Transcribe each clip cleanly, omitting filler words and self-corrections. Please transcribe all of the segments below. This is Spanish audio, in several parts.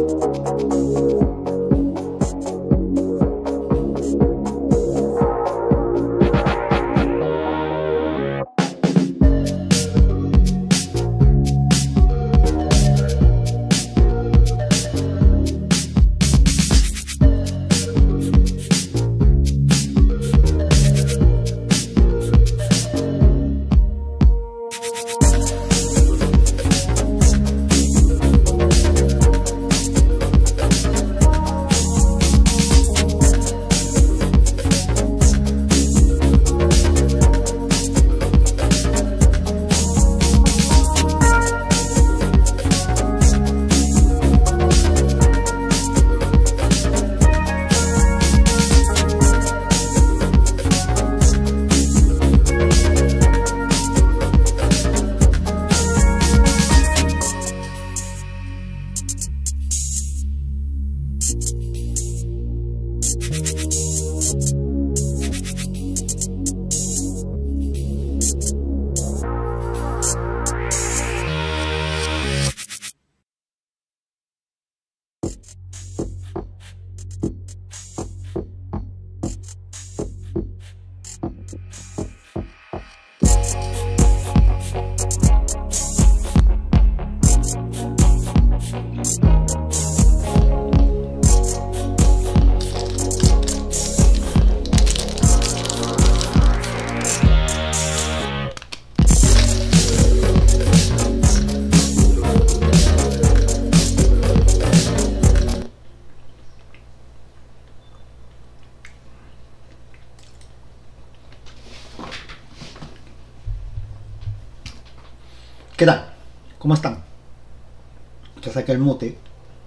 ¿Qué tal? ¿Cómo están? Ya saqué el mute.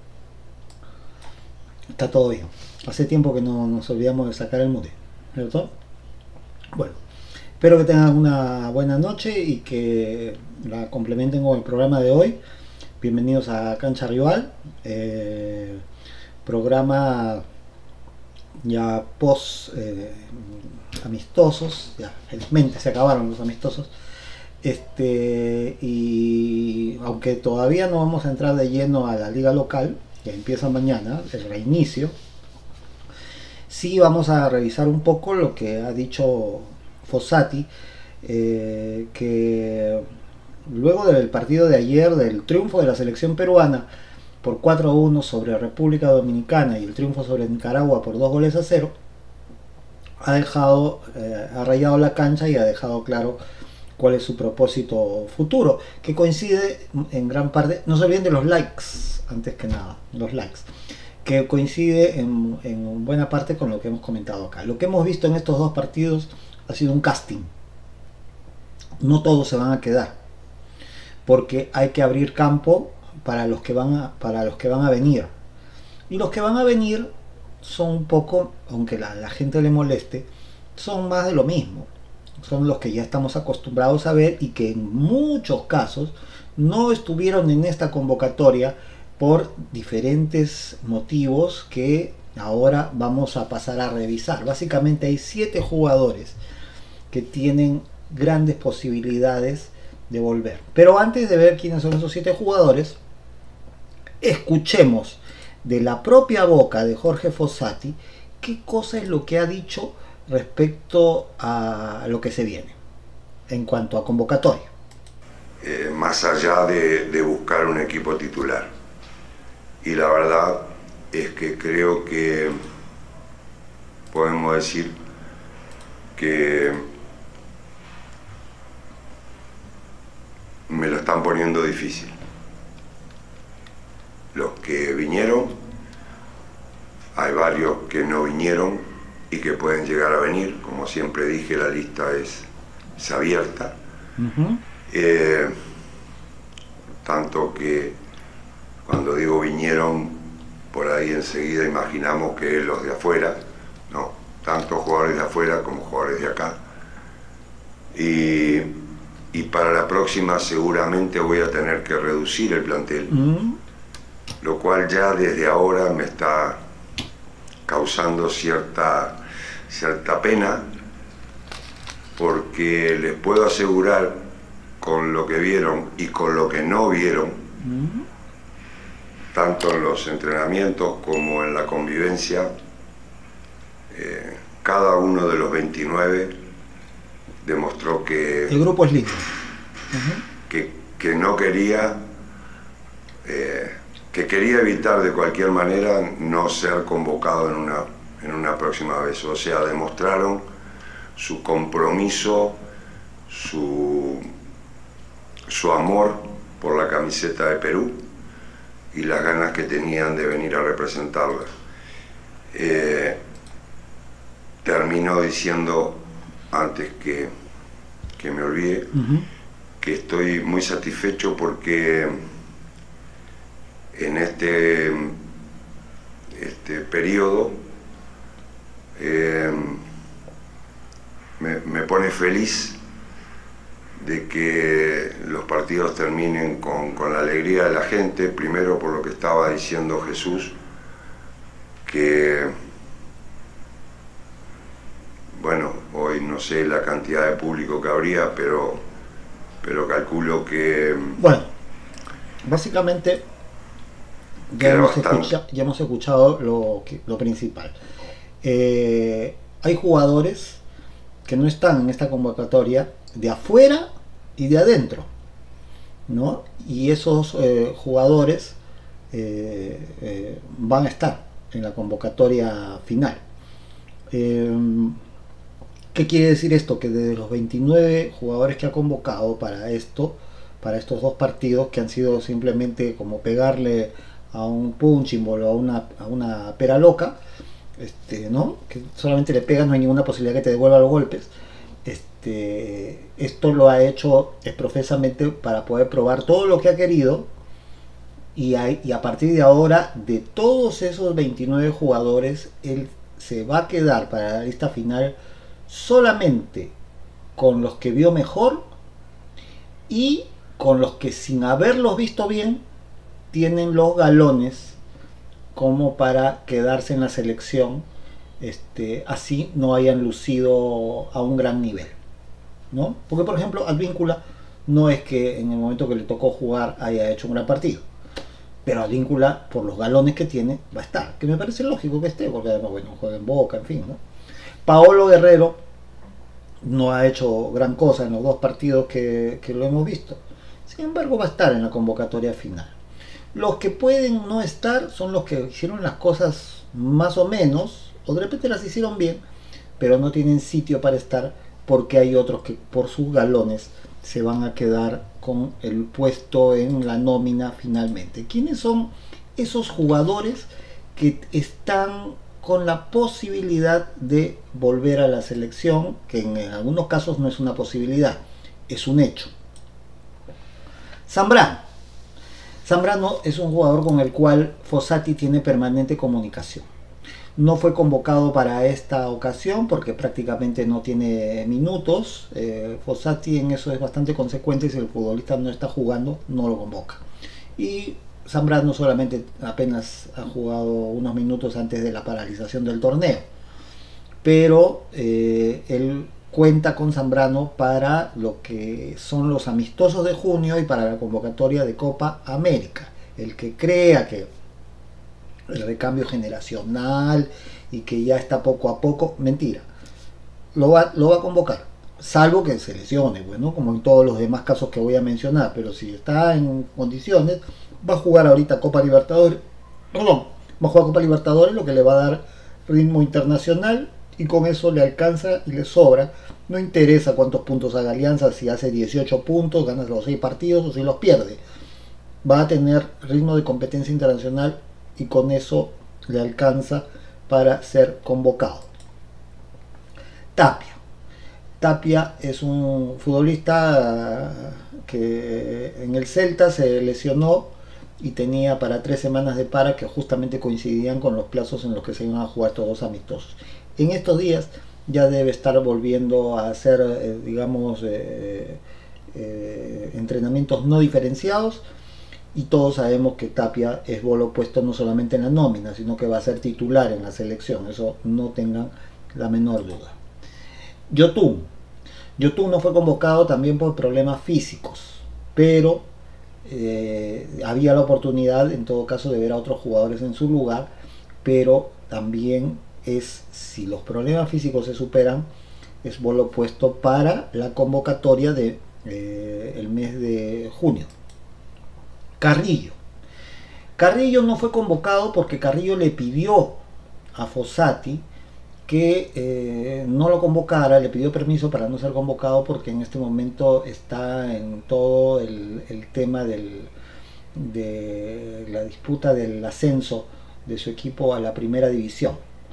Está todo bien. Hace tiempo que no nos olvidamos de sacar el mute, ¿cierto? Bueno, espero que tengan una buena noche y que la complementen con el programa de hoy. Bienvenidos a Cancha Rival, programa ya post amistosos. Ya felizmente se acabaron los amistosos. Y aunque todavía no vamos a entrar de lleno a la liga local, que empieza mañana, el reinicio, sí vamos a revisar un poco lo que ha dicho Fossati, que luego del partido de ayer, del triunfo de la selección peruana por 4-1 sobre República Dominicana y el triunfo sobre Nicaragua por 2-0, ha rayado la cancha y ha dejado claro cuál es su propósito futuro, que coincide en gran parte, no se olviden de los likes, antes que nada, los likes, que coincide en buena parte con lo que hemos comentado acá. Lo que hemos visto en estos dos partidos ha sido un casting. No todos se van a quedar, porque hay que abrir campo para los que van a venir. Y los que van a venir son un poco, aunque la gente le moleste, son más de lo mismo. Son los que ya estamos acostumbrados a ver y que en muchos casos no estuvieron en esta convocatoria por diferentes motivos que ahora vamos a pasar a revisar. Básicamente hay 7 jugadores que tienen grandes posibilidades de volver. Pero antes de ver quiénes son esos 7 jugadores, escuchemos de la propia boca de Jorge Fossati qué cosa es lo que ha dicho respecto a lo que se viene en cuanto a convocatoria. Más allá de buscar un equipo titular, y la verdad es que creo que podemos decir que me lo están poniendo difícil. Los que vinieron, hay varios que no vinieron y que pueden llegar a venir. Como siempre dije, la lista es abierta. Tanto que cuando digo vinieron, por ahí enseguida imaginamos que los de afuera, no, tanto jugadores de afuera como jugadores de acá. Y para la próxima seguramente voy a tener que reducir el plantel, lo cual ya desde ahora me está causando cierta pena, porque les puedo asegurar, con lo que vieron y con lo que no vieron, tanto en los entrenamientos como en la convivencia, cada uno de los 29 demostró que el grupo es lindo. que no quería, que quería evitar de cualquier manera no ser convocado en una próxima vez. O sea, demostraron su compromiso, su amor por la camiseta de Perú y las ganas que tenían de venir a representarla. Termino diciendo, antes que me olvide, que estoy muy satisfecho porque en este periodo me pone feliz de que los partidos terminen con la alegría de la gente, primero por lo que estaba diciendo Jesús, que bueno, hoy no sé la cantidad de público que habría, pero calculo que... Bueno, básicamente ya hemos escuchado lo principal. Hay jugadores que no están en esta convocatoria de afuera y de adentro, ¿no? Y esos jugadores van a estar en la convocatoria final. ¿Qué quiere decir esto? Que de los 29 jugadores que ha convocado para estos dos partidos, que han sido simplemente como pegarle a un punching ball o a una pera loca, ¿no? Que solamente le pegas, no hay ninguna posibilidad que te devuelva los golpes. Esto lo ha hecho expresamente para poder probar todo lo que ha querido, y a partir de ahora, de todos esos 29 jugadores, él se va a quedar para la lista final solamente con los que vio mejor y con los que, sin haberlos visto bien, tienen los galones como para quedarse en la selección, así no hayan lucido a un gran nivel, ¿no? Porque, por ejemplo, Advíncula no es que en el momento que le tocó jugar haya hecho un gran partido, pero Advíncula, por los galones que tiene, va a estar, que me parece lógico que esté, porque además, bueno, juega en Boca, en fin, ¿no? Paolo Guerrero no ha hecho gran cosa en los dos partidos que lo hemos visto, sin embargo va a estar en la convocatoria final. Los que pueden no estar son los que hicieron las cosas más o menos, o de repente las hicieron bien, pero no tienen sitio para estar, porque hay otros que por sus galones se van a quedar con el puesto en la nómina finalmente. ¿Quiénes son esos jugadores que están con la posibilidad de volver a la selección, que en algunos casos no es una posibilidad, es un hecho? Zambrano es un jugador con el cual Fossati tiene permanente comunicación. No fue convocado para esta ocasión porque prácticamente no tiene minutos. Fossati en eso es bastante consecuente: si el futbolista no está jugando, no lo convoca. Y Zambrano solamente apenas ha jugado unos minutos antes de la paralización del torneo, pero él cuenta con Zambrano para lo que son los amistosos de junio y para la convocatoria de Copa América. El que crea que el recambio generacional y que ya está poco a poco, mentira, lo va a convocar, salvo que se lesione, bueno, como en todos los demás casos que voy a mencionar. Pero si está en condiciones, va a jugar ahorita Copa Libertadores, va a jugar Copa Libertadores, lo que le va a dar ritmo internacional, y con eso le alcanza y le sobra. No interesa cuántos puntos haga Alianza, si hace 18 puntos, gana los 6 partidos o si los pierde. Va a tener ritmo de competencia internacional y con eso le alcanza para ser convocado. Tapia es un futbolista que en el Celta se lesionó y tenía para 3 semanas de para, que justamente coincidían con los plazos en los que se iban a jugar estos dos amistosos. En estos días ya debe estar volviendo a hacer, entrenamientos no diferenciados, y todos sabemos que Tapia es bolo puesto no solamente en la nómina, sino que va a ser titular en la selección, eso no tengan la menor duda. Yotún no fue convocado también por problemas físicos, pero había la oportunidad en todo caso de ver a otros jugadores en su lugar, pero también es, si los problemas físicos se superan, es bolo puesto para la convocatoria de el mes de junio. Carrillo no fue convocado porque Carrillo le pidió a Fossati que no lo convocara, le pidió permiso para no ser convocado porque en este momento está en todo el tema de la disputa del ascenso de su equipo a la primera división,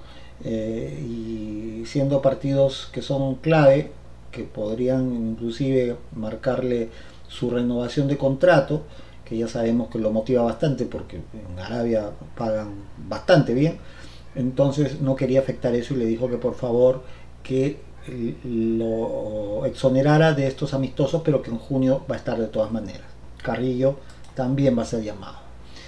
y siendo partidos que son clave, que podrían inclusive marcarle su renovación de contrato, que ya sabemos que lo motiva bastante porque en Arabia pagan bastante bien. Entonces no quería afectar eso y le dijo que por favor que lo exonerara de estos amistosos, pero que en junio va a estar de todas maneras. Carrillo también va a ser llamado.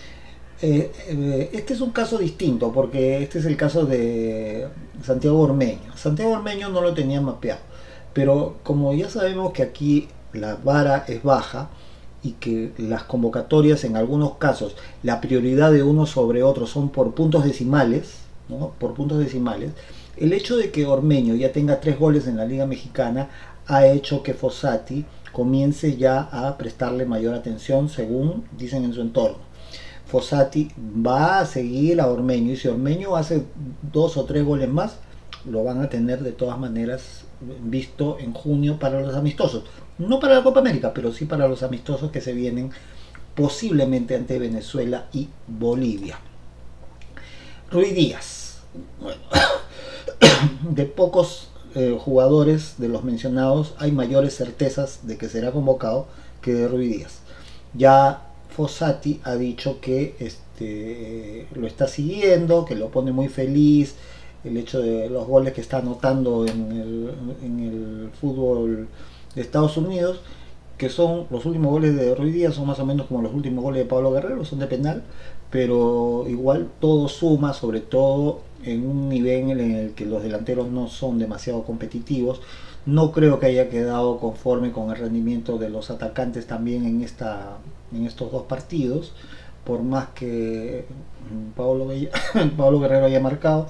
Este es un caso distinto porque este es el caso de Santiago Ormeño. Santiago Ormeño no lo tenía mapeado, pero como ya sabemos que aquí la vara es baja y que las convocatorias en algunos casos la prioridad de uno sobre otro son por puntos decimales, ¿no? Por puntos decimales, el hecho de que Ormeño ya tenga 3 goles en la Liga Mexicana ha hecho que Fossati comience ya a prestarle mayor atención, según dicen en su entorno. Fossati va a seguir a Ormeño, y si Ormeño hace 2 o 3 goles más, lo van a tener de todas maneras visto en junio para los amistosos. No para la Copa América, pero sí para los amistosos que se vienen posiblemente ante Venezuela y Bolivia. Ruiz Díaz. Bueno, de pocos jugadores de los mencionados hay mayores certezas de que será convocado que de Ruiz Díaz. Ya Fossati ha dicho que lo está siguiendo, que lo pone muy feliz el hecho de los goles que está anotando en el fútbol de Estados Unidos, que son los últimos goles de Ruiz Díaz, son más o menos como los últimos goles de Pablo Guerrero, son de penal, pero igual todo suma, sobre todo en un nivel en el que los delanteros no son demasiado competitivos. No creo que haya quedado conforme con el rendimiento de los atacantes también en estos 2 partidos, por más que Pablo Guerrero haya marcado,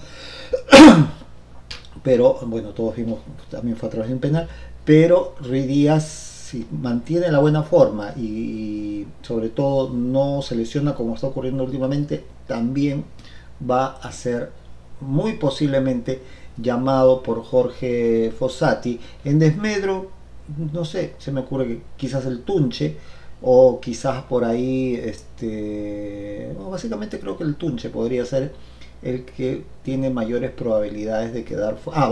pero bueno, todos vimos, también fue a través de un penal. Pero Ruiz Díaz, si mantiene la buena forma y sobre todo no se lesiona como está ocurriendo últimamente, también va a ser muy posiblemente llamado por Jorge Fossati en desmedro. No sé, se me ocurre que quizás el Tunche, o quizás por ahí básicamente creo que el Tunche podría ser el que tiene mayores probabilidades de quedar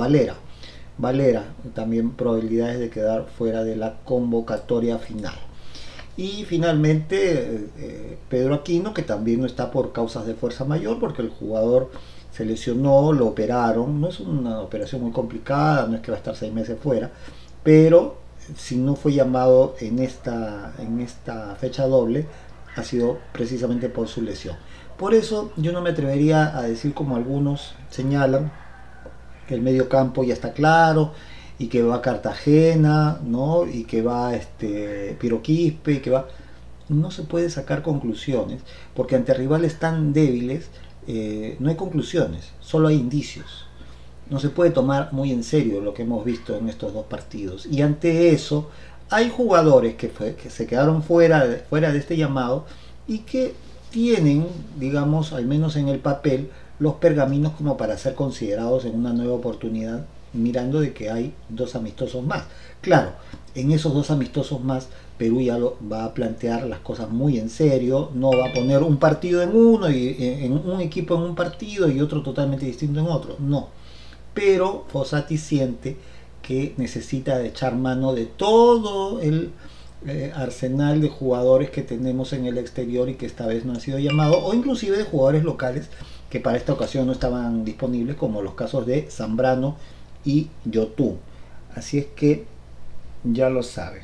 Valera también probabilidades de quedar fuera de la convocatoria final. Y finalmente Pedro Aquino, que también no está por causas de fuerza mayor, porque el jugador se lesionó, lo operaron, no es una operación muy complicada, no es que va a estar 6 meses fuera, pero si no fue llamado en esta fecha doble, ha sido precisamente por su lesión. Por eso yo no me atrevería a decir, como algunos señalan, que el medio campo ya está claro y que va Cartagena, ¿no? Y que va Piero Quispe, y que va... No se puede sacar conclusiones, porque ante rivales tan débiles no hay conclusiones, solo hay indicios. No se puede tomar muy en serio lo que hemos visto en estos 2 partidos, y ante eso hay jugadores que se quedaron fuera de este llamado y que tienen, digamos, al menos en el papel, los pergaminos como para ser considerados en una nueva oportunidad, mirando de que hay 2 amistosos más. Claro, en esos 2 amistosos más Perú ya va a plantear las cosas muy en serio, no va a poner un partido en uno, y en un equipo en un partido y otro totalmente distinto en otro, no. Pero Fossati siente que necesita de echar mano de todo el arsenal de jugadores que tenemos en el exterior y que esta vez no han sido llamados, o inclusive de jugadores locales que para esta ocasión no estaban disponibles, como los casos de Zambrano y Yotún. Así es que ya lo saben.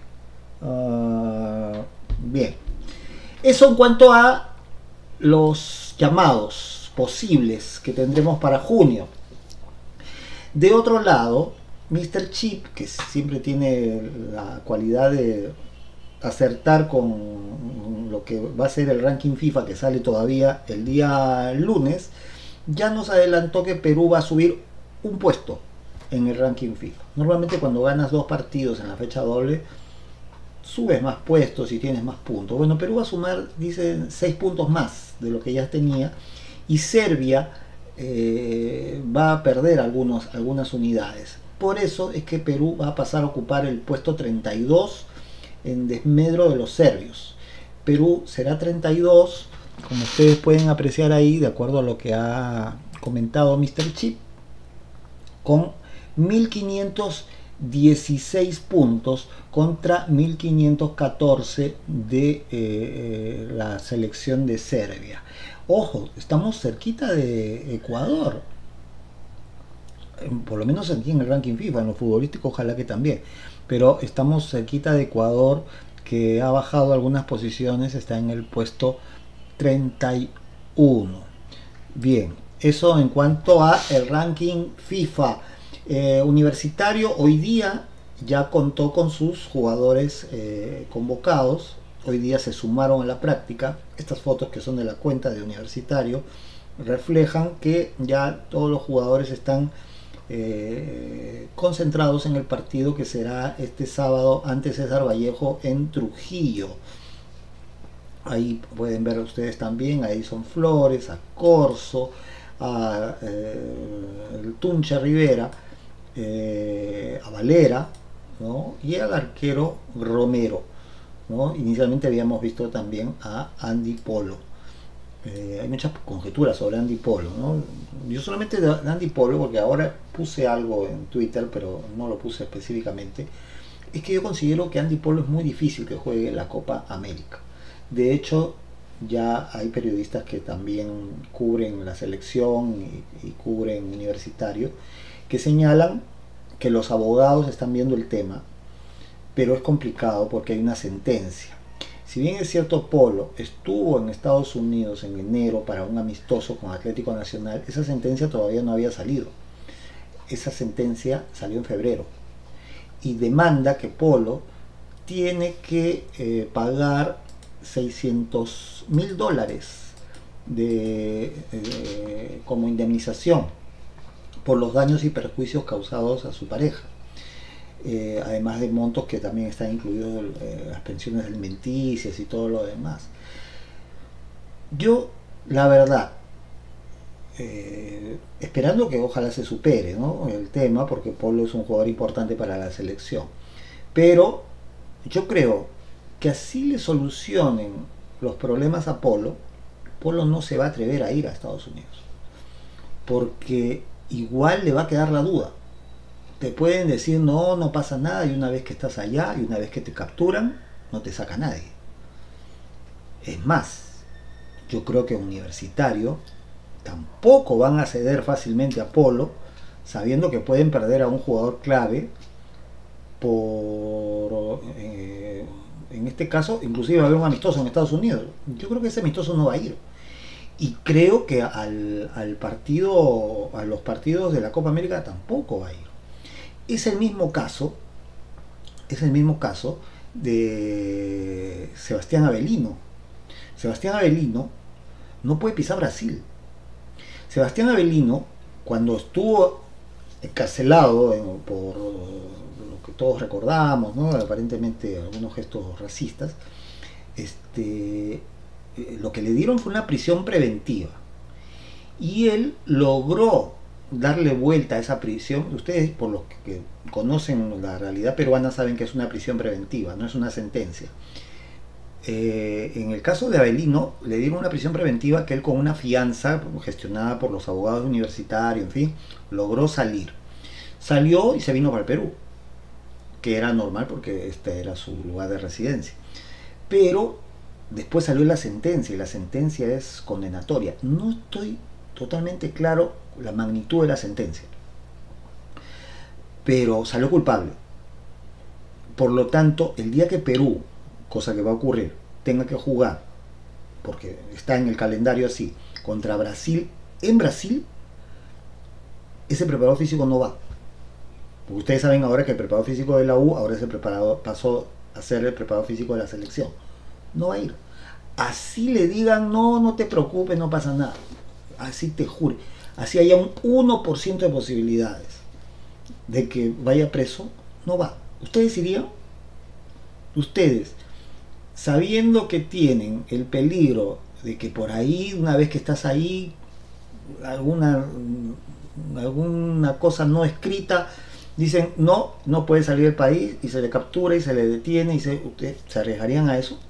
Bien, eso en cuanto a los llamados posibles que tendremos para junio. De otro lado, Mr. Chip, que siempre tiene la cualidad de acertar con lo que va a ser el ranking FIFA que sale todavía el día lunes, ya nos adelantó que Perú va a subir un puesto en el ranking FIFA. Normalmente cuando ganas 2 partidos en la fecha doble, subes más puestos y tienes más puntos. Bueno, Perú va a sumar, dicen, 6 puntos más de lo que ya tenía, y Serbia va a perder algunas unidades. Por eso es que Perú va a pasar a ocupar el puesto 32 en desmedro de los serbios. Perú será 32, como ustedes pueden apreciar ahí, de acuerdo a lo que ha comentado Mr. Chip, con 1516 puntos contra 1514 de la selección de Serbia. Ojo, estamos cerquita de Ecuador, por lo menos aquí en el ranking FIFA. En lo futbolístico ojalá que también, pero estamos cerquita de Ecuador, que ha bajado algunas posiciones, está en el puesto 31. Bien, eso en cuanto a el ranking FIFA. Universitario hoy día ya contó con sus jugadores convocados. Hoy día se sumaron a la práctica. Estas fotos, que son de la cuenta de Universitario, reflejan que ya todos los jugadores están concentrados en el partido que será este sábado ante César Vallejo en Trujillo. Ahí pueden ver ustedes también a Edison Flores, a Corso, a el Tunche Rivera, a Valera, ¿no? Y al arquero Romero, ¿no? Inicialmente habíamos visto también a Andy Polo. Hay muchas conjeturas sobre Andy Polo, ¿no? Yo solamente de Andy Polo, porque ahora puse algo en Twitter, pero no lo puse específicamente, es que yo considero que Andy Polo es muy difícil que juegue la Copa América. De hecho, ya hay periodistas que también cubren la selección y cubren Universitario, que señalan que los abogados están viendo el tema, pero es complicado porque hay una sentencia. Si bien es cierto, Polo estuvo en Estados Unidos en enero para un amistoso con Atlético Nacional, esa sentencia todavía no había salido. Esa sentencia salió en febrero y demanda que Polo tiene que pagar $600.000 como indemnización por los daños y perjuicios causados a su pareja. Además de montos que también están incluidos las pensiones alimenticias y todo lo demás. Yo, la verdad, esperando que ojalá se supere, ¿no?, el tema, porque Polo es un jugador importante para la selección, pero yo creo que así le solucionen los problemas a Polo, Polo no se va a atrever a ir a Estados Unidos, porque igual le va a quedar la duda. Te pueden decir no, no pasa nada, y una vez que estás allá y una vez que te capturan, no te saca nadie. Es más, yo creo que Universitario tampoco van a ceder fácilmente a Polo, sabiendo que pueden perder a un jugador clave por, en este caso, inclusive va a haber un amistoso en Estados Unidos. Yo creo que ese amistoso no va a ir. Y creo que a los partidos de la Copa América tampoco va a ir. Es el mismo caso de Sebastián Avelino. Sebastián Avelino no puede pisar Brasil. Sebastián Avelino, cuando estuvo encarcelado por lo que todos recordamos, ¿no?, aparentemente algunos gestos racistas, lo que le dieron fue una prisión preventiva. Y él logró darle vuelta a esa prisión. Ustedes, por los que conocen la realidad peruana, saben que es una prisión preventiva, no es una sentencia. En el caso de Avelino le dieron una prisión preventiva que él, con una fianza gestionada por los abogados universitarios, en fin, logró salir. Salió y se vino para el Perú, que era normal porque este era su lugar de residencia. Pero después salió la sentencia, y la sentencia es condenatoria. No estoy totalmente claro la magnitud de la sentencia, pero salió culpable. Por lo tanto, el día que Perú, cosa que va a ocurrir, tenga que jugar, porque está en el calendario así, contra Brasil, en Brasil, ese preparador físico no va. Porque ustedes saben ahora que el preparador físico de la U ahora es el preparador, pasó a ser el preparador físico de la selección. No va a ir. Así le digan, no, no te preocupes, no pasa nada. Así te juro. Así haya un 1% de posibilidades de que vaya preso, no va. ¿Ustedes irían? Ustedes, sabiendo que tienen el peligro de que por ahí, una vez que estás ahí, alguna cosa no escrita, dicen no, no puede salir del país y se le captura y se le detiene, ¿ustedes se arriesgarían a eso?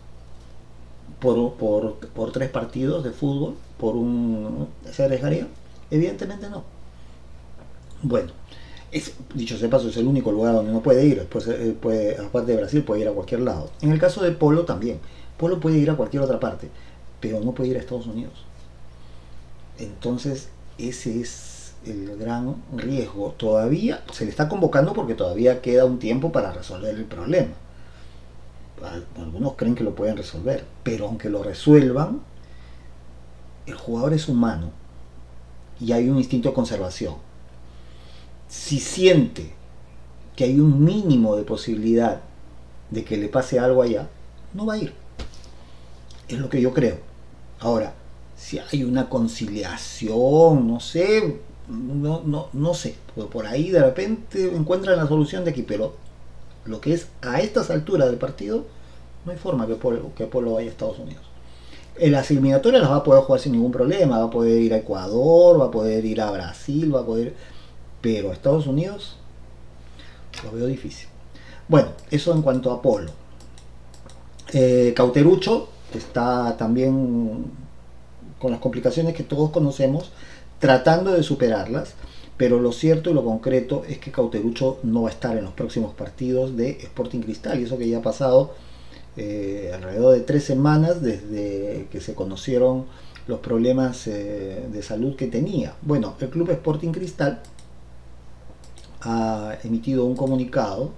Por 3 partidos de fútbol, ¿se arriesgarían? Evidentemente no. Bueno, dicho sea de paso, es el único lugar donde no puede ir. Después aparte de Brasil, puede ir a cualquier lado. En el caso de Polo también. Polo puede ir a cualquier otra parte, pero no puede ir a Estados Unidos. Entonces, ese es el gran riesgo. Todavía se le está convocando porque todavía queda un tiempo para resolver el problema. Algunos creen que lo pueden resolver, pero aunque lo resuelvan, el jugador es humano y hay un instinto de conservación. Si siente que hay un mínimo de posibilidad de que le pase algo allá, no va a ir. Es lo que yo creo. Ahora, si hay una conciliación, no sé, no sé, por ahí de repente encuentran la solución de aquí, pero lo que es a estas alturas del partido, no hay forma que Polo vaya a Estados Unidos. En las eliminatorias las va a poder jugar sin ningún problema, va a poder ir a Ecuador, va a poder ir a Brasil, pero a Estados Unidos lo veo difícil. Bueno, eso en cuanto a Polo. Cauterucho está también con las complicaciones que todos conocemos, tratando de superarlas, pero lo cierto y lo concreto es que Cauterucho no va a estar en los próximos partidos de Sporting Cristal, y eso que ya ha pasado alrededor de 3 semanas desde que se conocieron los problemas de salud que tenía. Bueno, el Club Sporting Cristal ha emitido un comunicado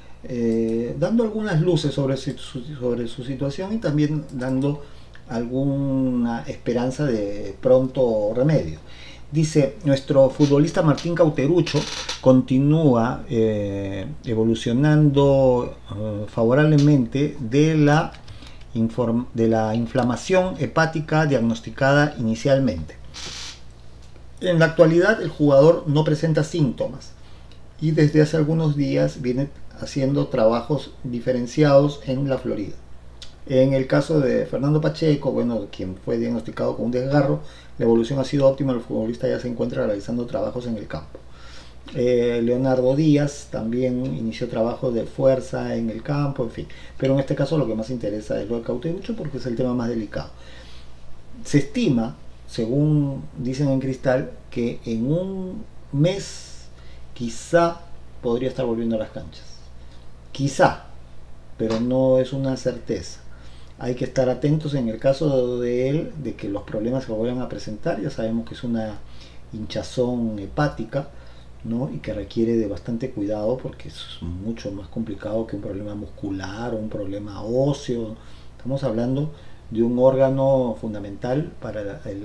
dando algunas luces sobre su situación y también dando alguna esperanza de pronto remedio. Dice: nuestro futbolista Martín Cauterucho continúa evolucionando favorablemente de la inflamación hepática diagnosticada inicialmente. En la actualidad el jugador no presenta síntomas y desde hace algunos días viene haciendo trabajos diferenciados en la Florida. En el caso de Fernando Pacheco, bueno, quien fue diagnosticado con un desgarro, la evolución ha sido óptima, el futbolista ya se encuentra realizando trabajos en el campo. Leonardo Díaz también inició trabajos de fuerza en el campo, en fin. Pero en este caso lo que más interesa es lo de Cauterucho porque es el tema más delicado. Se estima, según dicen en Cristal, que en un mes quizá podría estar volviendo a las canchas. Quizá, pero no es una certeza. Hay que estar atentos en el caso de él, de que los problemas se vuelvan a presentar. Ya sabemos que es una hinchazón hepática, ¿no? Y que requiere de bastante cuidado porque es mucho más complicado que un problema muscular o un problema óseo. Estamos hablando de un órgano fundamental para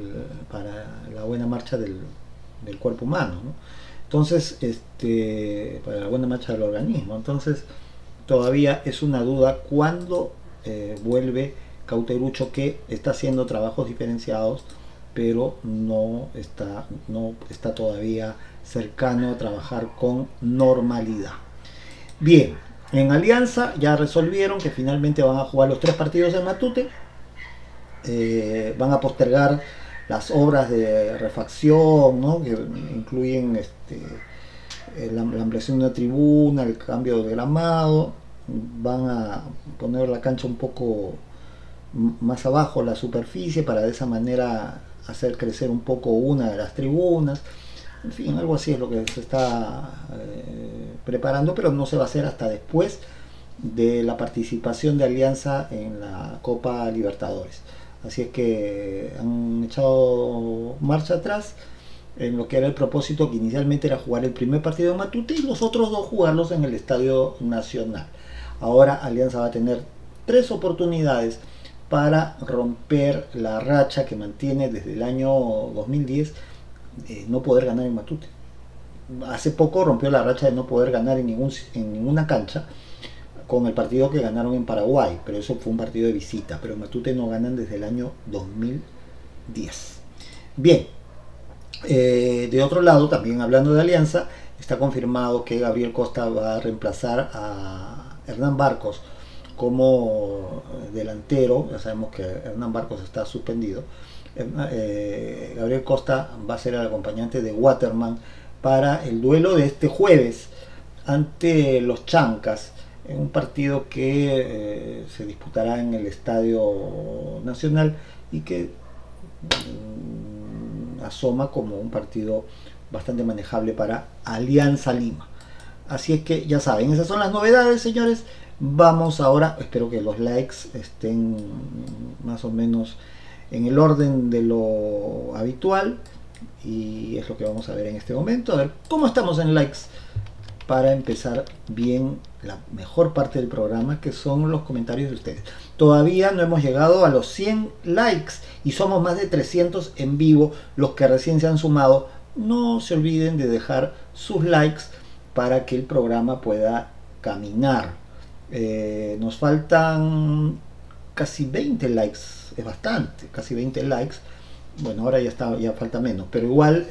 la buena marcha del cuerpo humano, ¿no? Entonces, para la buena marcha del organismo. Entonces, todavía es una duda cuándo vuelve Cauterucho, que está haciendo trabajos diferenciados, pero no está todavía cercano a trabajar con normalidad. Bien, en Alianza ya resolvieron que finalmente van a jugar los 3 partidos en Matute. Van a postergar las obras de refacción, ¿no? Que incluyen la ampliación de una tribuna, el cambio de gramado. Van a poner la cancha un poco más abajo, la superficie, para de esa manera hacer crecer un poco una de las tribunas. En fin, algo así es lo que se está preparando, pero no se va a hacer hasta después de la participación de Alianza en la Copa Libertadores. Así es que han echado marcha atrás en lo que era el propósito, que inicialmente era jugar el primer partido en Matute y los otros 2 jugarlos en el Estadio Nacional. Ahora Alianza va a tener 3 oportunidades para romper la racha que mantiene desde el año 2010 no poder ganar en Matute. Hace poco rompió la racha de no poder ganar en ninguna cancha, con el partido que ganaron en Paraguay, pero eso fue un partido de visita, pero Matute no ganan desde el año 2010. Bien, de otro lado, también hablando de Alianza, está confirmado que Gabriel Costa va a reemplazar a Hernán Barcos como delantero. Ya sabemos que Hernán Barcos está suspendido. Gabriel Costa va a ser el acompañante de Waterman para el duelo de este jueves ante los Chancas, en un partido que se disputará en el Estadio Nacional y que asoma como un partido bastante manejable para Alianza Lima. Así es que ya saben, esas son las novedades, señores. Vamos ahora, espero que los likes estén más o menos en el orden de lo habitual, y es lo que vamos a ver en este momento. A ver cómo estamos en likes para empezar bien la mejor parte del programa, que son los comentarios de ustedes. Todavía no hemos llegado a los 100 likes y somos más de 300 en vivo. Los que recién se han sumado, no se olviden de dejar sus likes para que el programa pueda caminar. Nos faltan casi 20 likes, es bastante, casi 20 likes. Bueno, ahora ya falta menos, pero igual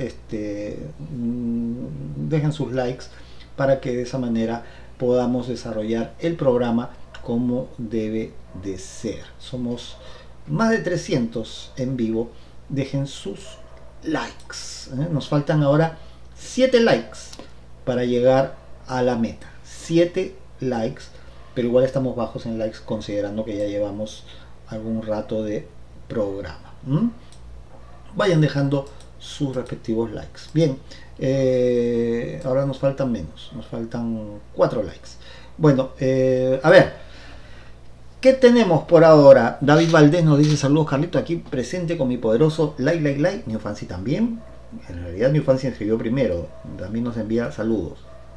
dejen sus likes para que de esa manera podamos desarrollar el programa como debe de ser. Somos más de 300 en vivo. Dejen sus likes. Nos faltan ahora 7 likes para llegar a la meta. 7 likes, pero igual estamos bajos en likes considerando que ya llevamos algún rato de programa. Vayan dejando sus respectivos likes. Bien, ahora nos faltan menos, nos faltan 4 likes. Bueno, a ver, ¿qué tenemos por ahora? David Valdés nos dice: saludos Carlito, aquí presente con mi poderoso like. New Fancy también. En realidad New Fancy escribió primero, también nos envía saludos.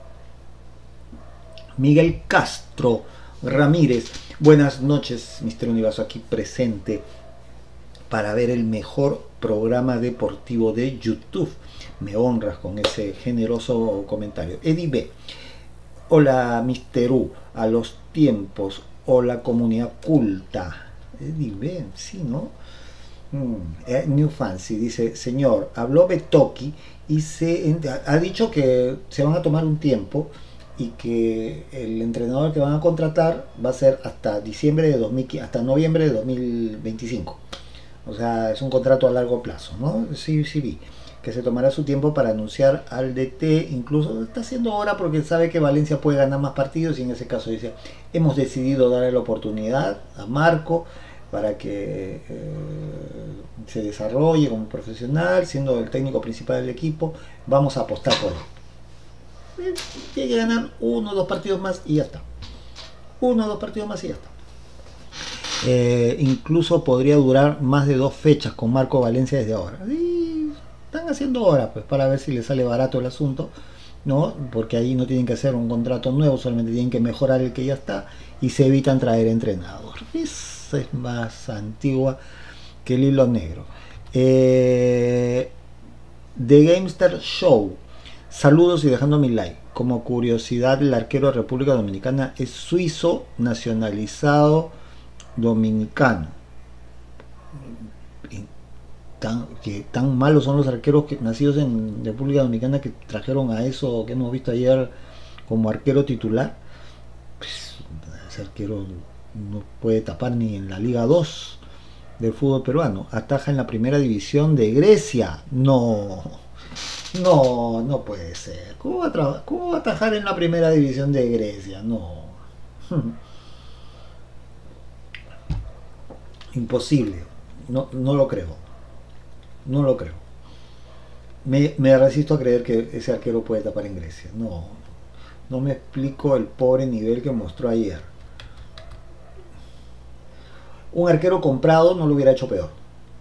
Miguel Castro Ramírez: buenas noches, Mister Universo, aquí presente para ver el mejor programa deportivo de YouTube. Me honras con ese generoso comentario. Eddie B: hola Mister U, a los tiempos, hola comunidad culta. Eddie B, sí, ¿no? New Fancy dice: señor, habló Betoki y ha dicho que se van a tomar un tiempo y que el entrenador que van a contratar va a ser hasta hasta noviembre de 2025. O sea, es un contrato a largo plazo, ¿no? Sí vi que se tomará su tiempo para anunciar al DT. Incluso está haciendo hora porque sabe que Valencia puede ganar más partidos, y en ese caso dice: hemos decidido darle la oportunidad a Marco para que se desarrolle como profesional, siendo el técnico principal del equipo. Vamos a apostar por él. Tiene que ganar 1 o 2 partidos más y ya está. 1 o 2 partidos más y ya está. Incluso podría durar más de 2 fechas con Marco Valencia desde ahora. Y están haciendo hora pues para ver si le sale barato el asunto, ¿no? Porque ahí no tienen que hacer un contrato nuevo, solamente tienen que mejorar el que ya está y se evitan traer entrenador. Esa es más antigua que el hilo negro. The Gamester Show: saludos y dejando mi like. Como curiosidad, el arquero de República Dominicana es suizo nacionalizado dominicano. Tan malos son los arqueros nacidos en República Dominicana que trajeron a eso que hemos visto ayer como arquero titular. Pues, ese arquero no puede tapar ni en la Liga 2 del fútbol peruano. Ataja en la primera división de Grecia. No puede ser. ¿Cómo va a atajar en la primera división de Grecia? No. Imposible. No lo creo. No lo creo. Me resisto a creer que ese arquero puede tapar en Grecia. No me explico el pobre nivel que mostró ayer. Un arquero comprado no lo hubiera hecho peor.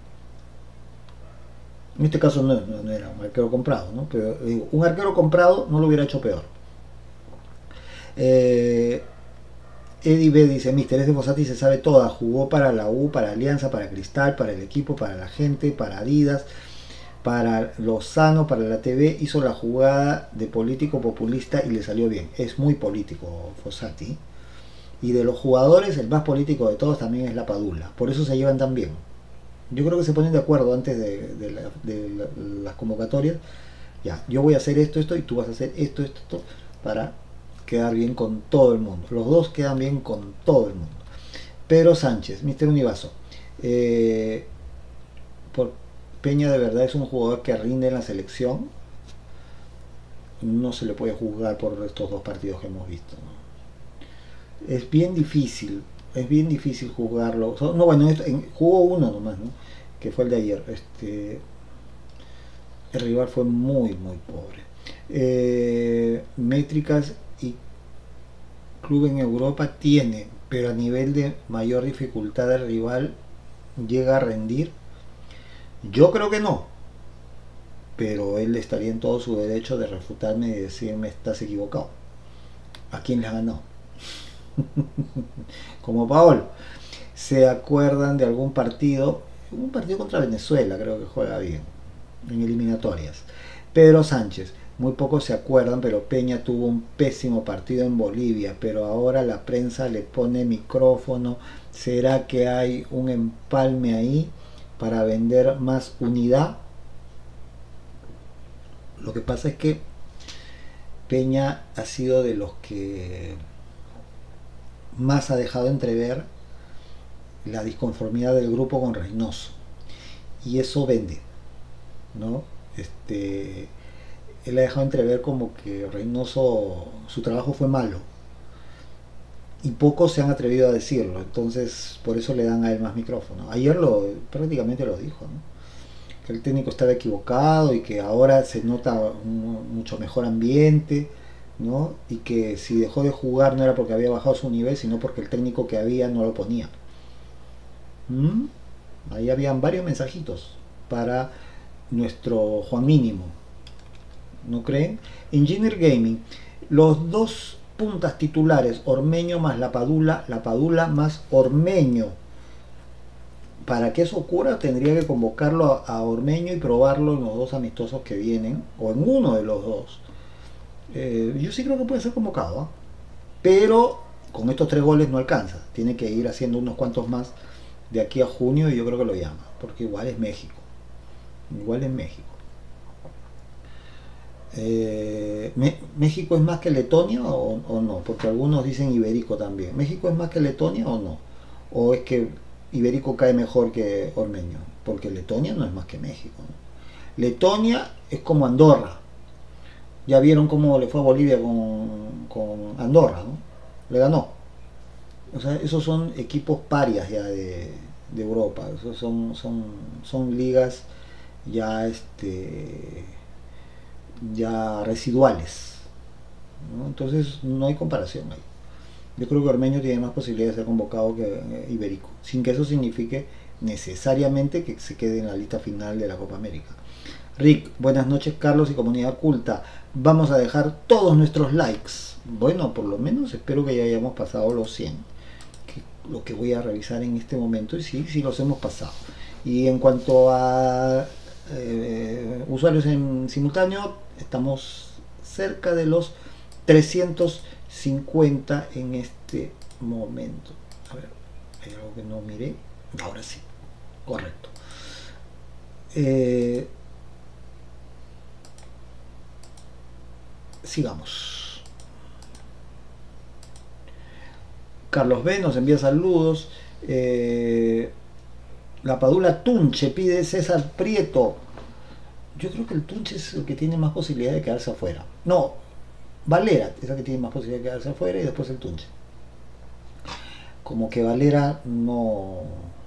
En este caso no era un arquero comprado, ¿no? Pero un arquero comprado no lo hubiera hecho peor. Eddie B dice: Mister, ese Fossati se sabe toda. Jugó para la U, para Alianza, para Cristal, para el equipo, para la gente, para Adidas, para Lozano, para la TV. Hizo la jugada de político populista y le salió bien. Es muy político Fossati. Y de los jugadores, el más político de todos también es Lapadula. Por eso se llevan tan bien. Yo creo que se ponen de acuerdo antes de las convocatorias. Ya, yo voy a hacer esto, y tú vas a hacer esto, para quedar bien con todo el mundo. Los dos quedan bien con todo el mundo. Pedro Sánchez, Mister Univaso. Por Peña de verdad es un jugador que rinde en la selección. No se le puede juzgar por estos dos partidos que hemos visto, ¿no? Es bien difícil juzgarlo. No, bueno, jugó uno nomás, ¿no? Que fue el de ayer. El rival fue muy pobre. Métricas y club en Europa tiene, pero a nivel de mayor dificultad el rival llega a rendir. Yo creo que no, pero él estaría en todo su derecho de refutarme y decirme estás equivocado. ¿A quién le ha ganado? Como Paolo. ¿Se acuerdan de algún partido? Un partido contra Venezuela, creo que juega bien, en eliminatorias. Pedro Sánchez, muy pocos se acuerdan, pero Peña tuvo un pésimo partido en Bolivia, pero ahora la prensa le pone micrófono. ¿Será que hay un empalme ahí para vender más unidad? Lo que pasa es que Peña ha sido de los que más ha dejado entrever la disconformidad del grupo con Reynoso, y eso vende, ¿no? Él ha dejado entrever como que Reynoso, su trabajo fue malo, y pocos se han atrevido a decirlo, entonces por eso le dan a él más micrófono. Ayer prácticamente lo dijo, ¿no? Que el técnico estaba equivocado y que ahora se nota un mucho mejor ambiente, ¿no? Y que si dejó de jugar no era porque había bajado su nivel, sino porque el técnico que había no lo ponía. Ahí habían varios mensajitos para nuestro Juan Mínimo, ¿no creen? Engineer Gaming, los dos puntas titulares, Ormeño más Lapadula más Ormeño. Para que eso ocurra tendría que convocarlo a Ormeño y probarlo en los dos amistosos que vienen, o en uno de los dos. Yo sí creo que puede ser convocado, ¿eh? Pero con estos 3 goles no alcanza, tiene que ir haciendo unos cuantos más de aquí a junio, y yo creo que lo llama, porque igual es México. ¿México es más que Letonia o no? Porque algunos dicen Ibérico también. ¿México es más que Letonia o no? ¿O es que Ibérico cae mejor que Ormeño? Porque Letonia no es más que México, ¿no? Letonia es como Andorra. Ya vieron cómo le fue a Bolivia con Andorra, ¿no? Le ganó. O sea, esos son equipos parias ya de Europa. Esos son ligas ya ya residuales, ¿no? Entonces no hay comparación ahí. Yo creo que Ormeño tiene más posibilidades de ser convocado que Ibérico, sin que eso signifique necesariamente que se quede en la lista final de la Copa América. Rick, buenas noches Carlos y comunidad culta. Vamos a dejar todos nuestros likes. Bueno, por lo menos espero que ya hayamos pasado los 100, lo que voy a revisar en este momento, y sí los hemos pasado. Y en cuanto a usuarios en simultáneo, estamos cerca de los 350 en este momento. A ver, hay algo que no miré. Ahora sí, correcto. Sigamos. Carlos B nos envía saludos. Lapadula Tunche pide César Prieto. Yo creo que el Tunche es el que tiene más posibilidad de quedarse afuera. No, Valera es el que tiene más posibilidad de quedarse afuera, y después el Tunche. Como que Valera no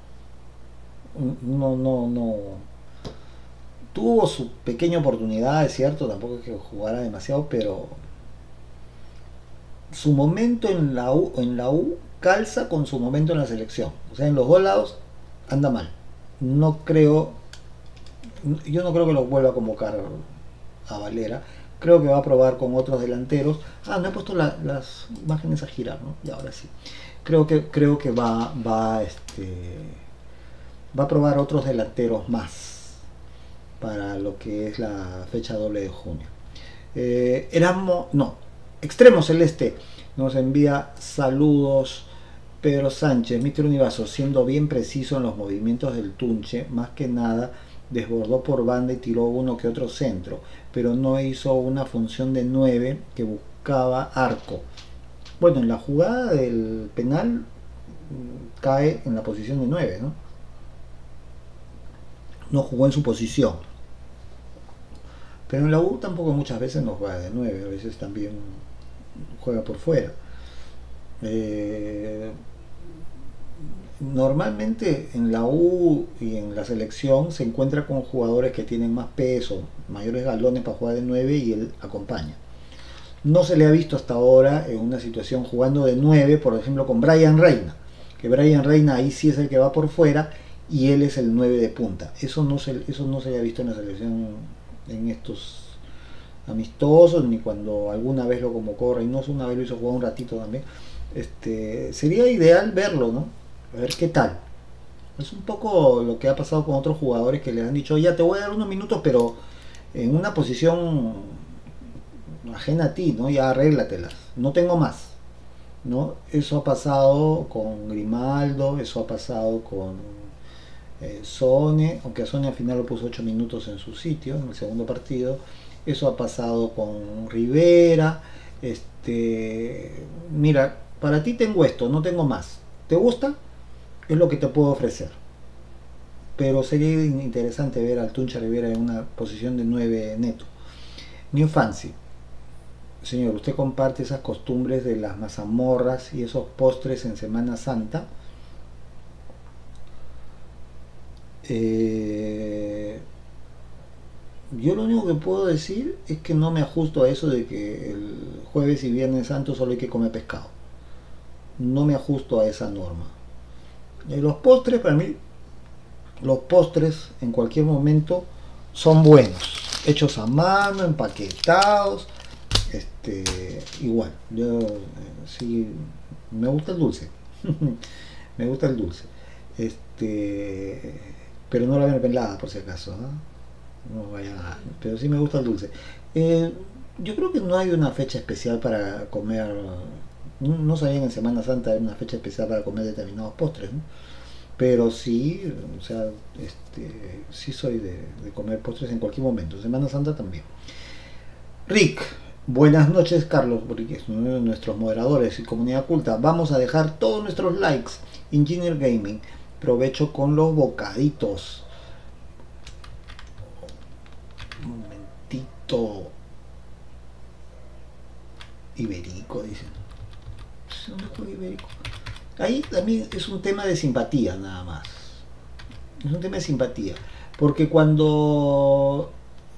tuvo su pequeña oportunidad, es cierto, tampoco es que jugara demasiado, pero su momento en la U calza con su momento en la selección. O sea, en los dos lados anda mal. Yo no creo que lo vuelva a convocar a Valera. Creo que va a probar con otros delanteros. No he puesto las imágenes a girar, ¿no? Y ahora sí. Creo que va a probar otros delanteros más para lo que es la fecha doble de junio. Extremo Celeste nos envía saludos. Pedro Sánchez, Mister Univaso, siendo bien preciso en los movimientos del Tunche, más que nada desbordó por banda y tiró uno que otro centro, pero no hizo una función de 9 que buscaba arco. Bueno, en la jugada del penal cae en la posición de 9, ¿no? No jugó en su posición. Pero en la U tampoco muchas veces no juega de 9, a veces también juega por fuera. Normalmente en la U y en la selección se encuentra con jugadores que tienen más peso, mayores galones para jugar de 9 y él acompaña. No se le ha visto hasta ahora en una situación jugando de 9, por ejemplo con Brian Reina, que Brian Reina ahí sí es el que va por fuera y él es el 9 de punta. Eso no se le ha visto en la selección en estos amistosos, ni cuando alguna vez lo convocó Reynoso, una vez lo hizo jugar un ratito también. Sería ideal verlo, ¿no? A ver qué tal. Es un poco lo que ha pasado con otros jugadores que le han dicho, ya te voy a dar unos minutos, pero en una posición ajena a ti, ¿no? Ya arréglatelas, no tengo más, ¿no? Eso ha pasado con Grimaldo, eso ha pasado con Sone, aunque a Sone al final lo puso 8 minutos en su sitio, en el segundo partido. Eso ha pasado con Rivera. Mira, para ti tengo esto, no tengo más. ¿Te gusta? Es lo que te puedo ofrecer. Pero sería interesante ver al Tuncha Rivera en una posición de 9 neto. New Fancy. Señor, usted comparte esas costumbres de las mazamorras y esos postres en Semana Santa. Yo lo único que puedo decir es que no me ajusto a eso de que el jueves y viernes santo solo hay que comer pescado. No me ajusto a esa norma. Los postres, para mí, los postres en cualquier momento son buenos. Hechos a mano, empaquetados. Igual, yo sí me gusta el dulce. Me gusta el dulce. Pero no la mermelada por si acaso, ¿no? No vaya, pero sí me gusta el dulce. Yo creo que no hay una fecha especial para comer. No sabía en Semana Santa hay una fecha especial para comer determinados postres, ¿no? Pero sí, o sea, sí soy de comer postres en cualquier momento. En Semana Santa también. Rick, buenas noches, Carlos, porque es uno de nuestros moderadores y comunidad culta. Vamos a dejar todos nuestros likes. Engineer Gaming, provecho con los bocaditos. Un momentito. Iberico, dicen. ¿Dónde juega Iberico? Ahí también es un tema de simpatía, nada más. Es un tema de simpatía. Porque cuando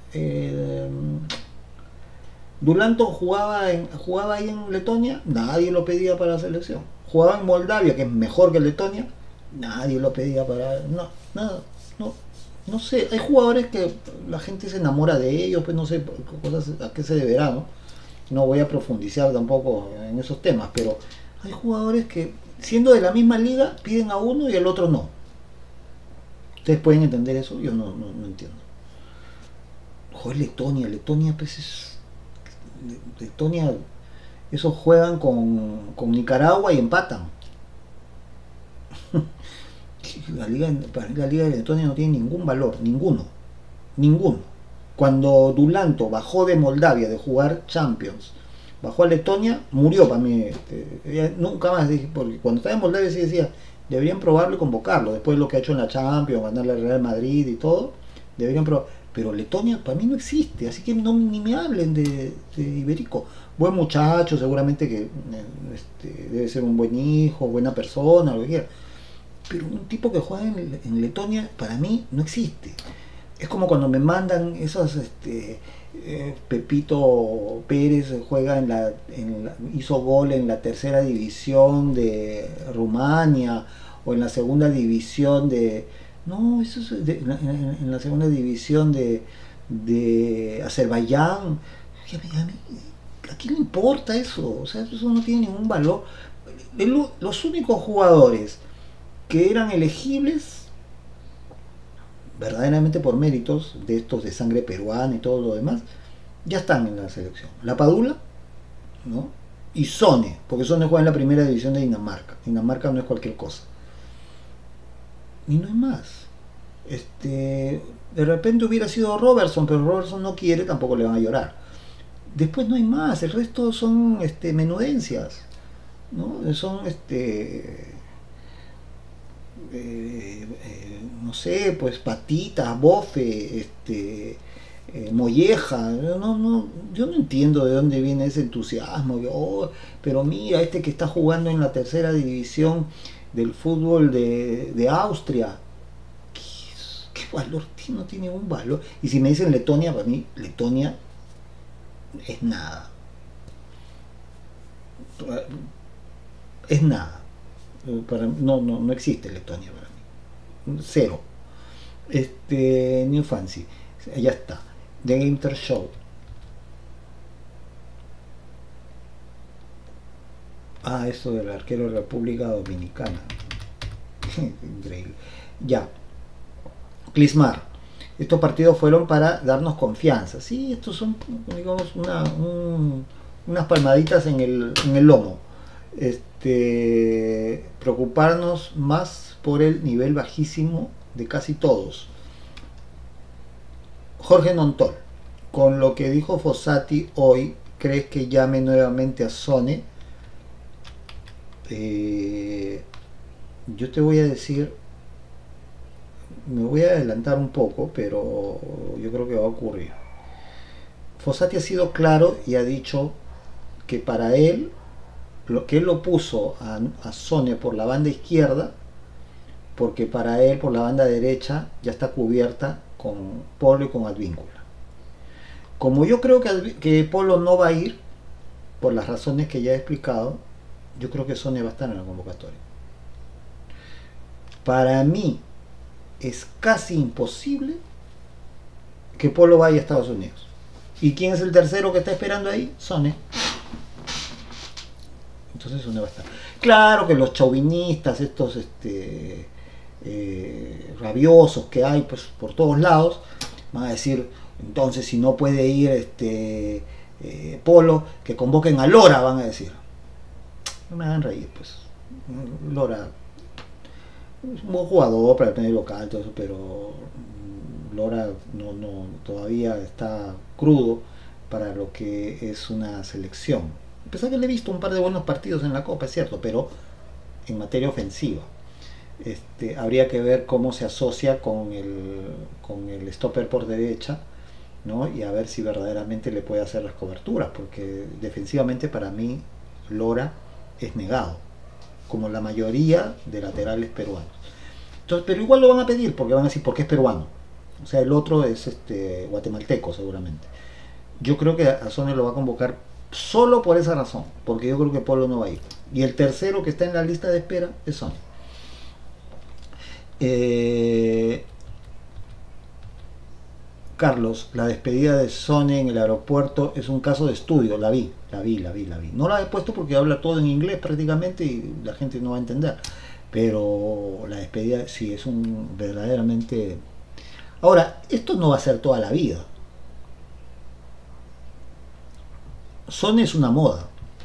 Dulanto jugaba ahí en Letonia, nadie lo pedía para la selección. Jugaba en Moldavia, que es mejor que Letonia, nadie lo pedía para. No, nada, no sé. Hay jugadores que la gente se enamora de ellos, pues no sé cosas a qué se deberá, ¿no? No voy a profundizar tampoco en esos temas, pero hay jugadores que, siendo de la misma liga, piden a uno y al otro no. ¿Ustedes pueden entender eso? Yo no entiendo. Joder, Letonia pues es. Letonia, esos juegan con Nicaragua y empatan. Para la liga de Letonia no tiene ningún valor, ninguno. Cuando Dulanto bajó de Moldavia de jugar Champions, bajó a Letonia, murió para mí. Nunca más dije, porque cuando estaba en Moldavia sí decía, deberían probarlo y convocarlo. Después de lo que ha hecho en la Champions, ganarle al Real Madrid y todo, deberían probar. Pero Letonia para mí no existe, así que ni me hablen de Iberico. Buen muchacho, seguramente que debe ser un buen hijo, buena persona, lo que quiera. Pero un tipo que juega en Letonia para mí no existe. Es como cuando me mandan esos Pepito Pérez juega hizo gol en la tercera división de Rumania o en la segunda división de en la segunda división de Azerbaiyán. ¿A quién le importa eso? O sea, eso no tiene ningún valor. Los únicos jugadores que eran elegibles verdaderamente por méritos de estos de sangre peruana y todo lo demás, ya están en la selección. La Padula, ¿no? Y Sone, porque Sone juega en la primera división de Dinamarca. Dinamarca no es cualquier cosa. Y no hay más. De repente hubiera sido Robertson, pero Robertson no quiere, tampoco le van a llorar. Después no hay más, el resto son menudencias, ¿no? Son no sé, pues Patitas, Bofe, Molleja, yo no entiendo de dónde viene ese entusiasmo, pero mira, que está jugando en la tercera división del fútbol de Austria, ¿qué valor tiene? No tiene ningún valor. Y si me dicen Letonia, para mí Letonia es nada. Es nada. No existe Letonia para mí. Cero. New Fancy. Ya está. The Gamer Show. Eso del arquero de República Dominicana. Increíble. Ya. Clismar. Estos partidos fueron para darnos confianza. Sí, estos son, digamos, unas palmaditas en el lomo. Preocuparnos más por el nivel bajísimo de casi todos. Jorge Nontol, con lo que dijo Fossati hoy, ¿crees que llame nuevamente a Sone? Yo te voy a decir, me voy a adelantar un poco, pero yo creo que va a ocurrir. Fossati ha sido claro y ha dicho que para él, lo que él lo puso a Sone por la banda izquierda, porque para él por la banda derecha ya está cubierta con Polo y con Advíncula. Como yo creo que Polo no va a ir, por las razones que ya he explicado, yo creo que Sone va a estar en la convocatoria. Para mí es casi imposible que Polo vaya a Estados Unidos. ¿Y quién es el tercero que está esperando ahí? Sone. Entonces Sone va a estar. Claro que los chauvinistas, estos rabiosos que hay pues por todos lados, van a decir, entonces si no puede ir Polo, que convoquen a Lora, van a decir. No me hagan reír, pues. Lora es un buen jugador para el primer local, todo eso, pero Lora no todavía está crudo para lo que es una selección. A pesar que le he visto un par de buenos partidos en la Copa, es cierto, pero en materia ofensiva. Habría que ver cómo se asocia con el stopper por derecha, ¿no? Y a ver si verdaderamente le puede hacer las coberturas, porque defensivamente para mí Lora es negado, como la mayoría de laterales peruanos. Entonces, pero igual lo van a pedir, porque van a decir, porque es peruano. O sea, el otro es guatemalteco seguramente. Yo creo que a Sone lo va a convocar solo por esa razón, porque yo creo que Polo no va a ir. Y el tercero que está en la lista de espera es Sone. Carlos, la despedida de Sone en el aeropuerto es un caso de estudio, la vi. No la he puesto porque habla todo en inglés prácticamente y la gente no va a entender. Pero la despedida sí es un verdaderamente... Ahora, esto no va a ser toda la vida. Sone es una moda.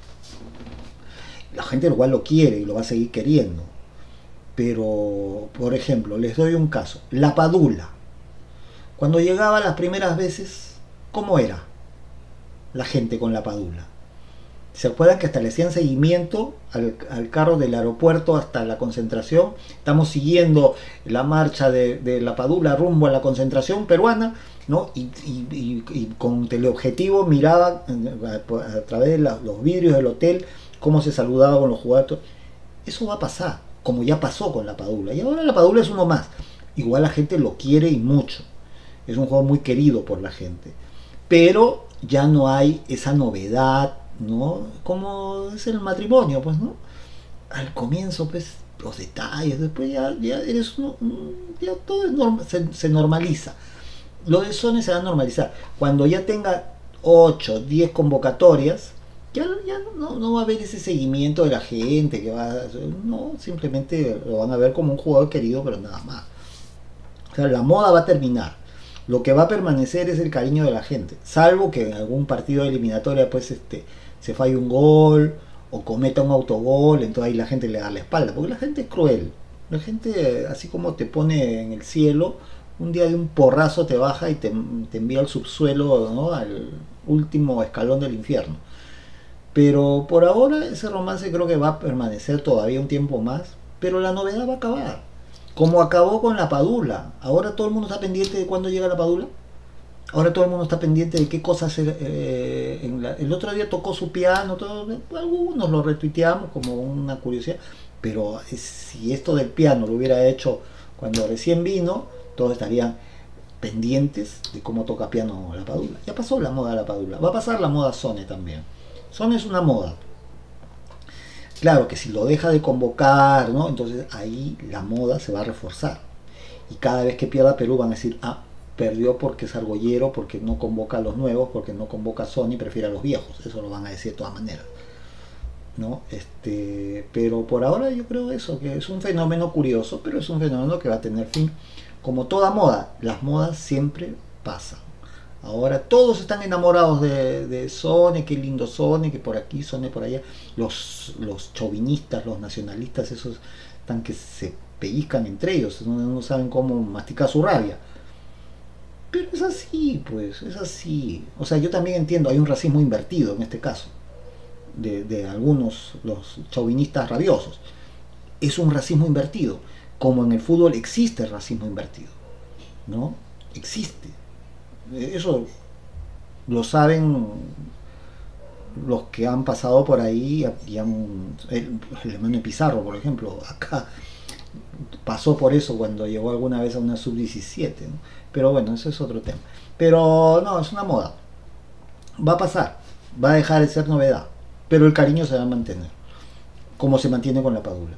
La gente igual lo quiere y lo va a seguir queriendo. Pero, por ejemplo, les doy un caso. La Padula. Cuando llegaba las primeras veces, ¿cómo era la gente con la Padula? ¿Se acuerdan que hasta le hacían seguimiento al carro del aeropuerto hasta la concentración? Estamos siguiendo la marcha de la Padula rumbo a la concentración peruana, ¿no? Y con teleobjetivo miraba a través de los vidrios del hotel cómo se saludaba con los jugadores. Eso va a pasar, como ya pasó con la Padula. Y ahora la Padula es uno más. Igual la gente lo quiere y mucho. Es un juego muy querido por la gente. Pero ya no hay esa novedad, ¿no? Como es el matrimonio, pues, ¿no? Al comienzo, pues, los detalles, después ya eres ya todo se normaliza. Lo de Sone se va a normalizar. Cuando ya tenga 8, 10 convocatorias, ya no va a haber ese seguimiento de la gente que va a... No, simplemente lo van a ver como un jugador querido, pero nada más. O sea, la moda va a terminar. Lo que va a permanecer es el cariño de la gente, salvo que en algún partido de eliminatoria pues se falla un gol o cometa un autogol, entonces ahí la gente le da la espalda, porque la gente es cruel. La gente, así como te pone en el cielo, un día de un porrazo te baja y te envía al subsuelo, ¿no? Al último escalón del infierno. Pero por ahora ese romance creo que va a permanecer todavía un tiempo más, pero la novedad va a acabar. Como acabó con la Padula. Ahora todo el mundo está pendiente de cuándo llega la Padula. Ahora todo el mundo está pendiente de qué cosas hacer. El otro día tocó su piano, todo, algunos lo retuiteamos como una curiosidad, pero si esto del piano lo hubiera hecho cuando recién vino, todos estarían pendientes de cómo toca piano la Padula. Ya pasó la moda de la Padula, va a pasar la moda Sone también. Sone es una moda. Claro que si lo deja de convocar, ¿no? Entonces ahí la moda se va a reforzar. Y cada vez que pierda Perú van a decir, ah, perdió porque es argollero, porque no convoca a los nuevos, porque no convoca a Sony, prefiere a los viejos. Eso lo van a decir de todas maneras, ¿no? Pero por ahora yo creo eso, que es un fenómeno curioso, pero es un fenómeno que va a tener fin. Como toda moda, las modas siempre pasan. Ahora todos están enamorados de Sony, qué lindo Sony, que por aquí, Sony por allá. Los chauvinistas, los nacionalistas, esos están que se pellizcan entre ellos, no saben cómo masticar su rabia. Pero es así, pues, es así. O sea, yo también entiendo, hay un racismo invertido en este caso, de algunos, los chauvinistas rabiosos. Es un racismo invertido, como en el fútbol existe racismo invertido, ¿no? Existe. Eso lo saben los que han pasado por ahí, el hermano Pizarro, por ejemplo, acá pasó por eso cuando llegó alguna vez a una sub-17, ¿no? Pero bueno, eso es otro tema. Pero no, es una moda. Va a pasar, va a dejar de ser novedad, pero el cariño se va a mantener, como se mantiene con la Padula.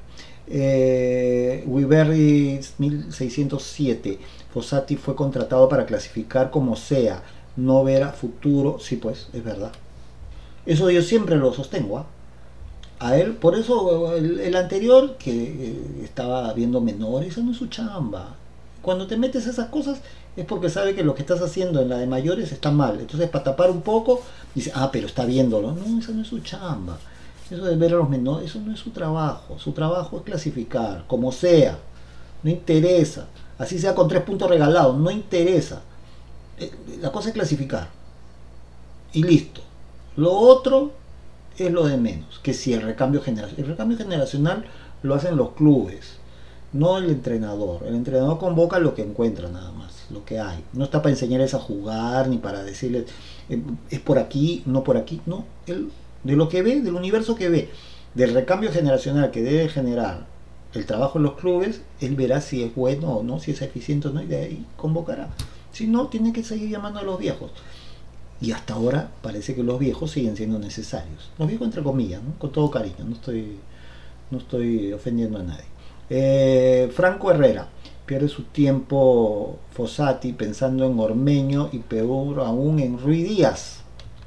Wiberry 1607, Fossati fue contratado para clasificar como sea, no verá futuro. Sí, pues, es verdad. Eso yo siempre lo sostengo, ¿eh? A él, por eso el anterior que estaba viendo menores, esa no es su chamba. Cuando te metes a esas cosas es porque sabe que lo que estás haciendo en la de mayores está mal. Entonces, para tapar un poco, dice, ah, pero está viéndolo. No, esa no es su chamba. Eso de ver a los menores, eso no es su trabajo. Su trabajo es clasificar, como sea. No interesa. Así sea con 3 puntos regalados, no interesa. La cosa es clasificar. Y listo. Lo otro es lo de menos. Que si el recambio generacional. El recambio generacional lo hacen los clubes, no el entrenador. El entrenador convoca lo que encuentra nada más, lo que hay. No está para enseñarles a jugar, ni para decirles, es por aquí, no por aquí. No, él, de lo que ve, del universo que ve, del recambio generacional que debe generar el trabajo en los clubes, él verá si es bueno o no, si es eficiente o no, y de ahí convocará. Si no, tiene que seguir llamando a los viejos. Y hasta ahora parece que los viejos siguen siendo necesarios. Los viejos entre comillas, ¿no? Con todo cariño, no estoy ofendiendo a nadie. Franco Herrera, pierde su tiempo Fossati pensando en Ormeño y peor aún en Ruiz Díaz.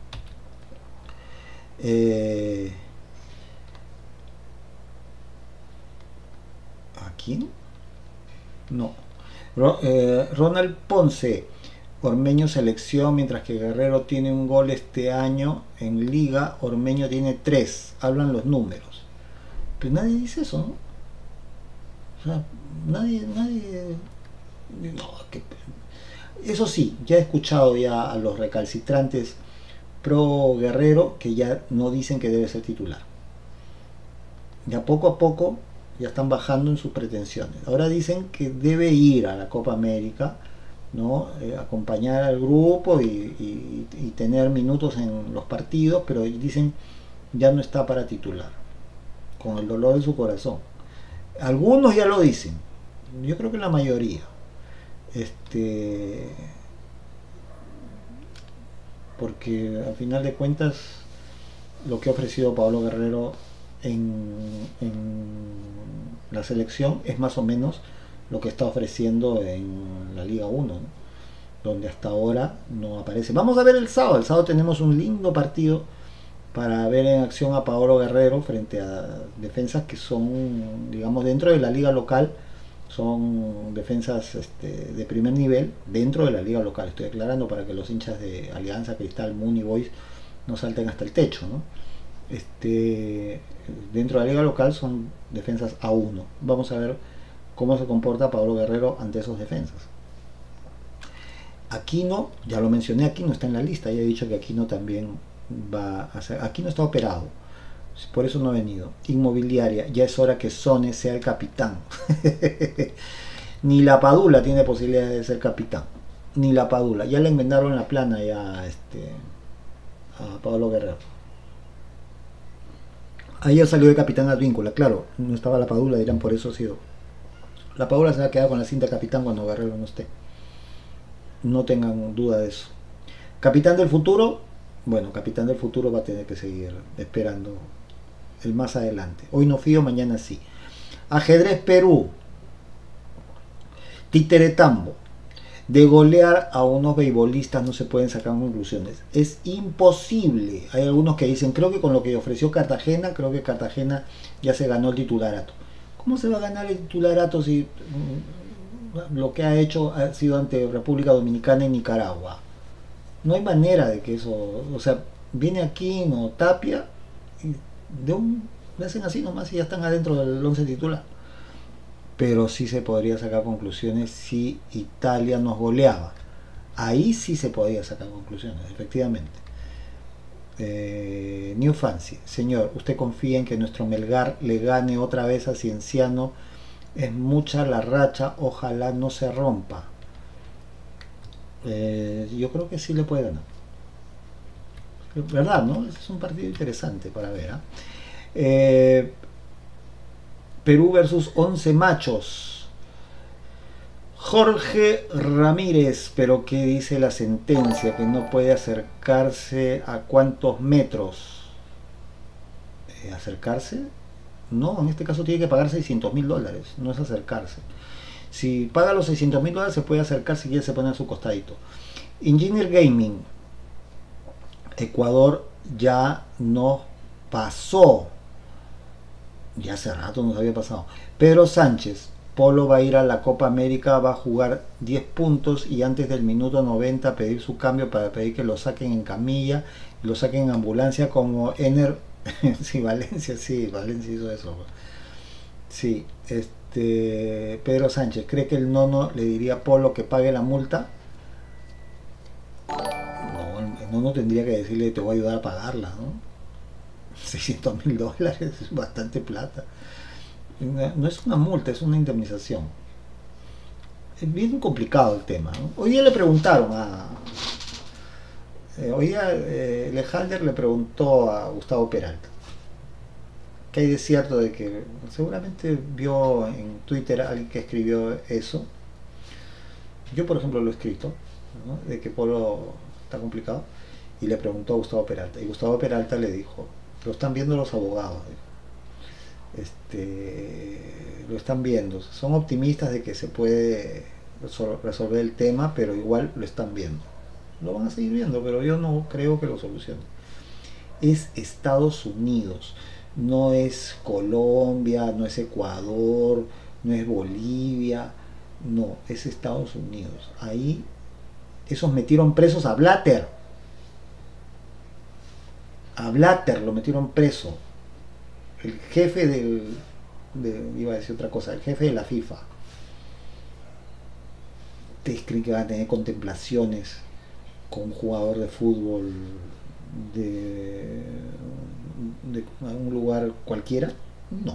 ¿A quién? No. Ronald Ponce, Ormeño selección, mientras que Guerrero tiene un gol este año en Liga, Ormeño tiene 3, hablan los números. Pero nadie dice eso, ¿no? O sea, nadie no, eso sí, ya he escuchado ya a los recalcitrantes pro Guerrero que ya no dicen que debe ser titular. Ya poco a poco ya están bajando en sus pretensiones. Ahora dicen que debe ir a la Copa América, ¿no? Acompañar al grupo y tener minutos en los partidos, pero dicen ya no está para titular, con el dolor en su corazón. Algunos ya lo dicen, yo creo que la mayoría, porque al final de cuentas lo que ha ofrecido Paolo Guerrero en la selección es más o menos lo que está ofreciendo en la Liga 1, ¿no? Donde hasta ahora no aparece. Vamos a ver el sábado tenemos un lindo partido para ver en acción a Paolo Guerrero frente a defensas que son, digamos, dentro de la liga local, son defensas de primer nivel dentro de la liga local. Estoy aclarando para que los hinchas de Alianza, Cristal, Muni Boys no salten hasta el techo, ¿no? dentro de la liga local son defensas A1. Vamos a ver cómo se comporta Pablo Guerrero ante esos defensas. Aquino, ya lo mencioné, Aquino está en la lista, ya he dicho que Aquino también va a ser, Aquino está operado, por eso no ha venido. Inmobiliaria, ya es hora que Sone sea el capitán. Ni la Padula tiene posibilidad de ser capitán, ni la Padula, ya le enmendaron la plana ya a Pablo Guerrero. Ayer salió de capitán Advíncula, claro, no estaba la Padula, dirán, por eso ha sido. La Padula se va a quedar con la cinta capitán cuando Guerrero no esté. No tengan duda de eso. Capitán del futuro, bueno, capitán del futuro va a tener que seguir esperando el más adelante. Hoy no fío, mañana sí. Ajedrez Perú. Titeretambo. De golear a unos beisbolistas no se pueden sacar conclusiones. Es imposible. Hay algunos que dicen, creo que con lo que ofreció Cartagena, creo que Cartagena ya se ganó el titularato. ¿Cómo se va a ganar el titularato si lo que ha hecho ha sido ante República Dominicana y Nicaragua? No hay manera de que eso, o sea, viene aquí, no Tapia, y le hacen así nomás y ya están adentro del 11 titular. Pero sí se podría sacar conclusiones si Italia nos goleaba. Ahí sí se podría sacar conclusiones, efectivamente. New Fancy, señor, ¿usted confía en que nuestro Melgar le gane otra vez a Cienciano? Es mucha la racha, ojalá no se rompa. Yo creo que sí le puede ganar. ¿Verdad, no? Es un partido interesante para ver. Perú versus 11 machos. Jorge Ramírez, pero ¿qué dice la sentencia? Que no puede acercarse a cuántos metros. ¿Acercarse? No, en este caso tiene que pagar $600.000, no es acercarse. Si paga los $600.000 se puede acercar si quiere, se pone a su costadito. Engineer Gaming. Ecuador ya nos pasó. Ya hace rato nos había pasado. Pedro Sánchez. Polo va a ir a la Copa América, va a jugar 10 puntos y antes del minuto 90 pedir su cambio para pedir que lo saquen en camilla, lo saquen en ambulancia como Ener. Sí, Valencia hizo eso. Sí, Pedro Sánchez, ¿cree que el nono le diría a Polo que pague la multa? No, el nono tendría que decirle, te voy a ayudar a pagarla, ¿no? $600.000 es bastante plata. No es una multa, es una indemnización. Es bien complicado el tema, ¿no? Hoy día le preguntaron hoy día Lejalder le preguntó a Gustavo Peralta que hay de cierto de que seguramente vio en Twitter a alguien que escribió eso. Yo por ejemplo lo he escrito, ¿no? De que Polo está complicado, y le preguntó a Gustavo Peralta y Gustavo Peralta le dijo, lo están viendo los abogados, lo están viendo, son optimistas de que se puede resolver el tema, pero igual lo están viendo, lo van a seguir viendo, pero yo no creo que lo solucionen. Es Estados Unidos, no es Colombia, no es Ecuador, no es Bolivia, no, es Estados Unidos. Ahí esos metieron presos a Blatter lo metieron preso, el jefe iba a decir otra cosa, el jefe de la FIFA. ¿Ustedes creen que van a tener contemplaciones con un jugador de fútbol de un lugar cualquiera? No.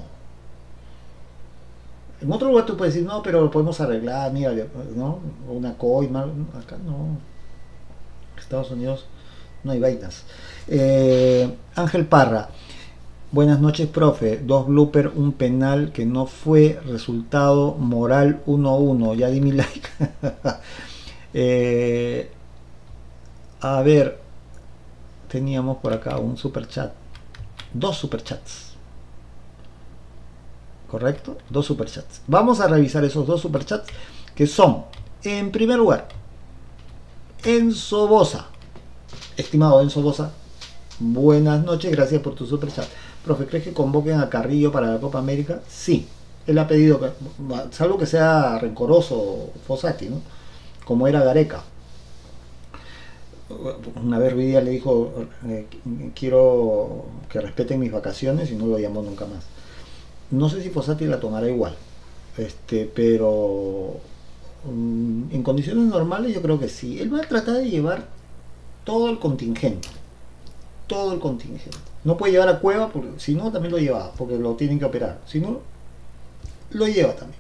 En otro lugar tú puedes decir, no, pero lo podemos arreglar, mira, ¿no? Una coima, acá no. Estados Unidos no hay vainas. Ángel Parra. Buenas noches, profe. 2 blooper, un penal que no fue, resultado moral 1-1. Ya di mi like. A ver, teníamos por acá un super chat. 2 super chats. ¿Correcto? 2 super chats. Vamos a revisar esos 2 super chats que son, en primer lugar, Enzo Bosa. Estimado Enzo Bosa, buenas noches, gracias por tu super chat. Profe, ¿crees que convoquen a Carrillo para la Copa América? Sí, él ha pedido, salvo que sea rencoroso Fossati, ¿no? Como era Gareca. Una vez Ruidía le dijo, quiero que respeten mis vacaciones, y no lo llamó nunca más. No sé si Fossati la tomará igual, pero en condiciones normales yo creo que sí. Él va a tratar de llevar todo el contingente. Todo el contingente. No puede llevar a Cueva, porque si no también lo lleva, porque lo tienen que operar. Si no, lo lleva también.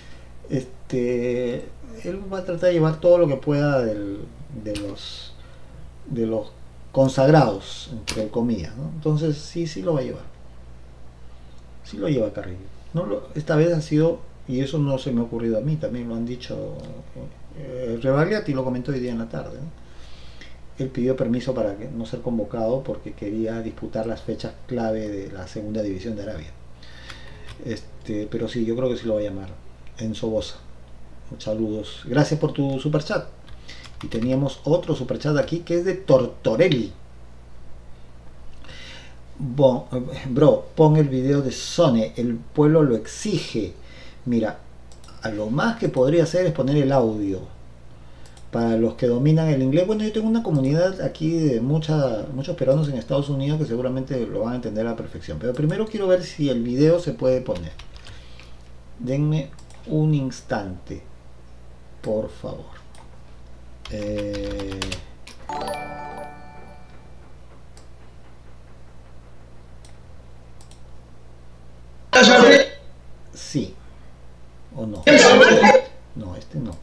Él va a tratar de llevar todo lo que pueda de los consagrados, entre comillas, ¿no? Entonces sí lo va a llevar. Sí lo lleva Carrillo. Esta vez ha sido, y eso no se me ha ocurrido a mí, también lo han dicho. Rebagliati lo comentó hoy día en la tarde, ¿no? Él pidió permiso para no ser convocado porque quería disputar las fechas clave de la segunda división de Arabia. Pero sí, yo creo que sí lo va a llamar. Enzo Bosa. Saludos. Gracias por tu superchat. Y teníamos otro superchat aquí que es de Tortorelli. Bro, pon el video de Sone. El pueblo lo exige. Mira, a lo más que podría hacer es poner el audio. Para los que dominan el inglés, bueno, yo tengo una comunidad aquí de muchos peruanos en Estados Unidos que seguramente lo van a entender a la perfección. Pero primero quiero ver si el video se puede poner. Denme un instante, por favor. Sí. ¿O no? No, este no.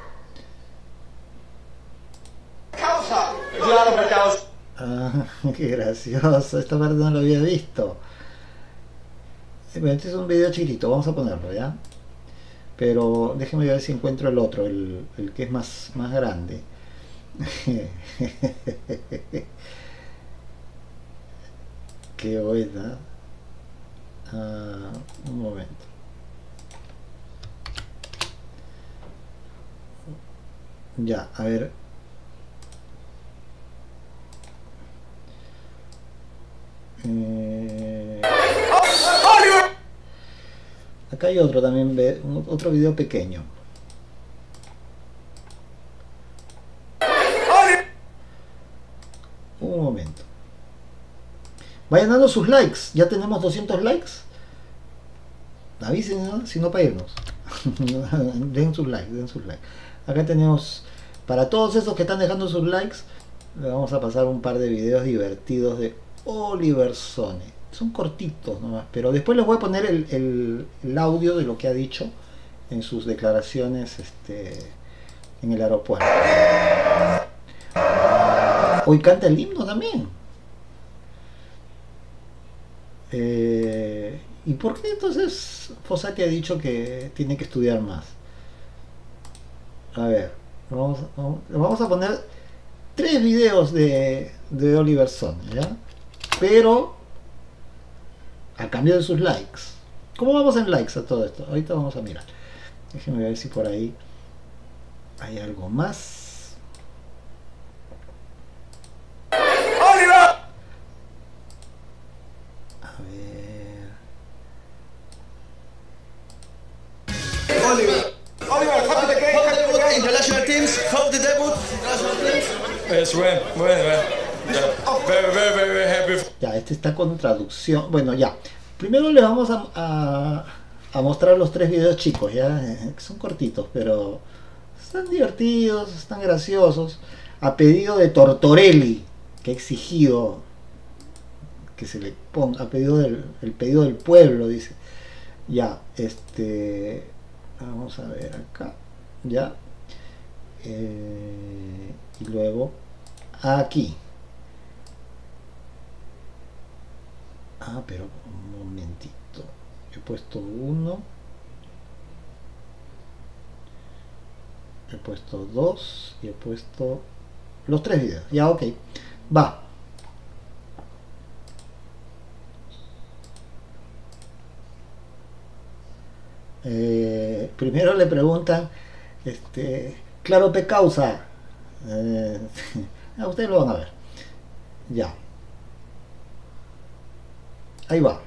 Ah, qué gracioso. Esta parte no lo había visto. Este es un video chiquito, vamos a ponerlo, ¿ya? Pero déjenme ver si encuentro el otro, el que es más grande. Qué buena. Un momento. Ya, a ver. Acá hay otro también, otro video pequeño. Un momento. Vayan dando sus likes. Ya tenemos 200 likes. Avisen, ¿no? Si no, para irnos. Den sus likes, den sus likes. Acá tenemos, para todos esos que están dejando sus likes, le vamos a pasar un par de videos divertidos de Oliver Sone. Son cortitos nomás, pero después les voy a poner el audio de lo que ha dicho en sus declaraciones en el aeropuerto. Hoy canta el himno también. ¿Y por qué entonces Fossati ha dicho que tiene que estudiar más? A ver, vamos a poner 3 videos de Oliver Sone, ¿ya? Pero a cambio de sus likes. ¿Cómo vamos en likes a todo esto? Ahorita vamos a mirar. Déjenme ver si por ahí hay algo más. ¡Oliver! A ver. Oliver, how did the international teams? How the debut? International teams? Yes, well. Very happy. Ya, este está con traducción. Bueno, ya. Primero les vamos a mostrar los 3 videos chicos, ya. Son cortitos, pero están divertidos, están graciosos. A pedido de Tortorelli, que ha exigido que se le ponga, a pedido el pedido del pueblo, dice. Ya, vamos a ver acá. Ya. Y luego aquí. Pero un momentito. He puesto 1. He puesto 2. Y he puesto los 3 videos. Ya, ok. Va. Primero le preguntan, claro, pe causa. Ustedes lo van a ver. Ya. Ahí va.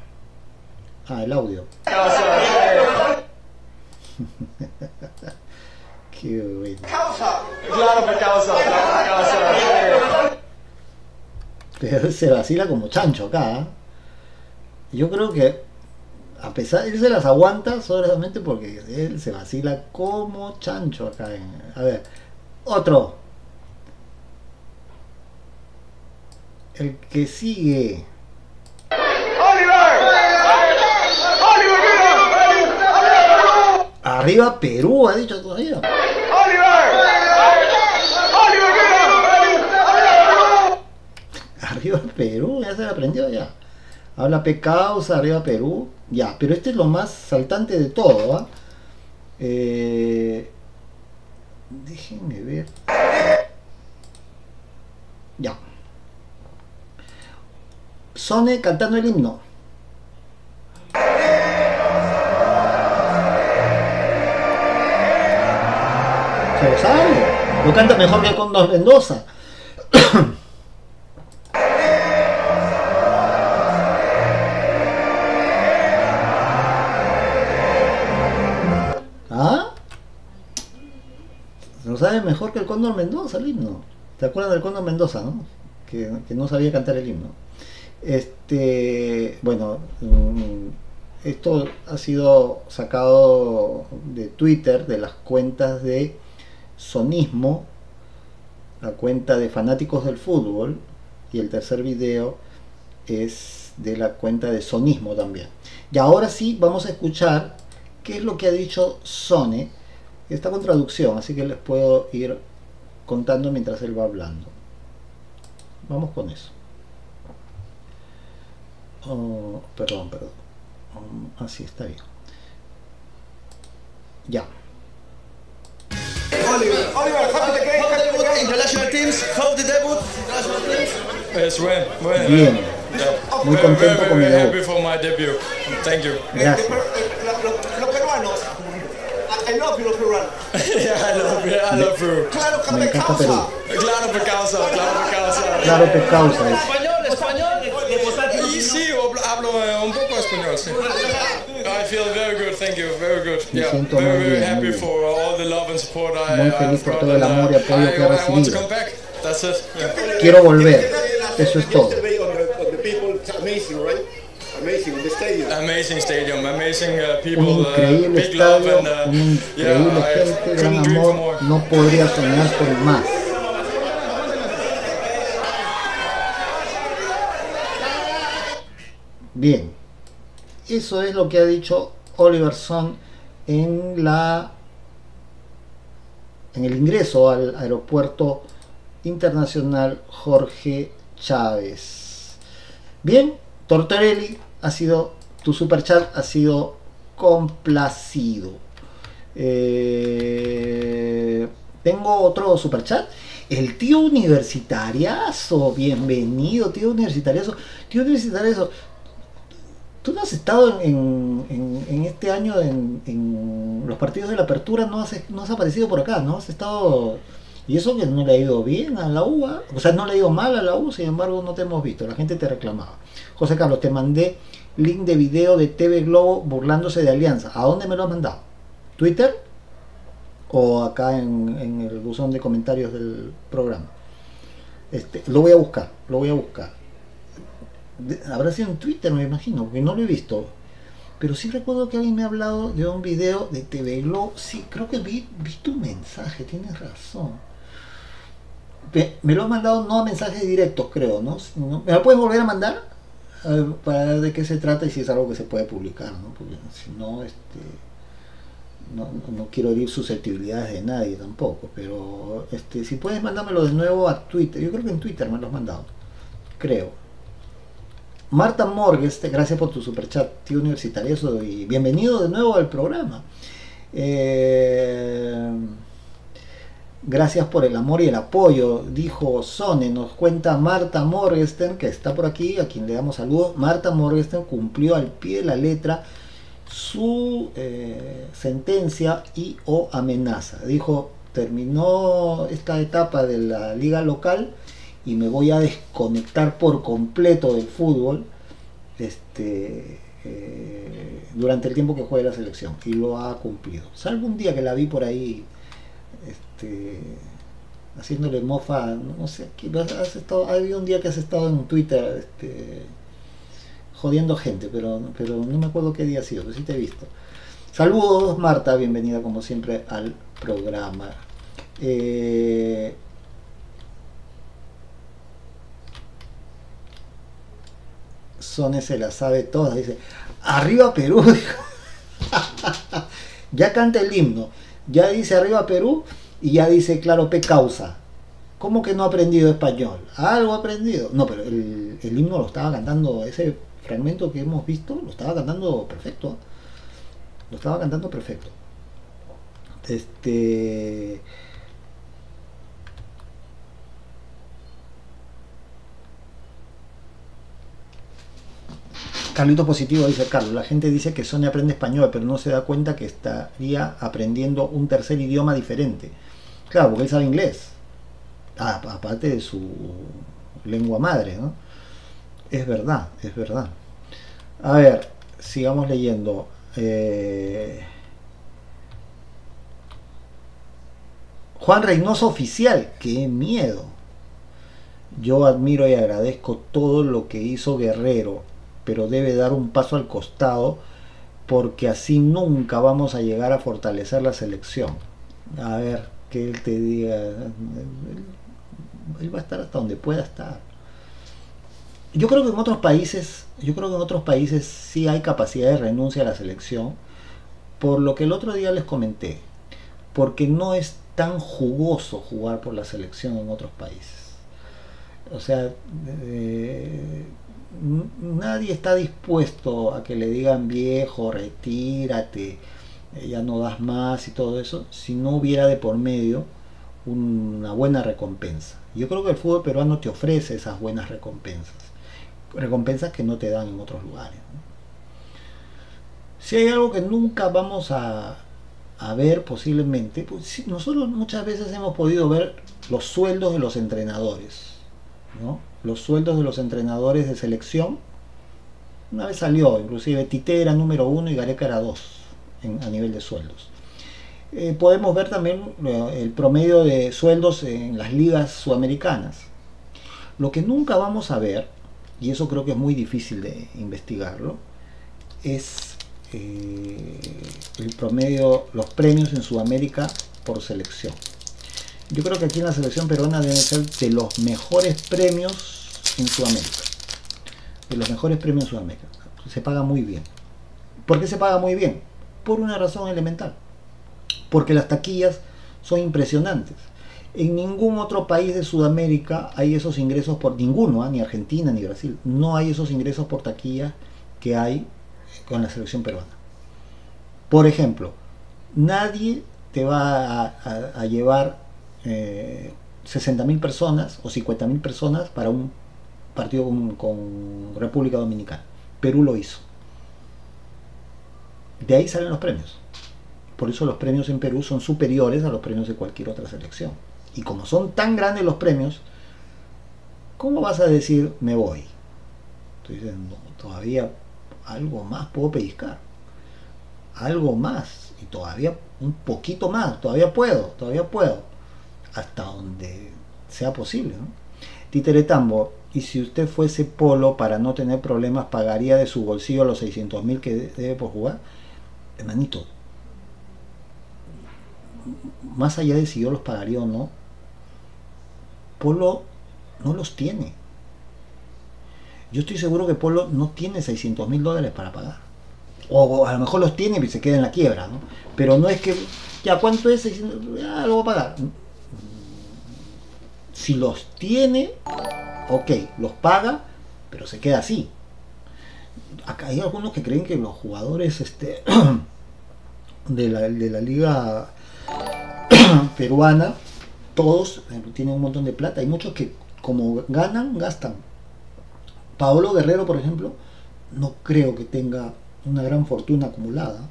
El audio. Qué bueno. Claro que causa, claro que causa. Pero se vacila como chancho acá. ¿Eh? Yo creo que a pesar, él se las aguanta solamente porque él se vacila como chancho acá. A ver, otro. El que sigue. Arriba Perú, ha dicho todavía. Arriba Perú, ya se lo aprendió ya. Habla Pecausa, arriba Perú. Ya, pero este es lo más saltante de todo, ¿ah? Déjenme ver. Ya. Sone cantando el himno. Se lo sabe. Lo canta mejor que Cóndor Mendoza. ¿Ah? Se lo sabe mejor que el Cóndor Mendoza el himno. ¿Te acuerdas del Cóndor Mendoza, no? Que no sabía cantar el himno. Bueno, esto ha sido sacado de Twitter, de las cuentas de Sonismo, la cuenta de fanáticos del fútbol, y el tercer video es de la cuenta de Sonismo también. Y ahora sí vamos a escuchar qué es lo que ha dicho Sone. Está con traducción, así que les puedo ir contando mientras él va hablando. Vamos con eso. Oh, perdón. Así está bien. Ya. Oliver, how did the game? International teams, how the debut? International teams. Yes, bueno. Bien. Muy contento con mi Very happy debut. for my debut. Thank you. Gracias. Los peruanos. I love you, los peruanos. I love Peru. Claro que Me me encanta Perú. causa. Claro por causa. Claro que causa es. Español. Y sí, hablo un poco español, sí. I feel very good, thank you, very good. Me Yeah, siento muy very bien, happy muy bien. for all the love and support Muy feliz por todo el amor y apoyo que he I want to recibido. come back. That's it. Yeah. Quiero volver. Eso es todo. Amazing stadium, amazing people, Un increíble big love estadio, and un increíble gente, gran couldn't dream for more. amor. No podría soñar por más. Bien, eso es lo que ha dicho Oliver Son en el ingreso al aeropuerto internacional Jorge Chávez. Bien, Tortorelli, tu superchat ha sido complacido. Tengo otro superchat. El tío universitariazo, bienvenido, tío universitariazo. Tío universitariazo, tú no has estado en este año en los partidos de la apertura, no has aparecido por acá, ¿no? Has estado. Y eso que no le ha ido bien a la U, o sea, no le ha ido mal a la U, sin embargo no te hemos visto, la gente te reclamaba. José Carlos, te mandé link de video de TV Globo burlándose de Alianza. ¿A dónde me lo has mandado? ¿Twitter? ¿O acá en el buzón de comentarios del programa? Lo voy a buscar. Habrá sido en Twitter, me imagino, porque no lo he visto. Pero sí recuerdo que alguien me ha hablado de un video de TV Globo. Sí, creo que vi tu mensaje, tienes razón. Me lo has mandado no a mensajes directos, creo, ¿no? ¿Me lo puedes volver a mandar? Para ver de qué se trata y si es algo que se puede publicar, ¿no? Porque si no, no quiero herir susceptibilidades de nadie tampoco. Pero si puedes mandármelo de nuevo a Twitter. Yo creo que en Twitter me lo has mandado. Creo. Marta Morgues, gracias por tu superchat, tío universitario, y bienvenido de nuevo al programa. Gracias por el amor y el apoyo, dijo Sone. Nos cuenta Marta Morgenstern, que está por aquí, a quien le damos saludos. Marta Morgenstern cumplió al pie de la letra su sentencia y o amenaza. Dijo, terminó esta etapa de la liga local y me voy a desconectar por completo del fútbol durante el tiempo que juegue la selección, y lo ha cumplido, salvo un día que la vi por ahí haciéndole mofa, no sé, ha habido un día que has estado en Twitter jodiendo gente, pero no me acuerdo qué día ha sido, pero sí te he visto. Saludos Marta, bienvenida como siempre al programa. Sone se la sabe toda, dice, arriba Perú. Ya canta el himno, ya dice arriba Perú y ya dice claro P causa. ¿Cómo que no ha aprendido español? Algo ha aprendido. No, pero el himno lo estaba cantando, ese fragmento que hemos visto, lo estaba cantando perfecto. Lo estaba cantando perfecto. Carlito Positivo dice, Carlos, la gente dice que Sonia aprende español, pero no se da cuenta que estaría aprendiendo un tercer idioma diferente. Claro, porque él sabe inglés. Aparte de su lengua madre, ¿no? Es verdad, es verdad. A ver, sigamos leyendo. Juan Reynoso Oficial, qué miedo. Yo admiro y agradezco todo lo que hizo Guerrero, pero debe dar un paso al costado porque así nunca vamos a llegar a fortalecer la selección. A ver, que él te diga, él va a estar hasta donde pueda estar. Yo creo que en otros países sí hay capacidad de renuncia a la selección, por lo que el otro día les comenté, porque no es tan jugoso jugar por la selección en otros países. O sea, nadie está dispuesto a que le digan viejo, retírate, ya no das más y todo eso, si no hubiera de por medio una buena recompensa. Yo creo que el fútbol peruano te ofrece esas buenas recompensas que no te dan en otros lugares, ¿no? Si hay algo que nunca vamos a ver posiblemente, pues nosotros muchas veces hemos podido ver los sueldos de los entrenadores, ¿no? Los sueldos de los entrenadores de selección. Una vez salió, inclusive Tite era número 1 y Gareca era 2 a nivel de sueldos. Podemos ver también el promedio de sueldos en las ligas sudamericanas. Lo que nunca vamos a ver, y eso creo que es muy difícil de investigarlo, es el promedio, los premios en Sudamérica por selección. Yo creo que aquí en la selección peruana deben ser de los mejores premios en Sudamérica. De los mejores premios en Sudamérica. Se paga muy bien. ¿Por qué se paga muy bien? Por una razón elemental. Porque las taquillas son impresionantes. En ningún otro país de Sudamérica hay esos ingresos por ninguno, ni Argentina ni Brasil. No hay esos ingresos por taquilla que hay con la selección peruana. Por ejemplo, nadie te va a llevar 60.000 personas o 50.000 personas para un partido con República Dominicana. Perú lo hizo. De ahí salen los premios. Por eso los premios en Perú son superiores a los premios de cualquier otra selección. Y como son tan grandes los premios, ¿cómo vas a decir me voy? Entonces, no, todavía algo más puedo pellizcar. Algo más. Y todavía un poquito más. Todavía puedo. Hasta donde sea posible, ¿no? Titeretambo, y si usted fuese Polo, para no tener problemas, ¿pagaría de su bolsillo los 600.000 que debe por jugar? Hermanito, más allá de si yo los pagaría o no, Polo no los tiene. Yo estoy seguro que Polo no tiene $600.000 para pagar. O a lo mejor los tiene y se queda en la quiebra, ¿no? Pero no es que, ya, ¿cuánto es? 600, ya lo voy a pagar. Si los tiene, ok, los paga, pero se queda así. Acá hay algunos que creen que los jugadores de la liga peruana, todos tienen un montón de plata. Hay muchos que como ganan, gastan. Paolo Guerrero, por ejemplo, no creo que tenga una gran fortuna acumulada.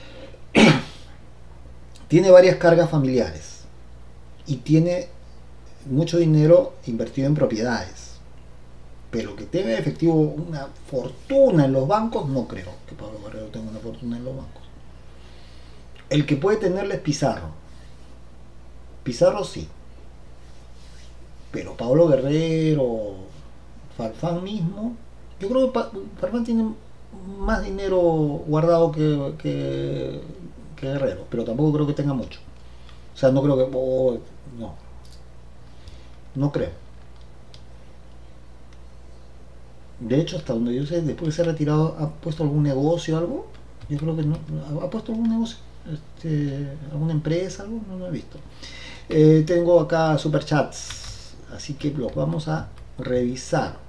Tiene varias cargas familiares y tiene mucho dinero invertido en propiedades, pero que tenga efectivo una fortuna en los bancos, no creo que Pablo Guerrero tenga una fortuna en los bancos. El que puede tenerla es Pizarro. Pizarro sí. Pero Pablo Guerrero, Farfán mismo, yo creo que Farfán tiene más dinero guardado que Guerrero, pero tampoco creo que tenga mucho. O sea, no creo que... no creo. De hecho, hasta donde yo sé, después de ser retirado, ¿ha puesto algún negocio o algo? Yo creo que no. ¿Ha puesto algún negocio? ¿Alguna empresa? Algo? No lo he visto. Tengo acá superchats, así que los vamos a revisar.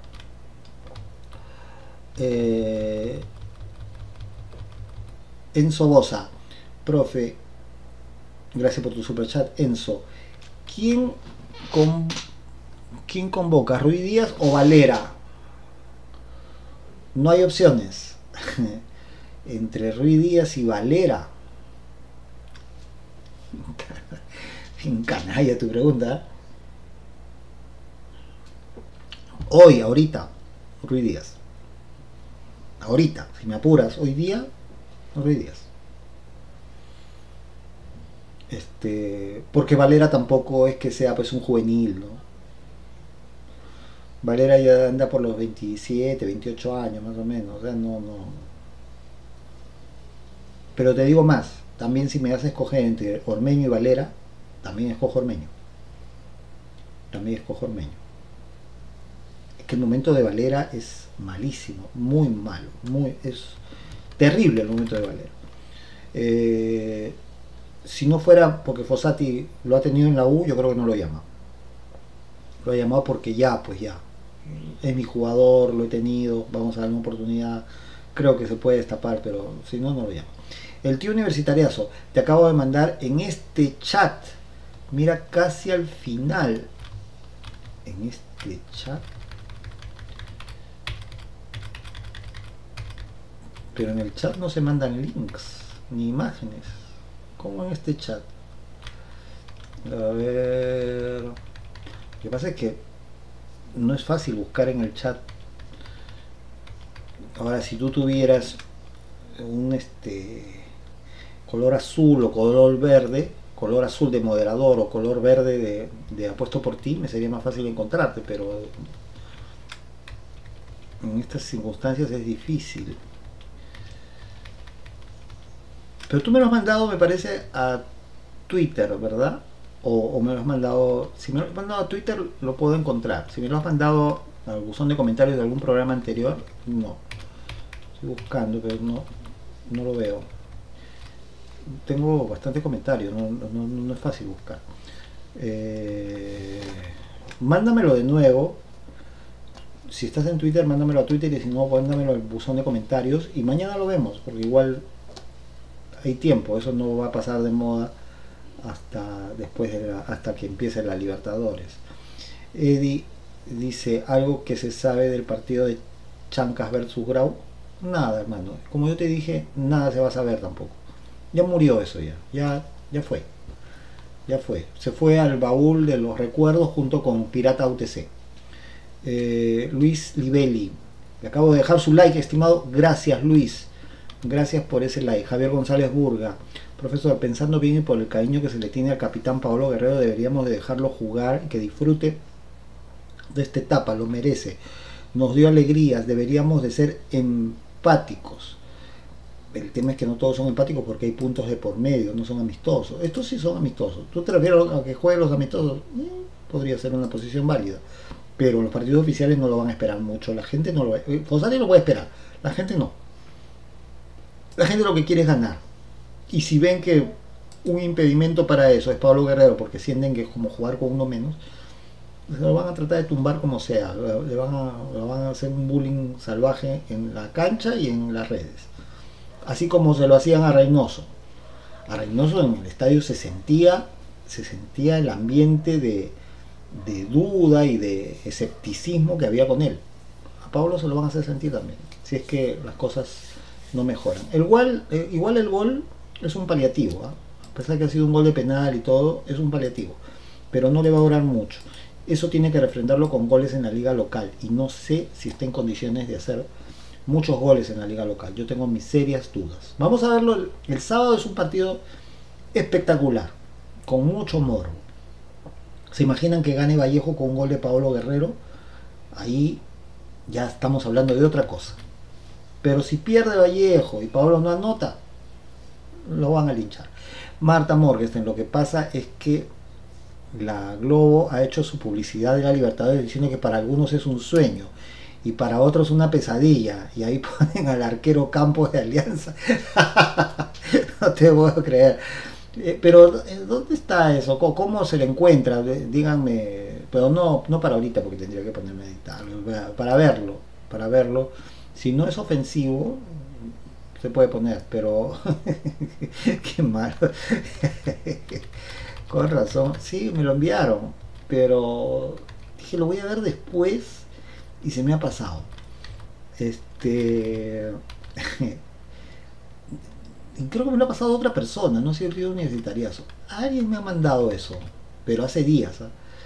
Enzo Bosa, profe, gracias por tu superchat. Enzo, ¿quién convoca? ¿Ruiz Díaz o Valera? No hay opciones entre Ruiz Díaz y Valera. En canalla tu pregunta. Hoy, ahorita, Ruiz Díaz. Ahorita, si me apuras, hoy día, Ruiz Díaz. Porque Valera tampoco es que sea pues un juvenil, ¿no? Valera ya anda por los 27, 28 años más o menos, o sea, no. Pero te digo más, también si me das a escoger entre Ormeño y Valera, también escojo Ormeño. Es que el momento de Valera es malísimo, muy malo, es terrible el momento de Valera. Si no fuera porque Fossati lo ha tenido en la U, yo creo que no lo llama. Lo ha llamado porque ya es mi jugador, lo he tenido, vamos a darle una oportunidad, creo que se puede destapar, pero si no, no lo llama. El tío universitariazo, te acabo de mandar en este chat, mira casi al final, en este chat, pero en el chat no se mandan links ni imágenes, como en este chat. A ver, lo que pasa es que no es fácil buscar en el chat. Ahora, si tú tuvieras un color azul o color verde, color azul de moderador o color verde de apuesto por ti, me sería más fácil encontrarte, pero en estas circunstancias es difícil. Pero tú me lo has mandado, me parece, a Twitter, ¿verdad? O me lo has mandado... Si me lo has mandado a Twitter, lo puedo encontrar. Si me lo has mandado al buzón de comentarios de algún programa anterior, no. Estoy buscando, pero no lo veo. Tengo bastantes comentarios, no es fácil buscar. Mándamelo de nuevo. Si estás en Twitter, mándamelo a Twitter, y si no, mándamelo al buzón de comentarios y mañana lo vemos, porque igual hay tiempo, eso no va a pasar de moda hasta después hasta que empiece la Libertadores. Eddie dice: algo que se sabe del partido de Chancas versus Grau. Nada, hermano, como yo te dije, nada se va a saber tampoco. Ya murió eso, ya fue, se fue al baúl de los recuerdos junto con Pirata UTC. Luis Livelli, le acabo de dejar su like, estimado, gracias Luis, gracias por ese like. Javier González Burga: profesor, pensando bien y por el cariño que se le tiene al capitán Pablo Guerrero, deberíamos de dejarlo jugar y que disfrute de esta etapa, lo merece, nos dio alegrías, deberíamos de ser empáticos. El tema es que no todos son empáticos porque hay puntos de por medio, no son amistosos. Estos sí son amistosos. ¿Tú te refieres a que jueguen los amistosos? Podría ser una posición válida, pero los partidos oficiales no lo van a esperar mucho. La gente no lo va a... Fossati lo puede esperar, la gente no. La gente lo que quiere es ganar. Y si ven que un impedimento para eso es Pablo Guerrero, porque sienten que es como jugar con uno menos, se lo van a tratar de tumbar como sea. Le van a hacer un bullying salvaje en la cancha y en las redes. Así como se lo hacían a Reynoso. A Reynoso en el estadio se sentía el ambiente de duda y de escepticismo que había con él. A Pablo se lo van a hacer sentir también, si es que las cosas no mejoran. Igual el gol es un paliativo, ¿eh? A pesar de que ha sido un gol de penal y todo, es un paliativo, pero no le va a durar mucho. Eso tiene que refrendarlo con goles en la liga local, y no sé si está en condiciones de hacer muchos goles en la liga local. Yo tengo mis serias dudas. Vamos a verlo el sábado. Es un partido espectacular, con mucho morbo. ¿Se imaginan que gane Vallejo con un gol de Paolo Guerrero? Ahí ya estamos hablando de otra cosa. Pero si pierde Vallejo y Paolo no anota, lo van a linchar. Marta Morgenstern, lo que pasa es que la Globo ha hecho su publicidad de la Libertadores diciendo que para algunos es un sueño y para otros una pesadilla, y ahí ponen al arquero Campos de Alianza. No te puedo creer. Pero ¿dónde está eso? ¿Cómo se le encuentra? Díganme, pero no para ahorita porque tendría que ponerme a editarlo, para verlo. Si no es ofensivo, se puede poner, pero qué malo. Con razón, sí, me lo enviaron, pero dije lo voy a ver después y se me ha pasado. Y creo que me lo ha pasado a otra persona, no sé si el río universitariazo. Alguien me ha mandado eso, pero hace días.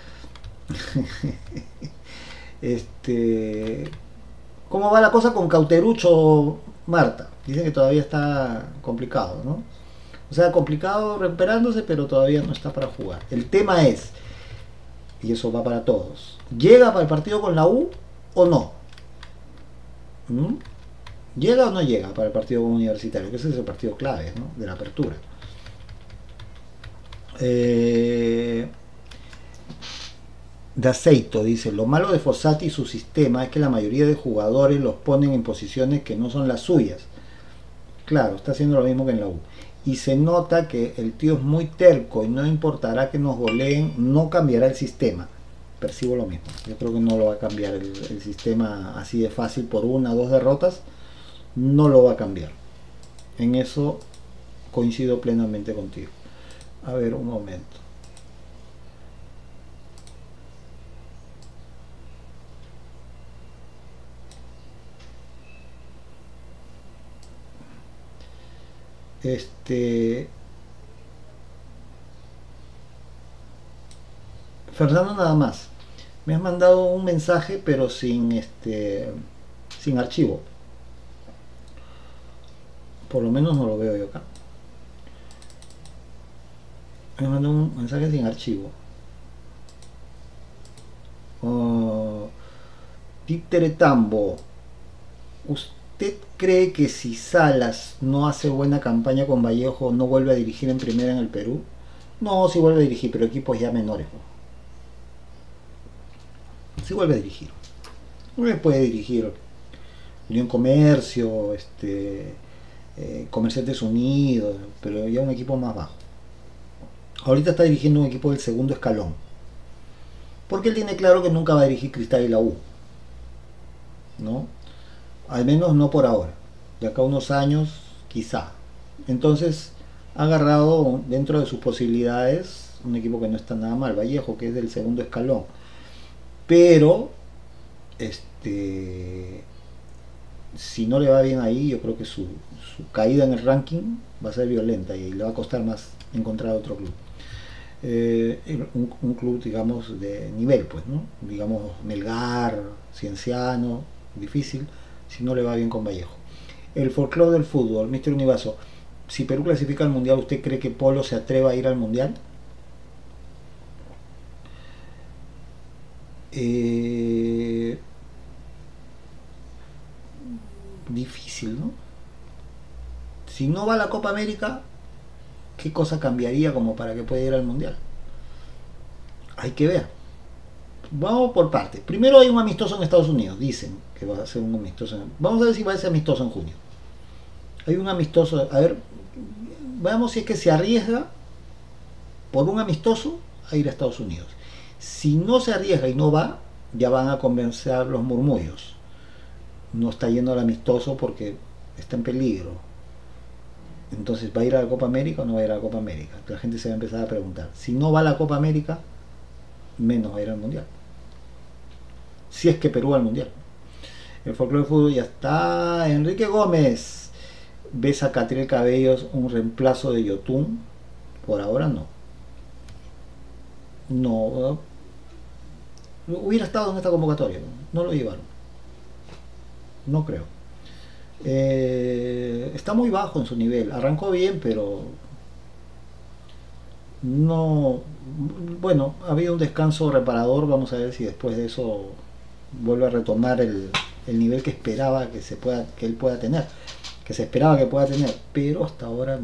¿Cómo va la cosa con Cauterucho, Marta? Dicen que todavía está complicado, ¿no? O sea, complicado recuperándose, pero todavía no está para jugar. El tema es, y eso va para todos, ¿llega para el partido con la U o no? ¿Mm? ¿Llega o no llega para el partido universitario? Que ese es el partido clave, ¿no? De la apertura. De Aceito dice, lo malo de Fossati y su sistema es que la mayoría de jugadores los ponen en posiciones que no son las suyas. Claro, está haciendo lo mismo que en la U. Y se nota que el tío es muy terco y no importará que nos goleen, no cambiará el sistema. Percibo lo mismo. Yo creo que no lo va a cambiar el sistema así de fácil por 1 o 2 derrotas. No lo va a cambiar. En eso coincido plenamente contigo. A ver, un momento. Fernando nada más. Me has mandado un mensaje pero sin archivo. Por lo menos no lo veo yo acá. Me mandó un mensaje sin archivo. Títere Tambo, ¿usted cree que si Salas no hace buena campaña con Vallejo no vuelve a dirigir en primera en el Perú? No, sí vuelve a dirigir, pero equipos ya menores. Sí vuelve a dirigir. No puede dirigir Unión Comercio, Comerciantes Unidos, pero ya un equipo más bajo. Ahorita está dirigiendo un equipo del segundo escalón, porque él tiene claro que nunca va a dirigir Cristal y la U, ¿no? Al menos no por ahora. De acá a unos años, quizá. Entonces ha agarrado dentro de sus posibilidades un equipo que no está nada mal, Vallejo, que es del segundo escalón, pero si no le va bien ahí, yo creo que su caída en el ranking va a ser violenta y le va a costar más encontrar otro club. Un club, digamos, de nivel, pues, ¿no? Digamos, Melgar, Cienciano, difícil, si no le va bien con Vallejo. El folclore del fútbol, Mr. Univaso, si Perú clasifica al Mundial, ¿usted cree que Polo se atreva a ir al Mundial? Difícil, ¿no? Si no va a la Copa América, ¿qué cosa cambiaría como para que pueda ir al Mundial? Hay que ver. Vamos por partes. Primero hay un amistoso en Estados Unidos. Dicen que va a ser un amistoso. Vamos a ver si va a ser amistoso en junio. Hay un amistoso. A ver, veamos si es que se arriesga por un amistoso a ir a Estados Unidos. Si no se arriesga y no va, ya van a convencer los murmullos. No está yendo al amistoso porque está en peligro. Entonces, ¿va a ir a la Copa América o no va a ir a la Copa América? La gente se va a empezar a preguntar. Si no va a la Copa América, menos va a ir al Mundial. Si es que Perú va al Mundial. El folclore de fútbol ya está. Enrique Gómez. ¿Ves a Catriel Cabellos un reemplazo de Yotun? Por ahora no. No. Hubiera estado en esta convocatoria. No lo llevaron. No creo. Está muy bajo en su nivel. Arrancó bien, pero no, bueno, ha habido un descanso reparador, vamos a ver si después de eso vuelve a retomar el nivel que esperaba que él pueda tener, que se esperaba que pueda tener, pero hasta ahora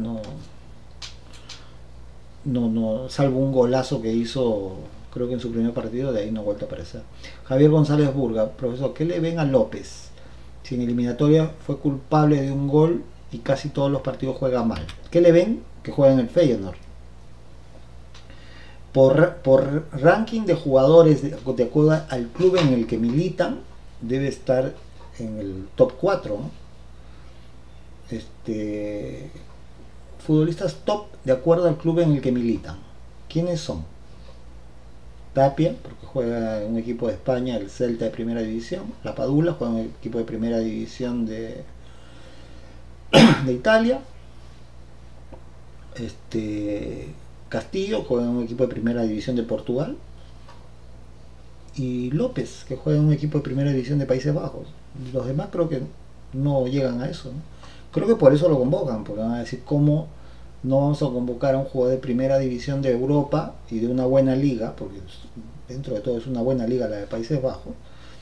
no, salvo un golazo que hizo, creo que en su primer partido, de ahí no ha vuelto a aparecer. Javier González Burga, profesor, ¿qué le ven a López? Si en eliminatoria fue culpable de un gol y casi todos los partidos juega mal. ¿Qué le ven? Que juega en el Feyenoord. Por ranking de jugadores, de acuerdo al club en el que militan, debe estar en el top 4, ¿no? Futbolistas top de acuerdo al club en el que militan. ¿Quiénes son? Tapia, porque juega en un equipo de España, el Celta de primera división. La Padula juega en un equipo de primera división de Italia. Castillo juega en un equipo de primera división de Portugal. Y López, que juega en un equipo de primera división de Países Bajos. Los demás creo que no llegan a eso, ¿no? Creo que por eso lo convocan, porque van a decir, ¿cómo no vamos a convocar a un jugador de primera división de Europa y de una buena liga? Porque dentro de todo es una buena liga la de Países Bajos.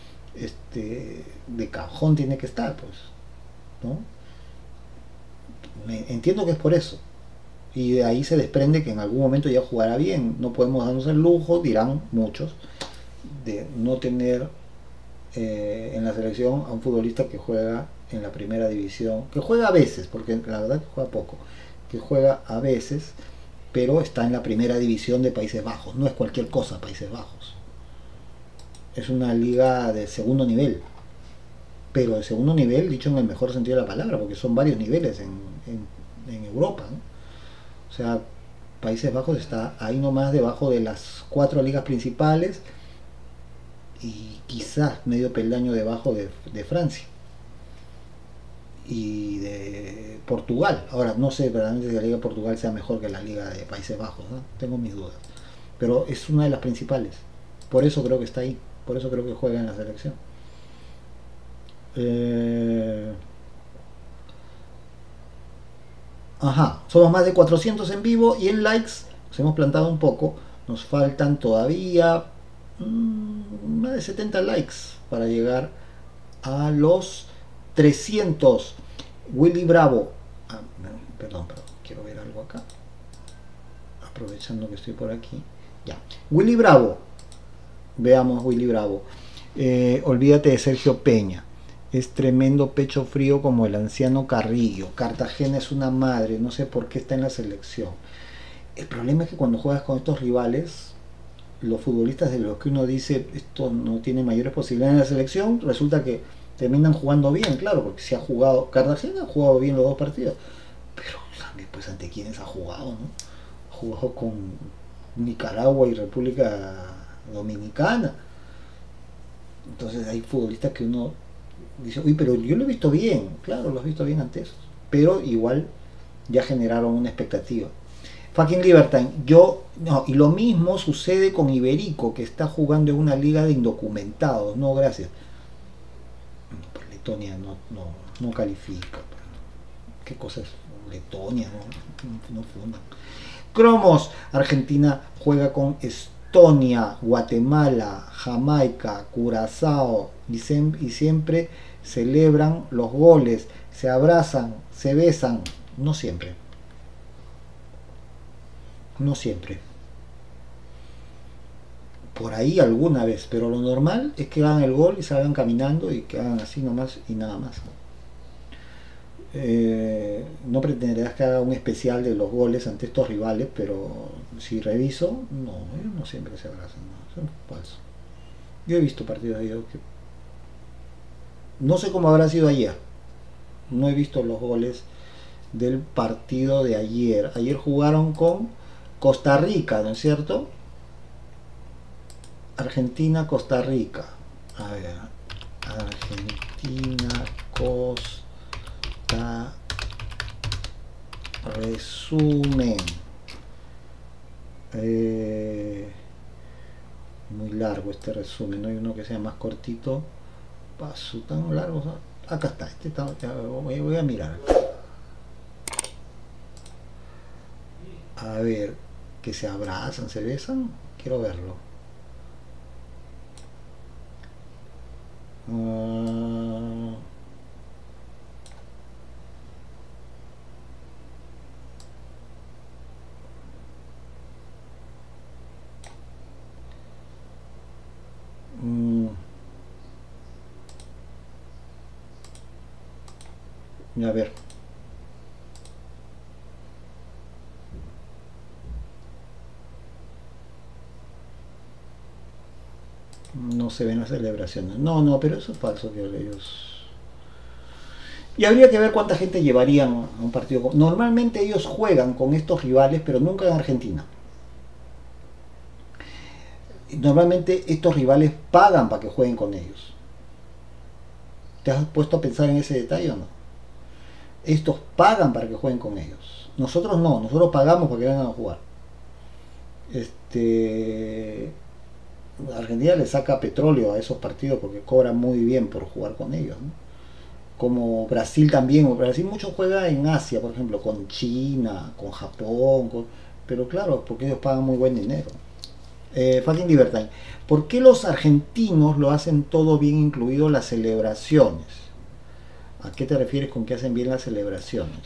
De cajón tiene que estar, pues, ¿no? Entiendo que es por eso. Y de ahí se desprende que en algún momento ya jugará bien. No podemos darnos el lujo, dirán muchos, de no tener en la selección a un futbolista que juega en la primera división, que juega a veces, porque la verdad que juega poco, que juega a veces, pero está en la primera división de Países Bajos. No es cualquier cosa Países Bajos, es una liga de segundo nivel, pero de segundo nivel dicho en el mejor sentido de la palabra, porque son varios niveles en Europa, ¿no? O sea, Países Bajos está ahí nomás debajo de las 4 ligas principales y quizás medio peldaño debajo de Francia y de Portugal. Ahora no sé verdaderamente si la liga de Portugal sea mejor que la liga de Países Bajos, ¿no? Tengo mis dudas, pero es una de las principales, por eso creo que está ahí, por eso creo que juega en la selección. Somos más de 400 en vivo y en likes nos hemos plantado un poco, nos faltan todavía más de 70 likes para llegar a los 300. Willy Bravo, perdón, quiero ver algo acá, aprovechando que estoy por aquí. Ya, Willy Bravo, veamos Willy Bravo. Olvídate de Sergio Peña, es tremendo pecho frío como el anciano Carrillo. Cartagena es una madre, no sé por qué está en la selección. El problema es que cuando juegas con estos rivales, los futbolistas de los que uno dice esto no tiene mayores posibilidades en la selección, resulta que terminan jugando bien, claro, porque si ha jugado, Cartagena ha jugado bien los 2 partidos, pero también pues ante quienes ha jugado, ¿no? Ha jugado con Nicaragua y República Dominicana. Entonces hay futbolistas que uno dice, uy, pero yo lo he visto bien, claro, lo has visto bien antes, pero igual ya generaron una expectativa. Fucking Libertine, y lo mismo sucede con Iberico, que está jugando en una liga de indocumentados. No, gracias. Letonia no califica. ¿Qué cosa es Letonia? No fundan. Cromos, Argentina juega con Estonia, Guatemala, Jamaica, Curazao y siempre celebran los goles, se abrazan, se besan. No siempre. No siempre. Por ahí alguna vez, pero lo normal es que hagan el gol y salgan caminando y que hagan así nomás y nada más. No pretenderás que haga un especial de los goles ante estos rivales, pero si reviso, no siempre se abrazan, no, eso es falso. Yo he visto partidos de ellos que no sé cómo habrá sido ayer, no he visto los goles del partido de ayer. Ayer jugaron con Costa Rica, ¿no es cierto? Argentina, Costa Rica. A ver, Argentina, Costa. Resumen. Muy largo este resumen, no hay uno que sea más cortito. Paso tan largo. Acá está, voy a mirar. A ver, que se abrazan, se besan. Quiero verlo. A ver. No se ven las celebraciones. No, pero eso es falso que ellos. Y habría que ver cuánta gente llevarían a un partido. Normalmente ellos juegan con estos rivales, pero nunca en Argentina. Normalmente estos rivales pagan para que jueguen con ellos. ¿Te has puesto a pensar en ese detalle o no? Estos pagan para que jueguen con ellos. Nosotros no, nosotros pagamos para que vengan a jugar. Argentina le saca petróleo a esos partidos porque cobran muy bien por jugar con ellos, ¿no? Como Brasil también. Brasil mucho juega en Asia, por ejemplo, con China, con Japón, pero claro, porque ellos pagan muy buen dinero. Fucking Libertine. ¿Por qué los argentinos lo hacen todo bien, incluido las celebraciones? ¿A qué te refieres con que hacen bien las celebraciones?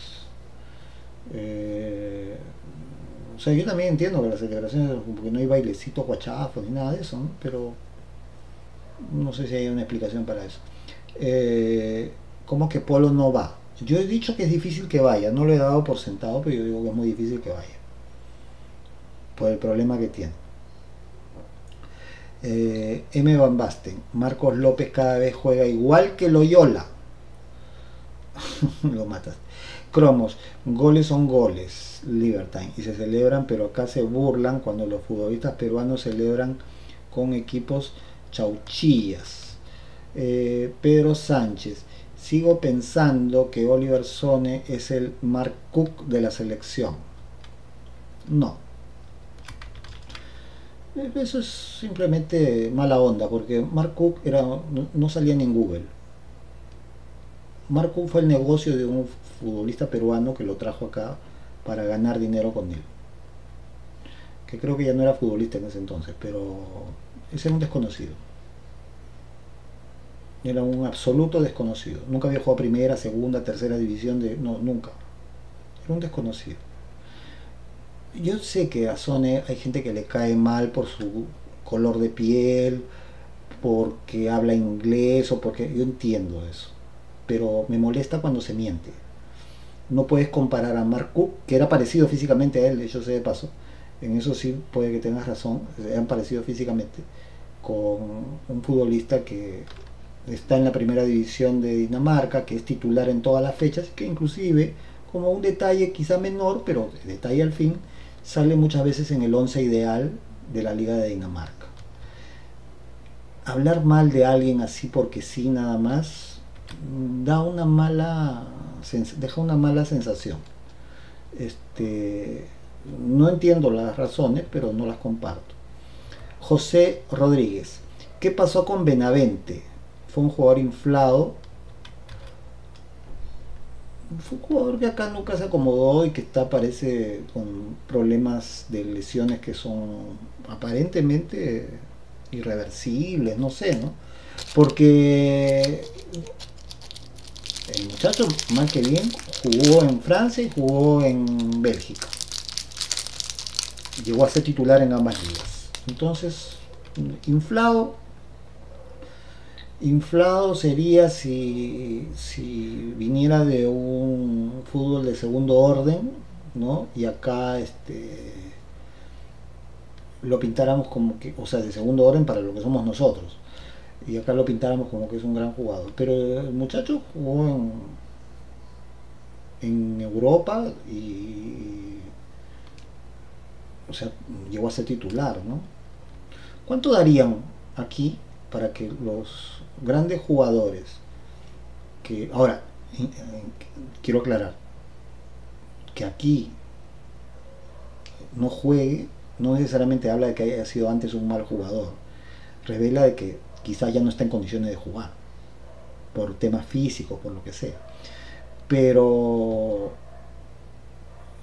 O sea, yo también entiendo que las celebraciones, porque no hay bailecitos guachafos ni nada de eso, ¿no? Pero no sé si hay una explicación para eso. ¿Cómo que Polo no va? Yo he dicho que es difícil que vaya, no lo he dado por sentado, pero yo digo que es muy difícil que vaya, por el problema que tiene. M. Van Basten, Marcos López cada vez juega igual que Loyola. Lo matas. Cromos, goles son goles, Libertine, y se celebran, pero acá se burlan cuando los futbolistas peruanos celebran con equipos chauchillas. Pedro Sánchez, sigo pensando que Oliver Sone es el Mark Cook de la selección. No. Eso es simplemente mala onda, porque Mark Cook no salía ni en Google. Mark Cook fue el negocio de un futbolista peruano que lo trajo acá para ganar dinero con él. Que creo que ya no era futbolista en ese entonces, pero ese era un desconocido. Era un absoluto desconocido. Nunca había jugado primera, segunda, tercera división. No, nunca. Era un desconocido. Yo sé que a Sone hay gente que le cae mal por su color de piel, porque habla inglés, o porque yo entiendo eso, pero me molesta cuando se miente. No puedes comparar a Mark Cook, que era parecido físicamente a él, yo sé de paso, en eso sí puede que tengas razón, eran parecidos físicamente, con un futbolista que está en la primera división de Dinamarca, que es titular en todas las fechas, que inclusive, como un detalle quizá menor, pero detalle al fin, sale muchas veces en el 11 ideal de la Liga de Dinamarca. Hablar mal de alguien así porque sí nada más deja una mala sensación. No entiendo las razones, pero no las comparto. José Rodríguez, ¿qué pasó con Benavente? Fue un jugador inflado. Fue un jugador que acá nunca se acomodó y que parece con problemas de lesiones que son aparentemente irreversibles, no sé, ¿no? Porque el muchacho, más que bien, jugó en Francia y jugó en Bélgica. Llegó a ser titular en ambas ligas. Entonces, inflado sería si viniera de un fútbol de segundo orden, ¿no? Y acá lo pintáramos como que, o sea, de segundo orden para lo que somos nosotros, y acá lo pintáramos como que es un gran jugador. Pero el muchacho jugó en Europa y, o sea, llegó a ser titular, ¿no? ¿Cuánto darían aquí para que los grandes jugadores que ahora quiero aclarar que aquí no juegue no necesariamente habla de que haya sido antes un mal jugador, revela de que quizá ya no está en condiciones de jugar por temas físicos, por lo que sea, pero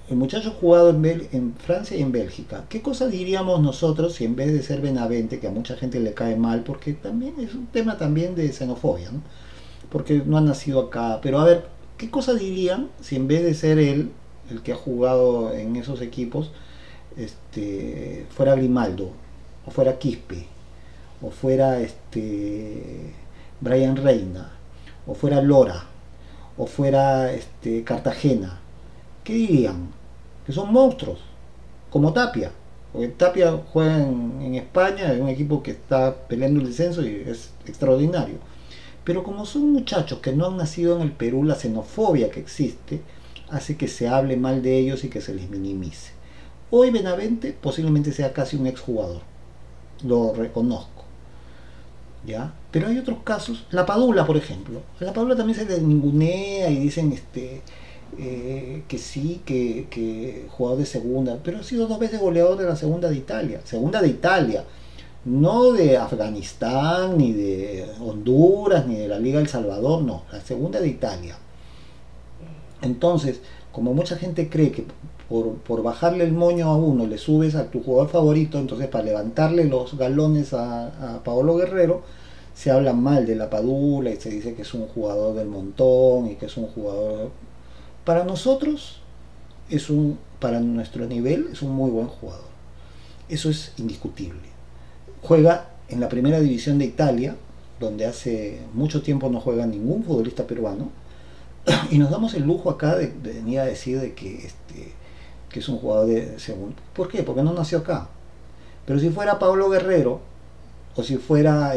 El muchacho ha jugado en Francia y en Bélgica. ¿Qué cosa diríamos nosotros si en vez de ser Benavente, que a mucha gente le cae mal, porque también es un tema también de xenofobia, ¿no? Porque no ha nacido acá, pero a ver, ¿qué cosa dirían si en vez de ser él, el que ha jugado en esos equipos, fuera Grimaldo, o fuera Quispe, o fuera Brian Reina, o fuera Lora, o fuera Cartagena? ¿Qué dirían? Que son monstruos, como Tapia, porque Tapia juega en España, en un equipo que está peleando el descenso y es extraordinario. Pero como son muchachos que no han nacido en el Perú, la xenofobia que existe hace que se hable mal de ellos y que se les minimice. Hoy Benavente posiblemente sea casi un exjugador, lo reconozco, ¿ya? Pero hay otros casos, la Padula por ejemplo, la Padula también se le ningunea y dicen que sí, que jugador de segunda, pero ha sido 2 veces goleador de la segunda de Italia, no de Afganistán, ni de Honduras, ni de la Liga El Salvador, no, la segunda de Italia. Entonces, como mucha gente cree que por bajarle el moño a uno le subes a tu jugador favorito, entonces para levantarle los galones a Paolo Guerrero, se habla mal de la Padula y se dice que es un jugador del montón y que es un jugador... Para nosotros, para nuestro nivel, es un muy buen jugador. Eso es indiscutible. Juega en la primera división de Italia, donde hace mucho tiempo no juega ningún futbolista peruano, y nos damos el lujo acá de venir a decir de que es un jugador de segundo. ¿Por qué? Porque no nació acá. Pero si fuera Paolo Guerrero, o si fuera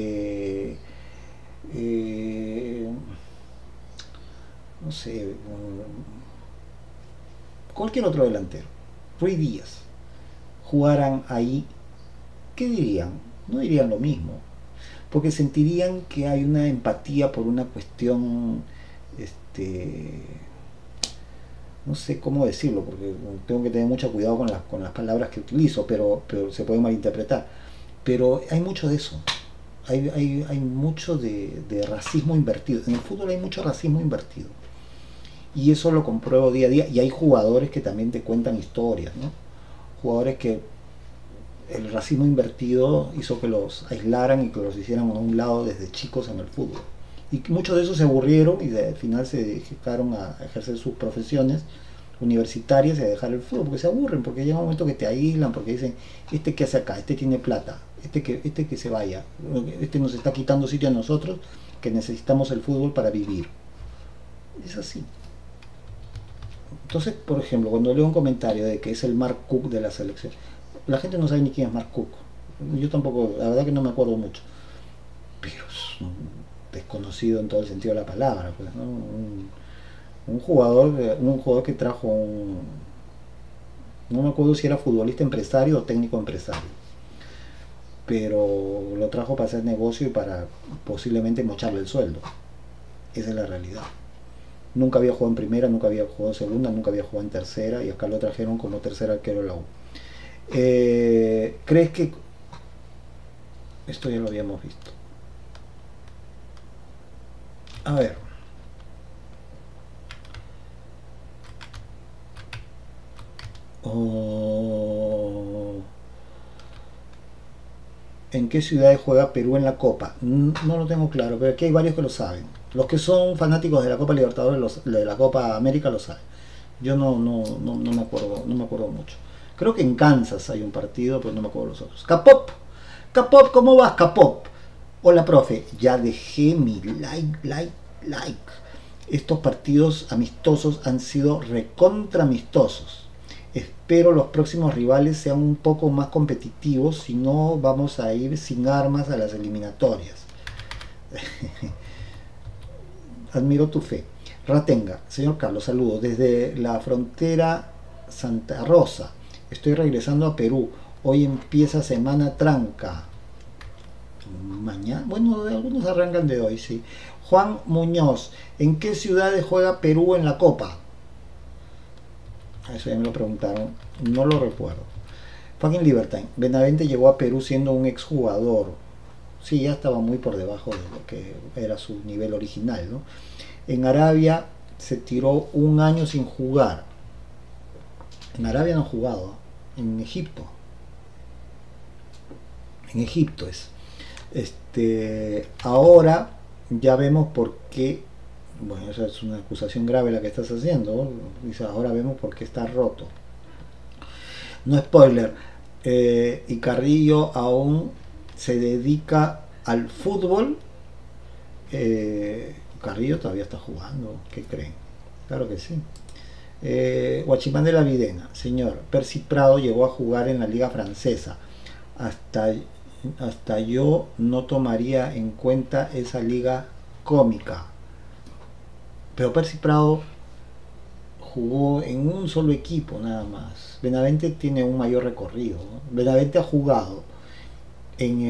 no sé, cualquier otro delantero, Ruiz Díaz, jugaran ahí, ¿qué dirían? No dirían lo mismo, porque sentirían que hay una empatía por una cuestión, no sé cómo decirlo, porque tengo que tener mucho cuidado con las palabras que utilizo, pero se puede malinterpretar. Pero hay mucho de eso, hay mucho de racismo invertido. En el fútbol hay mucho racismo invertido. Y eso lo compruebo día a día. Y hay jugadores que también te cuentan historias, ¿no? Jugadores que el racismo invertido hizo que los aislaran y que los hicieran a un lado desde chicos en el fútbol. Y muchos de esos se aburrieron y al final se dedicaron a ejercer sus profesiones universitarias y a dejar el fútbol, porque se aburren, porque llega un momento que te aíslan, porque dicen, ¿qué hace acá? Tiene plata, que se vaya, nos está quitando sitio a nosotros, que necesitamos el fútbol para vivir. Es así. Entonces, por ejemplo, cuando leo un comentario de que es el Mark Cook de la selección, la gente no sabe ni quién es Mark Cook. Yo tampoco, la verdad que no me acuerdo mucho. Pero es un desconocido en todo el sentido de la palabra, pues, ¿no? Un jugador que trajo no me acuerdo si era futbolista empresario o técnico empresario, pero lo trajo para hacer negocio y para posiblemente mocharle el sueldo. Esa es la realidad. Nunca había jugado en primera, nunca había jugado en segunda, nunca había jugado en tercera, y acá lo trajeron como tercer arquero de la U. ¿Crees que esto ya lo habíamos visto? A ver, ¿en qué ciudades juega Perú en la Copa? No lo tengo claro, pero aquí hay varios que lo saben. Los que son fanáticos de la Copa Libertadores, de la Copa América, lo saben. Yo no me acuerdo mucho. Creo que en Kansas hay un partido, pero no me acuerdo los otros. Capop, ¿cómo vas, Capop? Hola, profe, ya dejé mi like. Estos partidos amistosos han sido recontra amistosos. Espero los próximos rivales sean un poco más competitivos, si no vamos a ir sin armas a las eliminatorias. Admiro tu fe. Ratenga, señor Carlos, saludos desde la frontera Santa Rosa. Estoy regresando a Perú. Hoy empieza Semana Tranca. Mañana, bueno, algunos arrancan de hoy, sí. Juan Muñoz, ¿en qué ciudades juega Perú en la Copa? Eso ya me lo preguntaron, no lo recuerdo. Fucking Libertine, Benavente llegó a Perú siendo un exjugador. Sí, ya estaba muy por debajo de lo que era su nivel original, ¿no? En Arabia se tiró un año sin jugar. En Arabia no ha jugado, en Egipto. En Egipto es. Ahora ya vemos por qué. Bueno, esa es una acusación grave la que estás haciendo, ¿no? Dice, ahora vemos por qué está roto. No spoiler. Y Carrillo aún se dedica al fútbol. Carrillo todavía está jugando, ¿qué creen? Claro que sí. Guachimán de la Videna, señor, Percy Prado llegó a jugar en la liga francesa. Hasta yo no tomaría en cuenta esa liga cómica. Pero Percy Prado jugó en un solo equipo nada más. Benavente tiene un mayor recorrido, ¿no? Benavente ha jugado en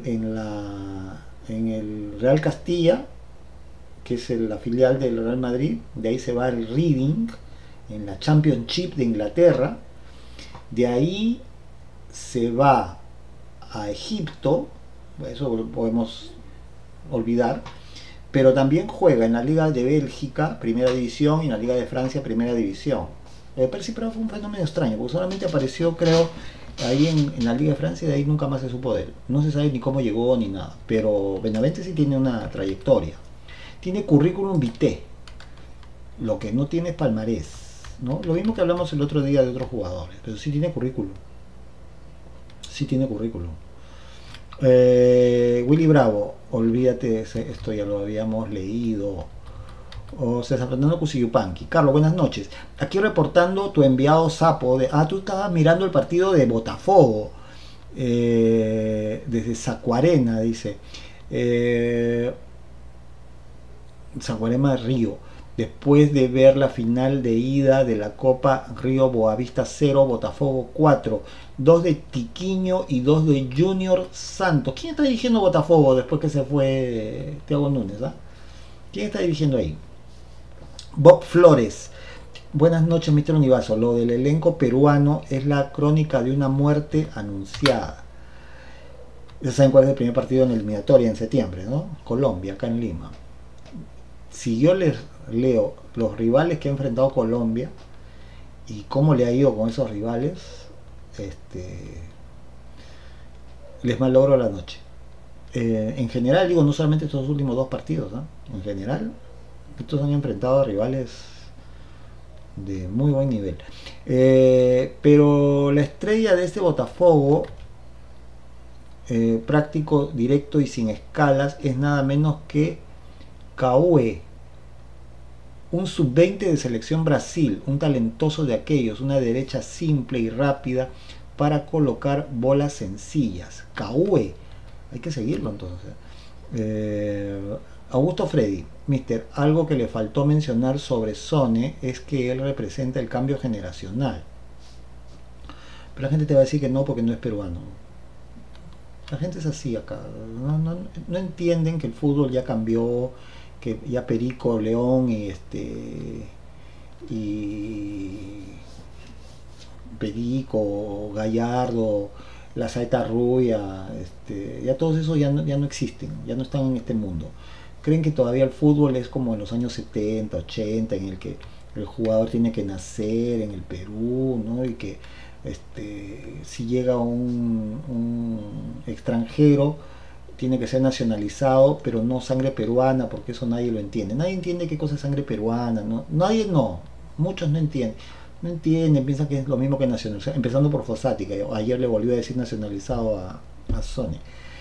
el Real Castilla, que es la filial del Real Madrid. De ahí se va al Reading, en la Championship de Inglaterra. De ahí se va a Egipto, eso lo podemos olvidar, pero también juega en la Liga de Bélgica, Primera División, y en la Liga de Francia, Primera División. Percy Prado fue un fenómeno extraño, porque solamente apareció, creo, ahí en la Liga de Francia, y de ahí nunca más se supo de él. No se sabe ni cómo llegó ni nada, pero Benavente sí tiene una trayectoria. Tiene currículum vitae, lo que no tiene es palmarés, ¿no? Lo mismo que hablamos el otro día de otros jugadores, pero sí tiene currículum. Sí tiene currículum. Willy Bravo, olvídate, esto ya lo habíamos leído. César Fernando Cusiyupanqui. Carlos, buenas noches. Aquí reportando tu enviado sapo de... tú estabas mirando el partido de Botafogo. Desde Sacuarena, dice. Sacuarema Río. Después de ver la final de ida de la Copa Río Boavista 0, Botafogo 4. 2 de Tiquiño y 2 de Junior Santos. ¿Quién está dirigiendo Botafogo después que se fue Thiago Núñez? ¿Quién está dirigiendo ahí? Bob Flores. Buenas noches, Mr. Univaso. Lo del elenco peruano es la crónica de una muerte anunciada. Ya saben cuál es el primer partido en el eliminatoria en septiembre, ¿no? Colombia, acá en Lima. Si yo les leo los rivales que ha enfrentado Colombia y cómo le ha ido con esos rivales, les malogro la noche. En general, digo, no solamente estos últimos dos partidos, ¿no? En general, estos han enfrentado a rivales de muy buen nivel. Pero la estrella de este Botafogo, práctico, directo y sin escalas, es nada menos que Cauê, un sub-20 de selección Brasil, un talentoso de aquellos, una derecha simple y rápida para colocar bolas sencillas. Cauê, hay que seguirlo entonces. Augusto Freddy, mister, algo que le faltó mencionar sobre Sone es que él representa el cambio generacional. Pero la gente te va a decir que no, porque no es peruano. La gente es así acá, no entienden que el fútbol ya cambió, que ya Perico, León y Perico, Gallardo, la Saeta Rubia, ya todos esos ya no existen, ya no están en este mundo. Creen que todavía el fútbol es como en los años 70, 80, en el que el jugador tiene que nacer en el Perú, ¿no? Y que si llega un extranjero tiene que ser nacionalizado, pero no sangre peruana, porque eso nadie lo entiende. Nadie entiende qué cosa es sangre peruana, ¿no? Muchos no entienden, piensan que es lo mismo que nacionalizado, empezando por Fossati, que ayer le volvió a decir nacionalizado a Sony.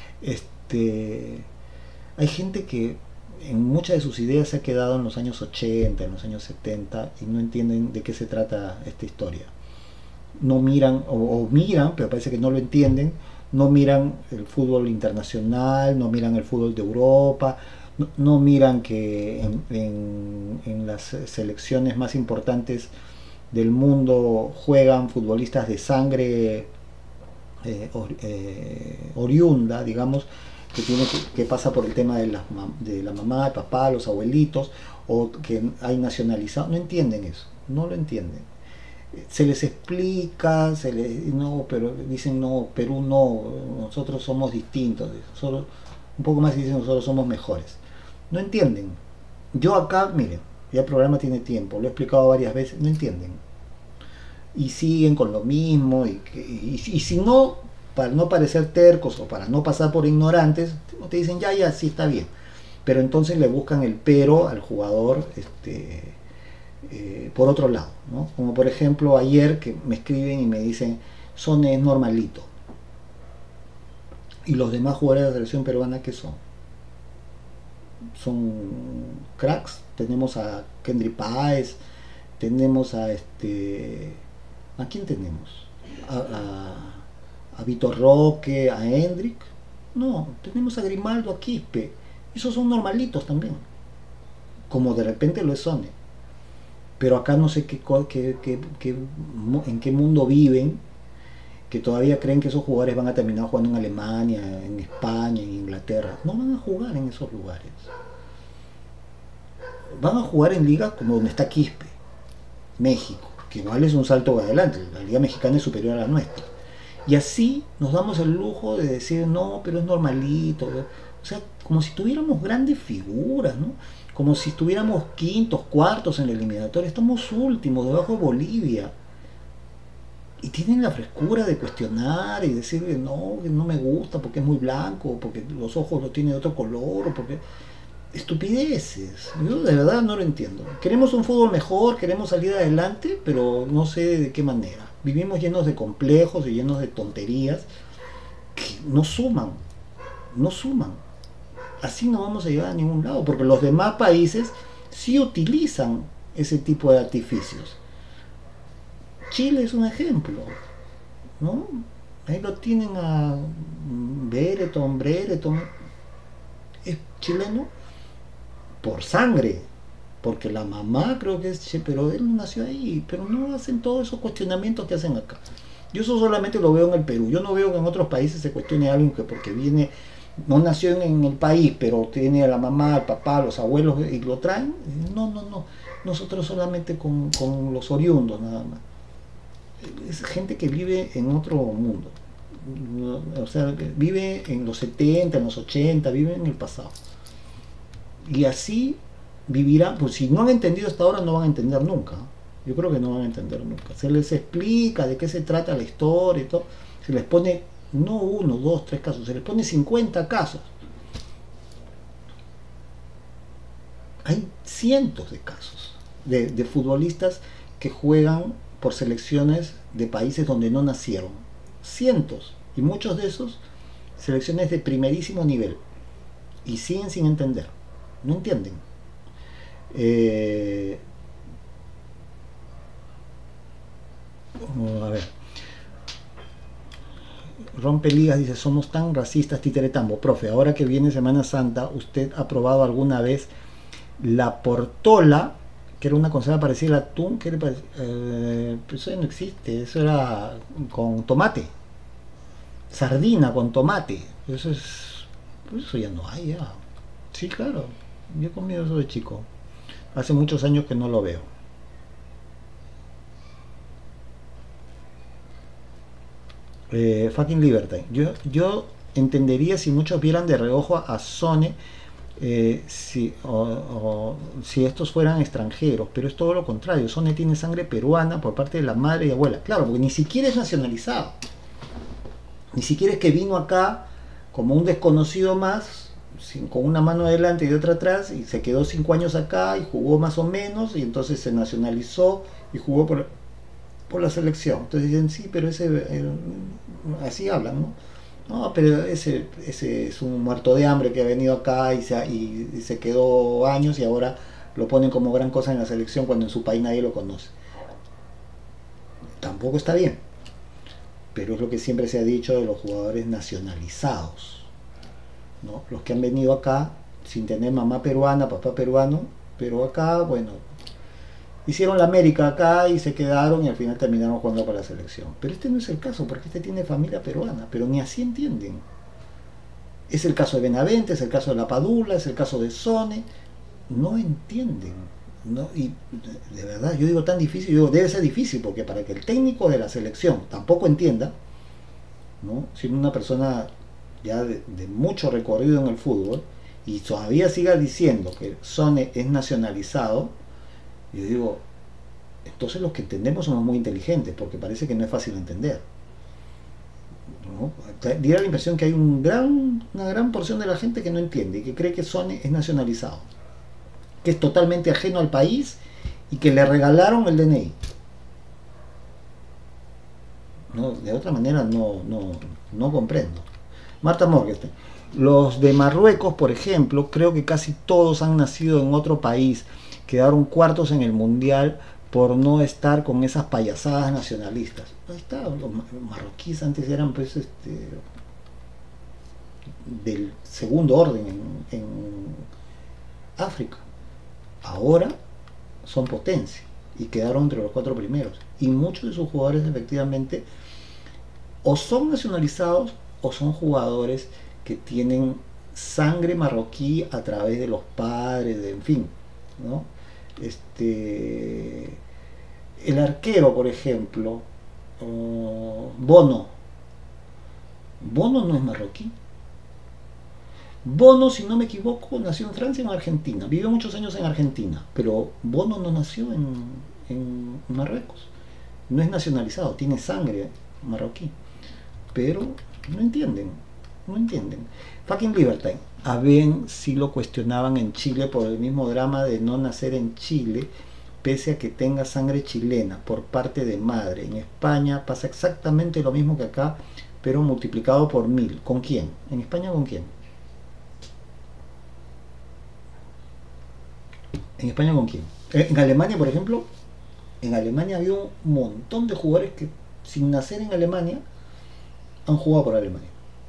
Hay gente que en muchas de sus ideas se ha quedado en los años 80, en los años 70, y no entienden de qué se trata esta historia. No miran, o miran, pero parece que no lo entienden. No miran el fútbol internacional, no miran el fútbol de Europa, no miran que en las selecciones más importantes del mundo juegan futbolistas de sangre oriunda, digamos, que pasa por el tema de la mamá, el papá, los abuelitos, o que hay nacionalizados. No entienden eso, no lo entienden. Se les explica, no, pero dicen no, Perú no, nosotros somos distintos, solo un poco más dicen nosotros somos mejores. No entienden. Yo acá, miren, ya el programa tiene tiempo, lo he explicado varias veces, no entienden. y siguen con lo mismo, y si no, para no parecer tercos o para no pasar por ignorantes, te dicen ya, sí está bien, pero entonces le buscan el pero al jugador por otro lado, ¿no? Como por ejemplo ayer que me escriben y me dicen Son es normalito, y los demás jugadores de la selección peruana, ¿qué son? Son cracks. Tenemos a Kendry Páez, tenemos a ¿a quién tenemos? A Vitor Roque, a Hendrik. No, tenemos a Grimaldo, a Quispe. Esos son normalitos también, como de repente lo es Sone. Pero acá no sé en qué mundo viven, que todavía creen que esos jugadores van a terminar jugando en Alemania, en España, en Inglaterra. No van a jugar en esos lugares. Van a jugar en ligas como donde está Quispe, México, que igual es un salto adelante. La liga mexicana es superior a la nuestra. Y así nos damos el lujo de decir, no, pero es normalito. O sea, como si tuviéramos grandes figuras, ¿no? Como si estuviéramos quintos, cuartos en la eliminatoria. Estamos últimos, debajo de Bolivia. Y tienen la frescura de cuestionar y decir que no me gusta porque es muy blanco, porque los ojos lo tiene de otro color, o porque... Estupideces. Yo de verdad no lo entiendo. Queremos un fútbol mejor, queremos salir adelante, pero no sé de qué manera. Vivimos llenos de complejos y llenos de tonterías que no suman. Así no vamos a llegar a ningún lado, porque los demás países sí utilizan ese tipo de artificios. Chile es un ejemplo, ¿no? Ahí lo tienen a Brereton, es chileno por sangre, porque la mamá creo que es, pero él nació ahí, pero no hacen todos esos cuestionamientos que hacen acá. Yo eso solamente lo veo en el Perú. Yo no veo que en otros países se cuestione a alguien que porque viene, no nació en el país, pero tiene a la mamá, al papá, los abuelos y lo traen. No. Nosotros solamente con los oriundos nada más. Es gente que vive en otro mundo. O sea, vive en los 70, en los 80, vive en el pasado. Y así vivirán, pues si no han entendido hasta ahora, no van a entender nunca. Yo creo que no van a entender nunca. Se les explica de qué se trata la historia y todo. Se les pone, no 1, 2, 3 casos, se les pone 50 casos. Hay cientos de casos de futbolistas que juegan por selecciones de países donde no nacieron. Cientos. Y muchos de esos, selecciones de primerísimo nivel. Y siguen sin entender. No entienden. A ver. Rompe Ligas dice, somos tan racistas, títere tambo. Profe, ahora que viene Semana Santa, ¿usted ha probado alguna vez la portola, que era una conserva parecida al atún? ¿Qué le parece? Pues eso no existe, eso era con tomate. Sardina con tomate. Eso es... Pues eso ya no hay, ya. Sí, claro. Yo he comido eso de chico. Hace muchos años que no lo veo. Fucking Liberty. Yo entendería si muchos vieran de reojo a Sone si estos fueran extranjeros, pero es todo lo contrario. Sone tiene sangre peruana por parte de la madre y abuela. Claro, porque ni siquiera es nacionalizado. Ni siquiera es que vino acá como un desconocido más, con una mano adelante y otra atrás, y se quedó 5 años acá y jugó más o menos, y entonces se nacionalizó y jugó por la selección. Entonces dicen, sí, pero así hablan, ¿no? No, pero ese es un muerto de hambre que ha venido acá y se quedó años y ahora lo ponen como gran cosa en la selección cuando en su país nadie lo conoce. Tampoco está bien, pero es lo que siempre se ha dicho de los jugadores nacionalizados, ¿no? Los que han venido acá sin tener mamá peruana, papá peruano, pero acá, bueno, hicieron la América acá y se quedaron y al final terminaron jugando para la selección. Pero este no es el caso, porque este tiene familia peruana, pero ni así entienden. Es el caso de Benavente, es el caso de La Padula, es el caso de Sone. No entienden, ¿no? Y de verdad, yo digo tan difícil, yo digo, debe ser difícil, porque para que el técnico de la selección tampoco entienda, ¿no? Siendo una persona ya de mucho recorrido en el fútbol, y todavía siga diciendo que Sone es nacionalizado, yo digo, entonces los que entendemos somos muy inteligentes, porque parece que no es fácil entender, ¿no? Diera la impresión que hay una gran porción de la gente que no entiende y que cree que Sony es nacionalizado, que es totalmente ajeno al país y que le regalaron el DNI. No, de otra manera no comprendo. Marta Morgenstern: los de Marruecos, por ejemplo, creo que casi todos han nacido en otro país, quedaron cuartos en el mundial por no estar con esas payasadas nacionalistas. Ahí está, los marroquíes antes eran pues del segundo orden en África, ahora son potencia y quedaron entre los 4 primeros, y muchos de sus jugadores efectivamente o son nacionalizados o son jugadores que tienen sangre marroquí a través de los padres, en fin, ¿no? El arquero, por ejemplo, Bono no es marroquí. Bono, si no me equivoco, nació en Francia o en Argentina. Vivió muchos años en Argentina, pero Bono no nació en Marruecos. No es nacionalizado, tiene sangre marroquí. Pero no entienden. Fucking Libertine: a Ben sí lo cuestionaban en Chile por el mismo drama de no nacer en Chile, pese a que tenga sangre chilena por parte de madre. En España pasa exactamente lo mismo que acá, pero multiplicado por 1000. ¿Con quién? ¿En España con quién? ¿En España con quién? En Alemania, por ejemplo, en Alemania había un montón de jugadores que sin nacer en Alemania han jugado por Alemania.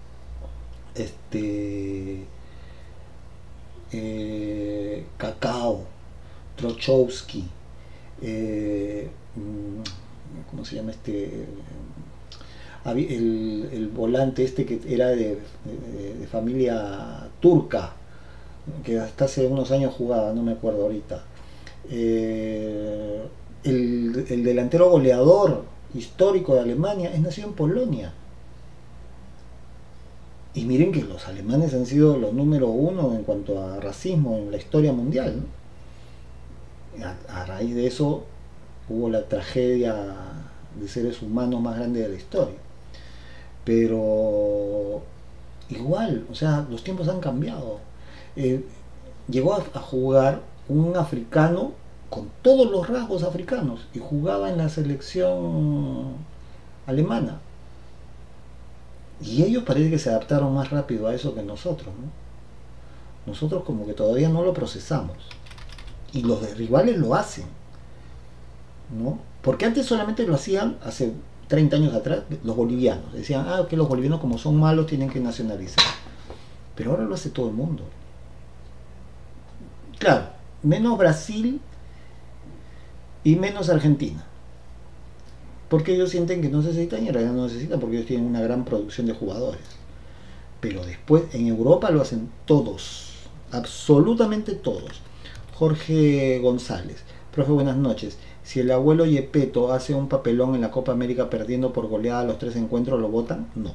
Kakao, Trochowski, ¿cómo se llama el volante que era de familia turca, que hasta hace unos años jugaba, no me acuerdo ahorita, el delantero goleador histórico de Alemania es nacido en Polonia. Y miren que los alemanes han sido los número 1 en cuanto a racismo en la historia mundial, ¿no? A raíz de eso hubo la tragedia de seres humanos más grande de la historia. Pero igual, o sea, los tiempos han cambiado. Llegó a jugar un africano con todos los rasgos africanos y jugaba en la selección alemana. Y ellos parece que se adaptaron más rápido a eso que nosotros, ¿no? Nosotros como que todavía no lo procesamos. Y los de rivales lo hacen, ¿no? Porque antes solamente lo hacían, hace 30 años atrás, los bolivianos. Decían, que los bolivianos como son malos tienen que nacionalizar. Pero ahora lo hace todo el mundo. Claro, menos Brasil y menos Argentina. Porque ellos sienten que no necesitan, y en realidad no necesitan, porque ellos tienen una gran producción de jugadores. Pero después en Europa lo hacen todos, absolutamente todos. Jorge González: profe, buenas noches. Si el abuelo Yepeto hace un papelón en la Copa América perdiendo por goleada los 3 encuentros, ¿lo votan? No.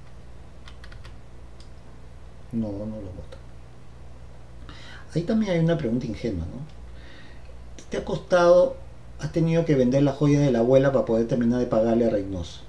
No lo votan. Ahí también hay una pregunta ingenua, ¿no? ¿Te ha costado, has tenido que vender las joyas de la abuela para poder terminar de pagarle a Reynoso?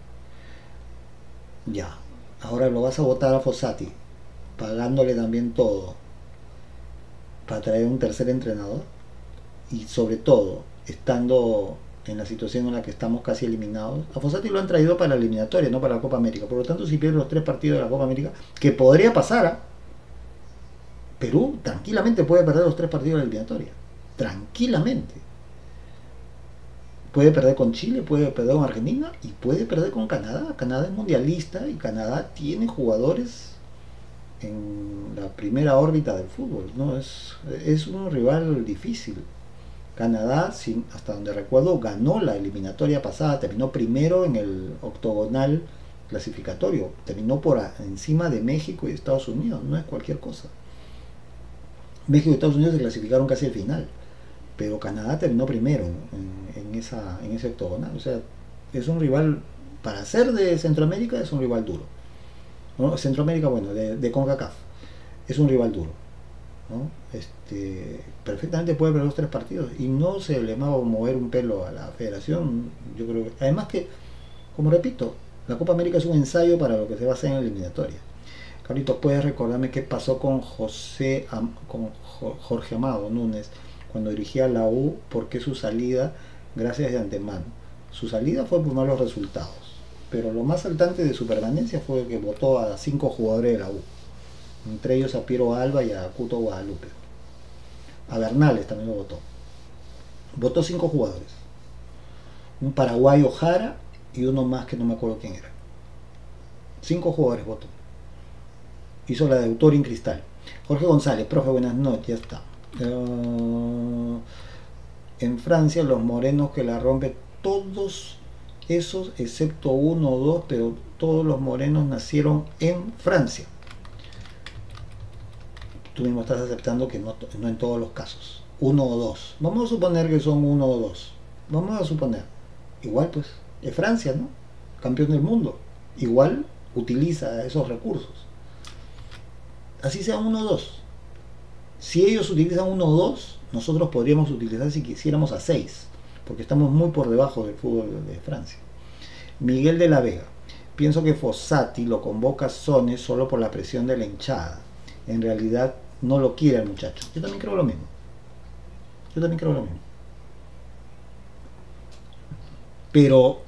Ya. Ahora lo vas a votar a Fossati, pagándole también todo, para traer un tercer entrenador, y sobre todo estando en la situación en la que estamos casi eliminados. A Fossati lo han traído para la eliminatoria, no para la Copa América. Por lo tanto, si pierde los 3 partidos de la Copa América, que podría pasar, Perú tranquilamente puede perder los 3 partidos de la eliminatoria, tranquilamente. Puede perder con Chile, puede perder con Argentina y puede perder con Canadá. Canadá es mundialista y Canadá tiene jugadores en la primera órbita del fútbol, ¿no? Es un rival difícil. Canadá, hasta donde recuerdo, ganó la eliminatoria pasada, terminó primero en el octogonal clasificatorio, terminó por encima de México y Estados Unidos, no es cualquier cosa. México y Estados Unidos se clasificaron casi al final, pero Canadá terminó primero en ese octogonal. O sea, es un rival, para ser de Centroamérica, es un rival duro, ¿no? Centroamérica, bueno, de CONCACAF, es un rival duro, ¿no? Perfectamente puede perder los 3 partidos y no se le va a mover un pelo a la federación. Yo creo que, además que, como repito, la Copa América es un ensayo para lo que se va a hacer en la eliminatoria. Carlitos, ¿puedes recordarme qué pasó con Jorge Amado Núñez cuando dirigía la U? ¿Por qué su salida? Gracias de antemano. Su salida fue por malos resultados, pero lo más saltante de su permanencia fue que votó a 5 jugadores de la U, entre ellos a Piero Alba y a Cuto Guadalupe. A Bernales también lo votó. Votó 5 jugadores, un paraguayo Jara y uno más que no me acuerdo quién era. 5 jugadores votó. Hizo la de autor en cristal. Jorge González, profe, buenas noches, ya está. En Francia los morenos que la rompen, todos esos excepto 1 o 2, pero todos los morenos nacieron en Francia. Tú mismo estás aceptando que no en todos los casos, 1 o 2. Vamos a suponer que son 1 o 2. Vamos a suponer. Igual pues, es Francia, ¿no? Campeón del mundo. Igual utiliza esos recursos. Así sea 1 o 2. Si ellos utilizan 1 o 2, nosotros podríamos utilizar, si quisiéramos, a 6, porque estamos muy por debajo del fútbol de Francia. Miguel de la Vega, pienso que Fossati lo convoca a Sone solo por la presión de la hinchada. En realidad no lo quiere el muchacho. Yo también creo lo mismo. Pero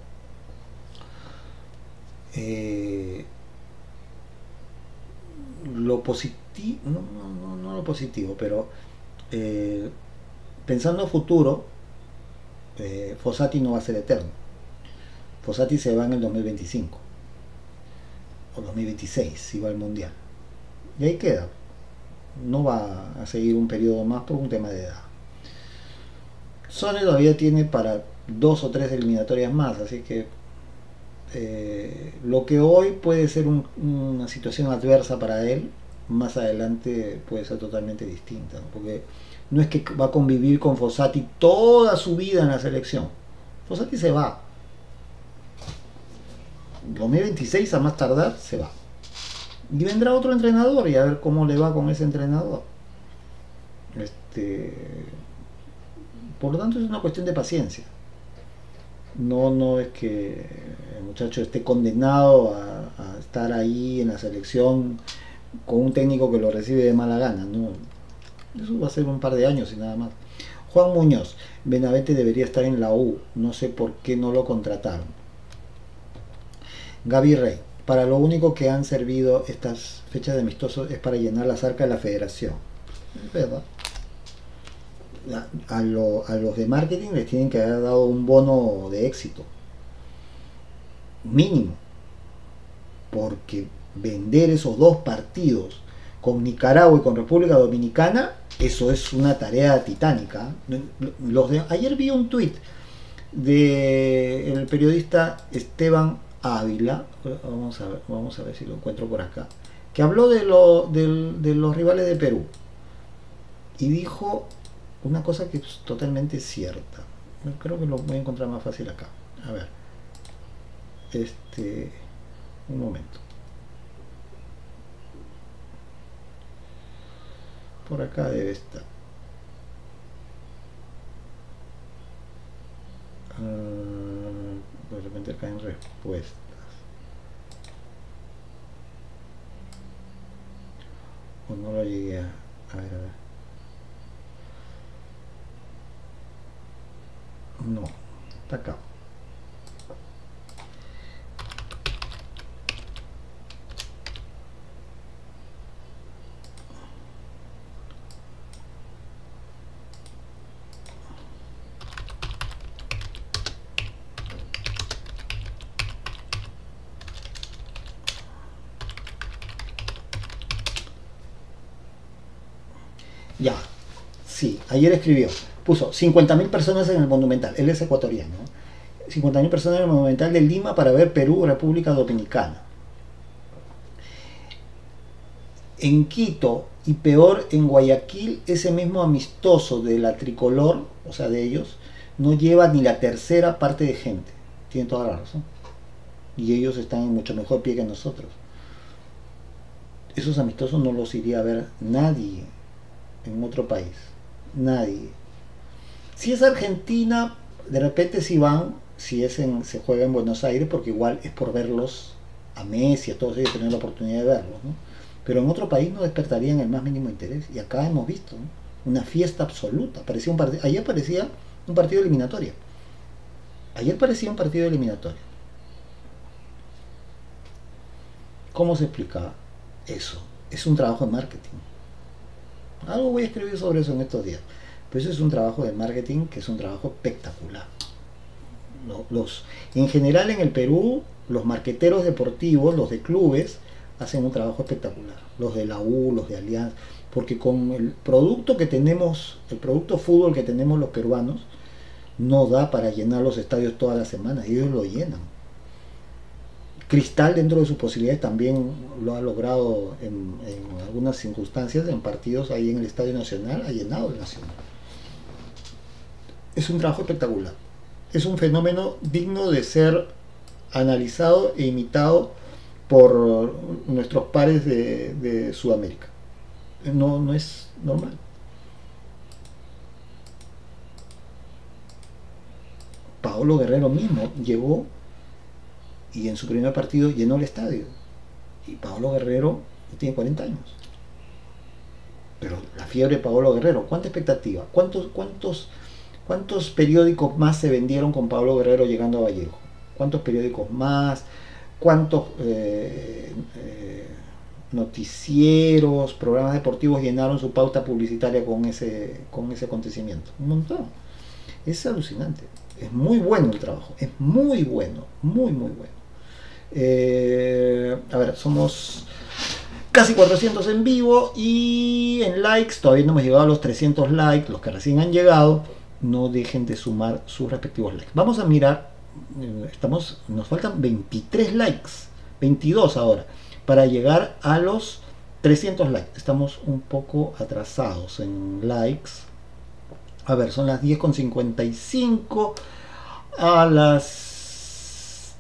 lo positivo, no lo positivo, pero pensando a futuro, Fossati no va a ser eterno. Fossati se va en el 2025 o 2026 si va al mundial, y ahí queda. No va a seguir un periodo más por un tema de edad. Sone todavía tiene para 2 o 3 eliminatorias más, así que lo que hoy puede ser una situación adversa para él, más adelante puede ser totalmente distinta, ¿no? Porque no es que va a convivir con Fossati toda su vida en la selección. Fossati se va. 2026 a más tardar se va. Y vendrá otro entrenador y a ver cómo le va con ese entrenador. Por lo tanto es una cuestión de paciencia. No es que el muchacho esté condenado a estar ahí en la selección con un técnico que lo recibe de mala gana, no. Eso va a ser un par de años y nada más. Juan Muñoz, Benavente debería estar en la U, no sé por qué no lo contrataron. Gaby Rey, para lo único que han servido estas fechas de amistosos es para llenar las arcas de la federación. Es verdad. A los de marketing les tienen que haber dado un bono de éxito mínimo, porque vender esos 2 partidos con Nicaragua y con República Dominicana, eso es una tarea titánica. Ayer vi un tuit del periodista Esteban Ávila, vamos a ver si lo encuentro por acá, que habló de los rivales de Perú y dijo una cosa que es totalmente cierta. Creo que lo voy a encontrar más fácil acá. A ver, un momento. Por acá debe estar. De repente acá en respuestas. O no lo llegué a ver. No, está acá. Ya, sí, ayer escribió, puso 50.000 personas en el Monumental, él es ecuatoriano, ¿no? 50.000 personas en el Monumental de Lima para ver Perú, República Dominicana. En Quito y peor en Guayaquil, ese mismo amistoso de la tricolor, o sea de ellos, no lleva ni la tercera parte de gente. Tiene toda la razón. Y ellos están en mucho mejor pie que nosotros. Esos amistosos no los iría a ver nadie. en otro país. Nadie. Si es Argentina, de repente sí van, si es se juega en Buenos Aires, porque igual es por verlos a Messi, a todos ellos, tener la oportunidad de verlos, ¿no? Pero en otro país no despertarían el más mínimo interés. Y acá hemos visto, ¿no? Una fiesta absoluta. Ayer parecía un partido eliminatorio. Ayer parecía un partido eliminatorio. ¿Cómo se explica eso? Es un trabajo de marketing. Algo voy a escribir sobre eso en estos días. Pero eso es un trabajo de marketing que es un trabajo espectacular. En general en el Perú, los marqueteros deportivos, los de clubes, hacen un trabajo espectacular. Los de la U, los de Alianza. Porque con el producto que tenemos, el producto fútbol que tenemos los peruanos, no da para llenar los estadios toda la semana. Ellos lo llenan. Cristal, dentro de sus posibilidades, también lo ha logrado en algunas circunstancias, en partidos ahí en el Estadio Nacional, ha llenado el Nacional. Es un trabajo espectacular. Es un fenómeno digno de ser analizado e imitado por nuestros pares de Sudamérica. No es normal. Paolo Guerrero mismo llegó y en su primer partido llenó el estadio. Y Paolo Guerrero tiene 40 años. Pero la fiebre de Paolo Guerrero, ¿cuánta expectativa? ¿Cuántos periódicos más se vendieron con Paolo Guerrero llegando a Vallejo? ¿Cuántos periódicos más? ¿Cuántos noticieros, programas deportivos llenaron su pauta publicitaria con ese acontecimiento? Un montón. Es alucinante. Es muy bueno el trabajo. Es muy bueno. Muy bueno. A ver, somos casi 400 en vivo y en likes todavía no hemos llegado a los 300 likes. Los que recién han llegado, no dejen de sumar sus respectivos likes. Vamos a mirar, nos faltan 23 likes, 22 ahora, para llegar a los 300 likes. Estamos un poco atrasados en likes. A ver, son las 10:55, a las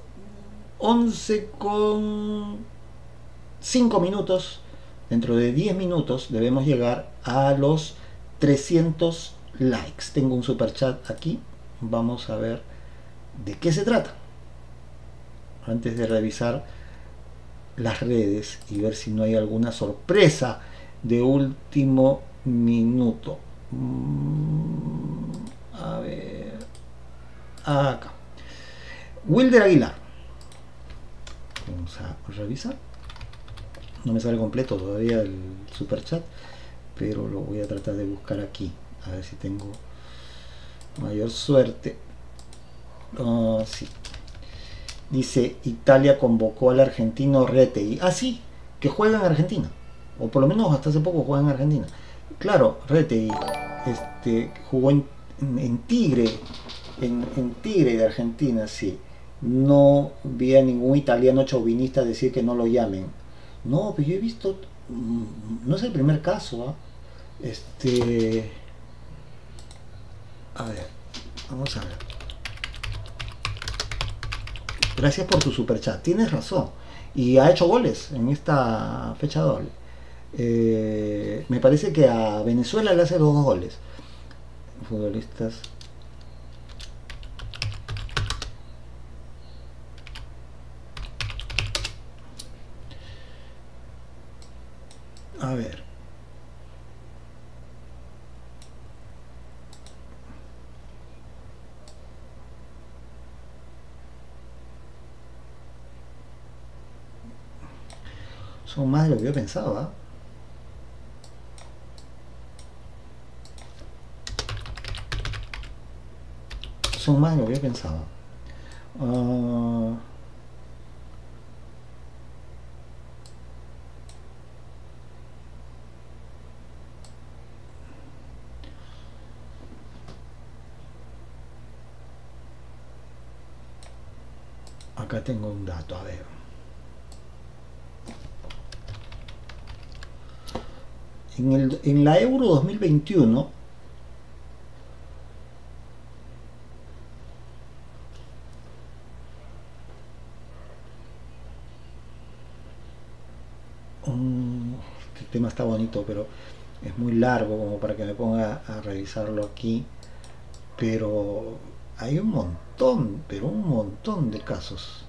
11:05, dentro de 10 minutos debemos llegar a los 300 likes. Tengo un super chat aquí, vamos a ver de qué se trata antes de revisar las redes y ver si no hay alguna sorpresa de último minuto. A ver, acá Wilder Aguilar, vamos a revisar. No me sale completo todavía el super chat, pero lo voy a tratar de buscar aquí, a ver si tengo mayor suerte. Sí. Dice: Italia convocó al argentino Retegui. Ah, sí, que juega en Argentina, o por lo menos hasta hace poco juega en Argentina. Claro, Retegui jugó en Tigre, en Tigre de Argentina, sí. No vi a ningún italiano chauvinista decir que no lo llamen. No, pero yo he visto, no es el primer caso, ¿eh? A ver, vamos a ver. Gracias por tu super chat, tienes razón. Y ha hecho goles en esta fecha doble. Me parece que a Venezuela le hace 2 goles. Futbolistas. A ver. Son más de lo que yo pensaba. Son más de lo que yo pensaba. Acá tengo un dato, a ver. En la Euro 2021, este tema está bonito, pero Es muy largo como para que me ponga a revisarlo aquí, pero hay un montón, pero un montón de casos.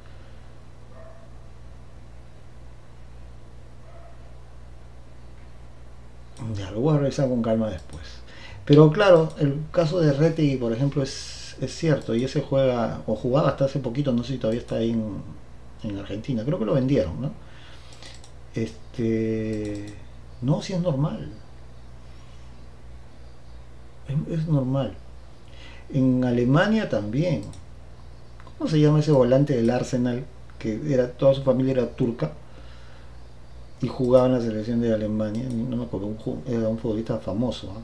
Ya lo voy a revisar con calma después. Pero claro, el caso de Retegui, por ejemplo, es cierto, y ese juega, o jugaba hasta hace poquito, no sé si todavía está ahí en Argentina, creo que lo vendieron, ¿no? No, si es normal. Es normal. En Alemania también. ¿Cómo se llama ese volante del Arsenal? Que era, toda su familia era turca y jugaba en la selección de Alemania. No me acuerdo, era un futbolista famoso, ¿eh?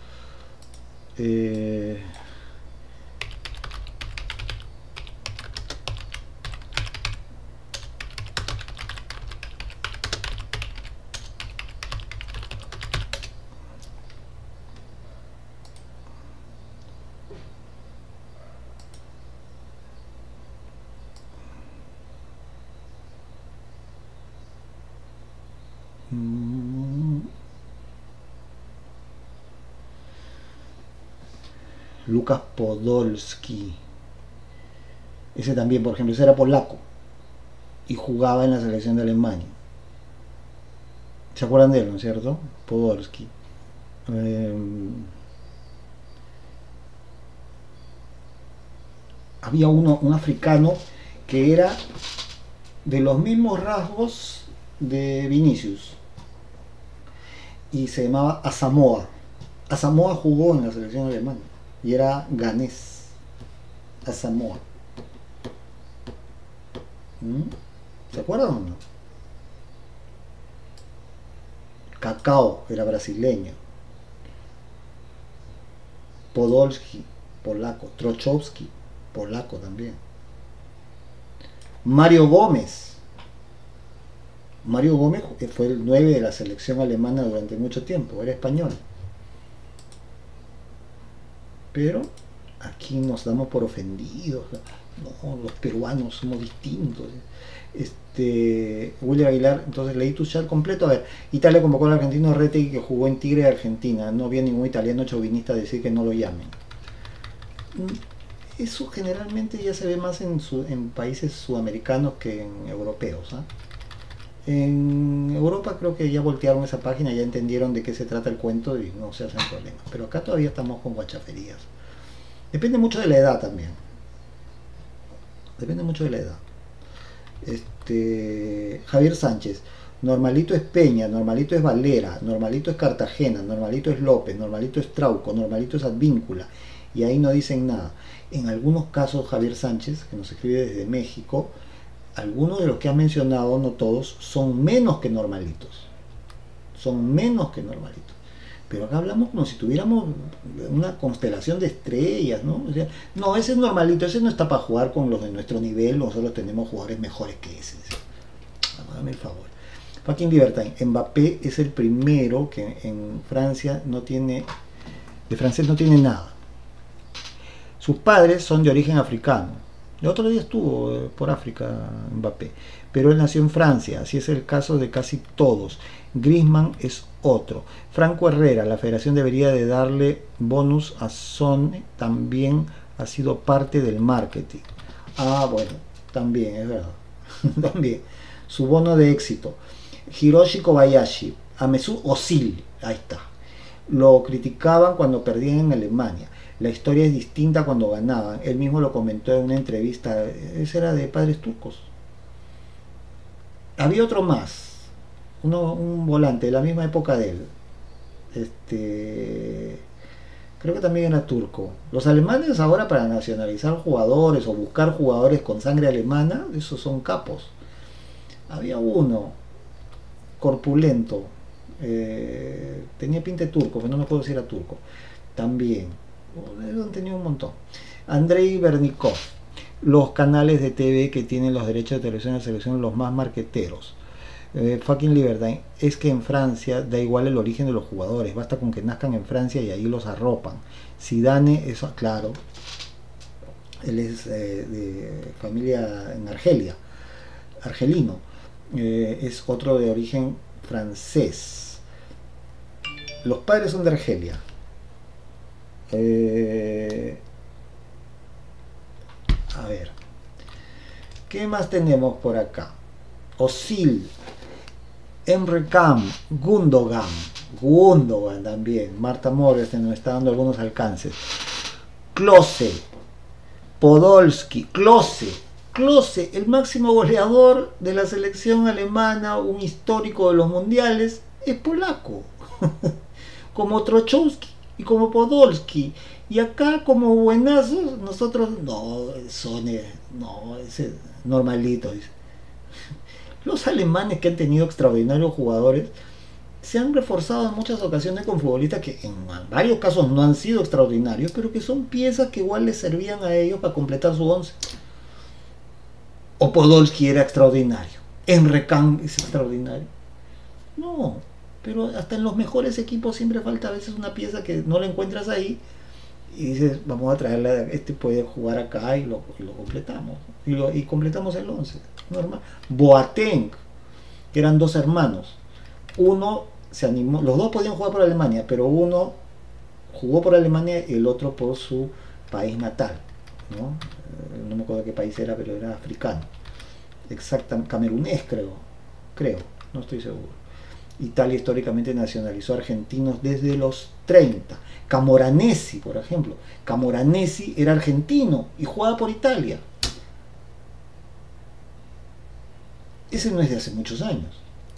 Lukas Podolski. Ese también, por ejemplo, ese era polaco y jugaba en la selección de Alemania. ¿Se acuerdan de él, no es cierto? Podolski. Había un africano que era de los mismos rasgos de Vinicius y se llamaba Asamoah. Asamoah jugó en la selección alemana y era ganés. Asamoah. ¿Se acuerdan o no? Cacao era brasileño. Podolski, polaco. Trochowski, polaco también. Mario Gómez. Mario Gómez fue el 9 de la selección alemana durante mucho tiempo, era español. Pero aquí nos damos por ofendidos. No, los peruanos somos distintos. William Aguilar, entonces leí tu chat completo. A ver, Italia convocó al argentino Retegui, que jugó en Tigre de Argentina. No había ningún italiano chauvinista decir que no lo llamen. Eso generalmente ya se ve más en países sudamericanos que en europeos, ¿eh? En Europa creo que ya voltearon esa página, ya entendieron de qué se trata el cuento y no se hacen problemas. Pero acá todavía estamos con guachaferías. Depende mucho de la edad también. Depende mucho de la edad. Javier Sánchez. Normalito es Peña, Normalito es Valera, Normalito es Cartagena, Normalito es López, Normalito es Trauco, Normalito es Advíncula. Y ahí no dicen nada. En algunos casos, Javier Sánchez, que nos escribe desde México, algunos de los que ha mencionado, no todos, son menos que normalitos. Son menos que normalitos. Pero acá hablamos como si tuviéramos una constelación de estrellas, ¿no? O sea, no, ese es normalito, ese no está para jugar con los de nuestro nivel, nosotros tenemos jugadores mejores que ese. Dame el favor. Fucking Libertine. Mbappé es el primero que en Francia no tiene, de francés no tiene nada. Sus padres son de origen africano. El otro día estuvo por África Mbappé, pero él nació en Francia, así es el caso de casi todos. Griezmann es otro. Franco Herrera, la federación debería de darle bonus a Son, también ha sido parte del marketing. Ah, bueno, también, es verdad. También. Su bono de éxito. Hiroshi Kobayashi, a Mesut Özil, ahí está. Lo criticaban cuando perdían en Alemania. La historia es distinta cuando ganaban. Él mismo lo comentó en una entrevista. Ese era de padres turcos. Había otro más. Un volante de la misma época de él. Creo que también era turco. Los alemanes ahora, para nacionalizar jugadores o buscar jugadores con sangre alemana, esos son capos. Había uno corpulento. Tenía pinta de turco, pero no me acuerdo si era turco. También. Han tenido un montón. Andrei Bernikov. Los canales de TV que tienen los derechos de televisión de la selección, los más marqueteros. Fucking Libertine. Es que en Francia da igual el origen de los jugadores, basta con que nazcan en Francia y ahí los arropan. Zidane, eso claro, él es de familia en Argelia, argelino, es otro de origen francés. Los padres son de Argelia. A ver, ¿qué más tenemos por acá? Osil, Emre Can, Gundogan también. Marta Morris nos está dando algunos alcances. Klose, Podolski, Klose, el máximo goleador de la selección alemana, un histórico de los mundiales, es polaco. Como Trochowski y como Podolski. Y acá como buenazos, nosotros, no, son no, ese normalito, dice. Los alemanes que han tenido extraordinarios jugadores se han reforzado en muchas ocasiones con futbolistas que en varios casos no han sido extraordinarios, pero que son piezas que igual les servían a ellos para completar su once. O Podolski era extraordinario, Emre Can es extraordinario. No, pero hasta en los mejores equipos siempre falta a veces una pieza que no la encuentras ahí y dices, vamos a traerla, este puede jugar acá y lo completamos. Y completamos el 11, normal. Boateng, que eran dos hermanos. Uno se animó, los dos podían jugar por Alemania, pero uno jugó por Alemania y el otro por su país natal, ¿no? No me acuerdo qué país era, pero era africano. Exactamente, camerunés creo, no estoy seguro. Italia históricamente nacionalizó argentinos desde los 30. Camoranesi, por ejemplo. Camoranesi era argentino y jugaba por Italia. Ese no es de hace muchos años.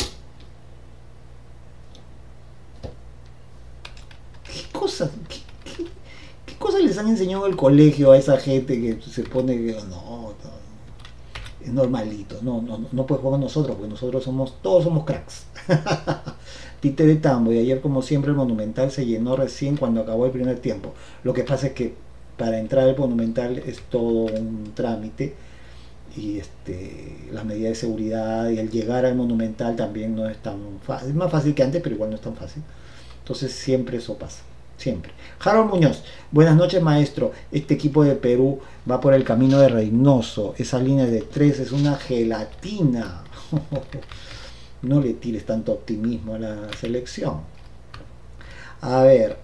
¿Qué cosas les han enseñado en el colegio a esa gente que se pone que no, es normalito, no puede jugar con nosotros porque nosotros todos somos cracks? Tite de Tambo, y ayer como siempre el Monumental se llenó recién cuando acabó el primer tiempo. Lo que pasa es que para entrar al Monumental es todo un trámite y las medidas de seguridad y el llegar al Monumental también no es tan fácil. Es más fácil que antes, pero igual no es tan fácil. Entonces siempre eso pasa, siempre. Harold Muñoz, buenas noches maestro. Este equipo de Perú va por el camino de Reynoso. Esa línea de 3 es una gelatina. No le tires tanto optimismo a la selección. A ver,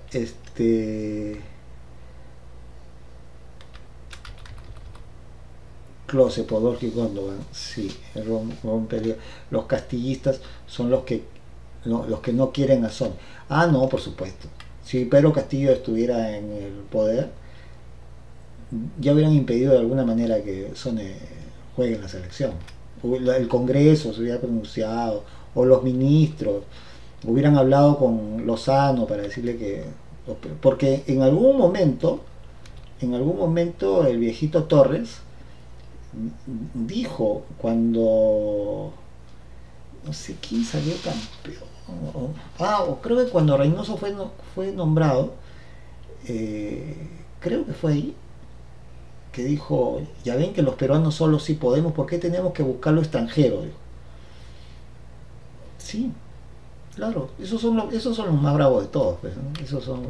Klose, Podolski, Gundogan, sí, los castillistas son los que no quieren a Son. Ah, no, por supuesto. Si Pedro Castillo estuviera en el poder, ya hubieran impedido de alguna manera que Son juegue en la selección. El Congreso se hubiera pronunciado, o los ministros hubieran hablado con Lozano para decirle que... Porque en algún momento el viejito Torres dijo, cuando no sé quién salió campeón, o creo que cuando Reynoso fue nombrado, creo que fue ahí que dijo, ya ven que los peruanos solo sí podemos, ¿por qué tenemos que buscar lo extranjero? Dijo. Sí, claro, esos son los más bravos de todos, pues, ¿no? Esos son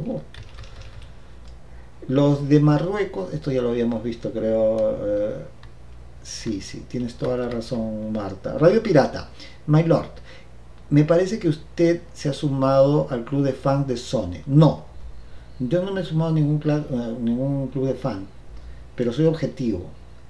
los de Marruecos, esto ya lo habíamos visto, creo. Sí, tienes toda la razón, Marta. Radio Pirata, My Lord, me parece que usted se ha sumado al club de fans de Sone. No, yo no me he sumado a ningún club de fans, pero soy objetivo.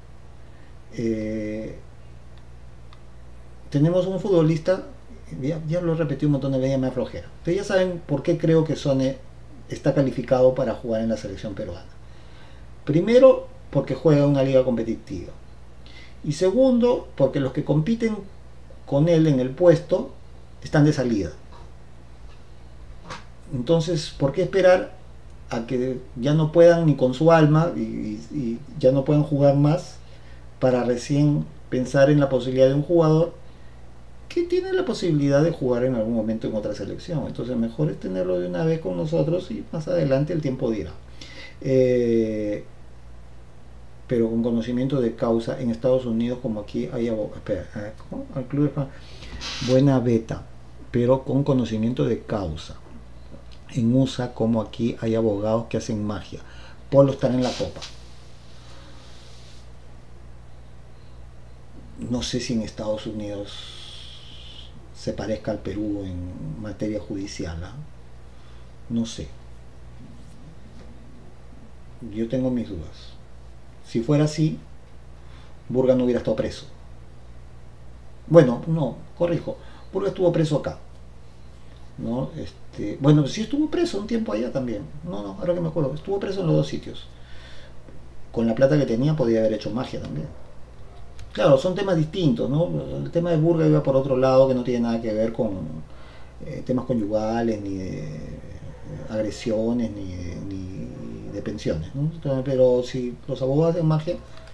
Tenemos un futbolista, ya lo he repetido un montón de veces, me aflojera. Ustedes ya saben por qué creo que Sone está calificado para jugar en la selección peruana. Primero, porque juega una liga competitiva. Y segundo, porque los que compiten con él en el puesto están de salida. Entonces, ¿por qué esperar a que ya no puedan ni con su alma y ya no puedan jugar más para recién pensar en la posibilidad de un jugador que tiene la posibilidad de jugar en algún momento en otra selección? Entonces mejor es tenerlo de una vez con nosotros y más adelante el tiempo dirá. Pero con conocimiento de causa en Estados Unidos, como aquí hay al club de fans, buena beta, pero con conocimiento de causa. En USA, como aquí, hay abogados que hacen magia. Polo estar en la copa. No sé si en Estados Unidos se parezca al Perú en materia judicial, ¿eh? No sé. Yo tengo mis dudas. Si fuera así, Burga no hubiera estado preso. Bueno, no, corrijo. Burga estuvo preso acá, ¿no? Bueno, sí estuvo preso un tiempo allá también. No, ahora que me acuerdo, estuvo preso en los dos sitios. Con la plata que tenía podía haber hecho magia también. Claro, son temas distintos, ¿no? El tema de Burga iba por otro lado, que no tiene nada que ver con temas conyugales, ni de agresiones, ni de pensiones, ¿no? Entonces, pero si los abogados de magia,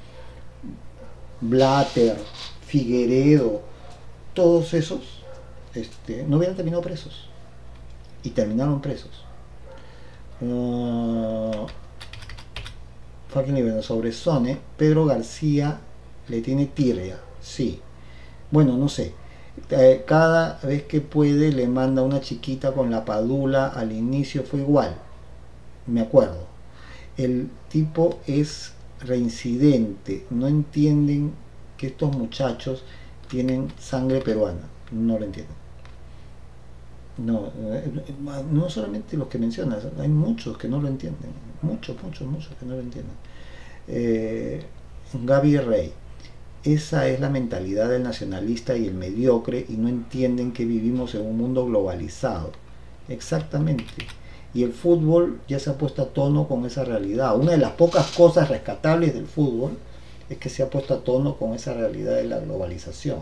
Blatter, Figueredo, todos esos no hubieran terminado presos, y terminaron presos. Fucking libro sobre Sone. Pedro García le tiene tirria, sí. Bueno, no sé. Cada vez que puede le manda una chiquita con la Padula. Al inicio fue igual, me acuerdo. El tipo es reincidente. No entienden que estos muchachos tienen sangre peruana. No lo entiendo. No solamente los que mencionas, hay muchos que no lo entienden. Muchos que no lo entienden. Gaby Rey. Esa es la mentalidad del nacionalista y el mediocre, y no entienden que vivimos en un mundo globalizado. Exactamente. Y el fútbol ya se ha puesto a tono con esa realidad. Una de las pocas cosas rescatables del fútbol es que se ha puesto a tono con esa realidad de la globalización.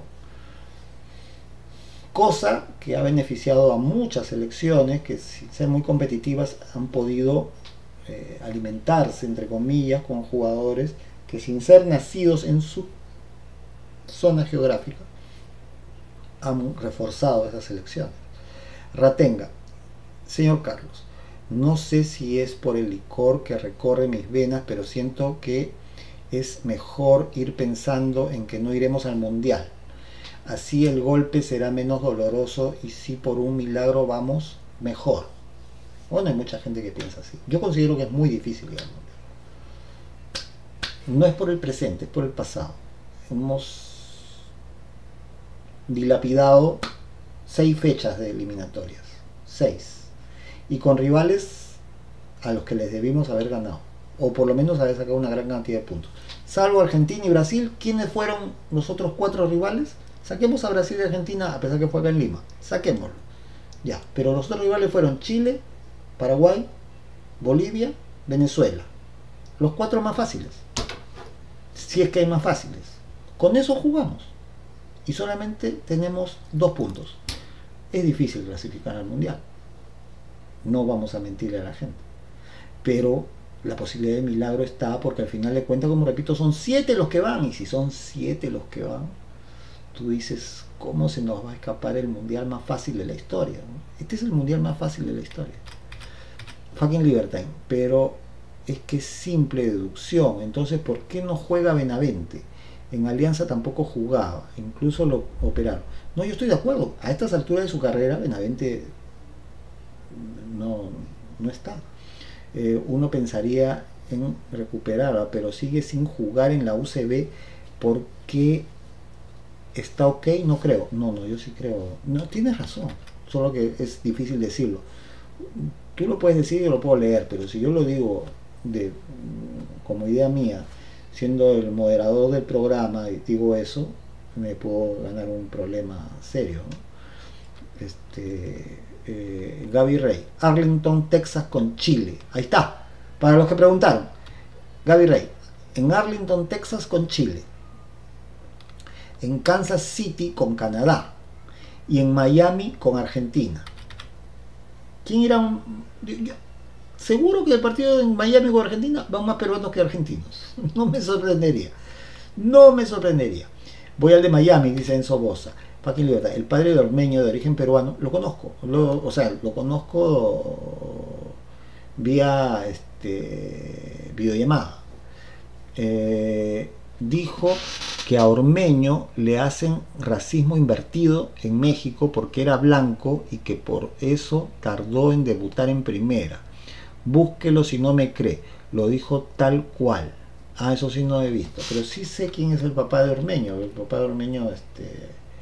Cosa que ha beneficiado a muchas selecciones que, sin ser muy competitivas, han podido alimentarse, entre comillas, con jugadores que, sin ser nacidos en su zona geográfica, han reforzado esas selecciones. Ratenga. Señor Carlos, no sé si es por el licor que recorre mis venas, pero siento que es mejor ir pensando en que no iremos al mundial. Así el golpe será menos doloroso, y si por un milagro vamos, mejor. Bueno, hay mucha gente que piensa así. Yo considero que es muy difícil ir al mundial. No es por el presente, es por el pasado. Hemos dilapidado 6 fechas de eliminatorias. 6. Y con rivales a los que les debimos haber ganado, o por lo menos haber sacado una gran cantidad de puntos. Salvo Argentina y Brasil, ¿quiénes fueron los otros 4 rivales? Saquemos a Brasil y Argentina, a pesar que fue acá en Lima. Saquémoslo. Ya, pero los otros rivales fueron Chile, Paraguay, Bolivia, Venezuela. Los 4 más fáciles. Si es que hay más fáciles. Con eso jugamos. Y solamente tenemos 2 puntos. Es difícil clasificar al mundial. No vamos a mentirle a la gente. Pero la posibilidad de milagro está, porque al final de cuentas, como repito, son 7 los que van. Y si son 7 los que van, tú dices, ¿cómo se nos va a escapar el mundial más fácil de la historia, ¿no? Este es el mundial más fácil de la historia. Fucking Libertine. Pero es que es simple deducción. Entonces, ¿por qué no juega Benavente? En Alianza tampoco jugaba, incluso lo operaron. No, yo estoy de acuerdo. A estas alturas de su carrera, Benavente no está. Uno pensaría en recuperarla, pero sigue sin jugar en la UCB. ¿Por qué está ok? No creo. No, yo sí creo. No, tienes razón. Solo que es difícil decirlo. Tú lo puedes decir y yo lo puedo leer, pero si yo lo digo como idea mía, siendo el moderador del programa, y digo eso, me puedo ganar un problema serio, ¿no? Gaby Rey. Arlington, Texas con Chile. Ahí está. Para los que preguntaron. Gaby Rey. En Arlington, Texas con Chile. En Kansas City con Canadá. Y en Miami con Argentina. ¿Quién irá? Seguro que el partido en Miami con Argentina van más peruanos que argentinos. No me sorprendería. Voy al de Miami, dice Enzo Bosa. Joaquín Libertad. El padre de Ormeño, de origen peruano, lo conozco. Lo conozco vía videollamada. Dijo que a Ormeño le hacen racismo invertido en México porque era blanco y que por eso tardó en debutar en primera. Búsquelo si no me cree. Lo dijo tal cual. Eso sí no he visto. Pero sí sé quién es el papá de Ormeño. El papá de Ormeño,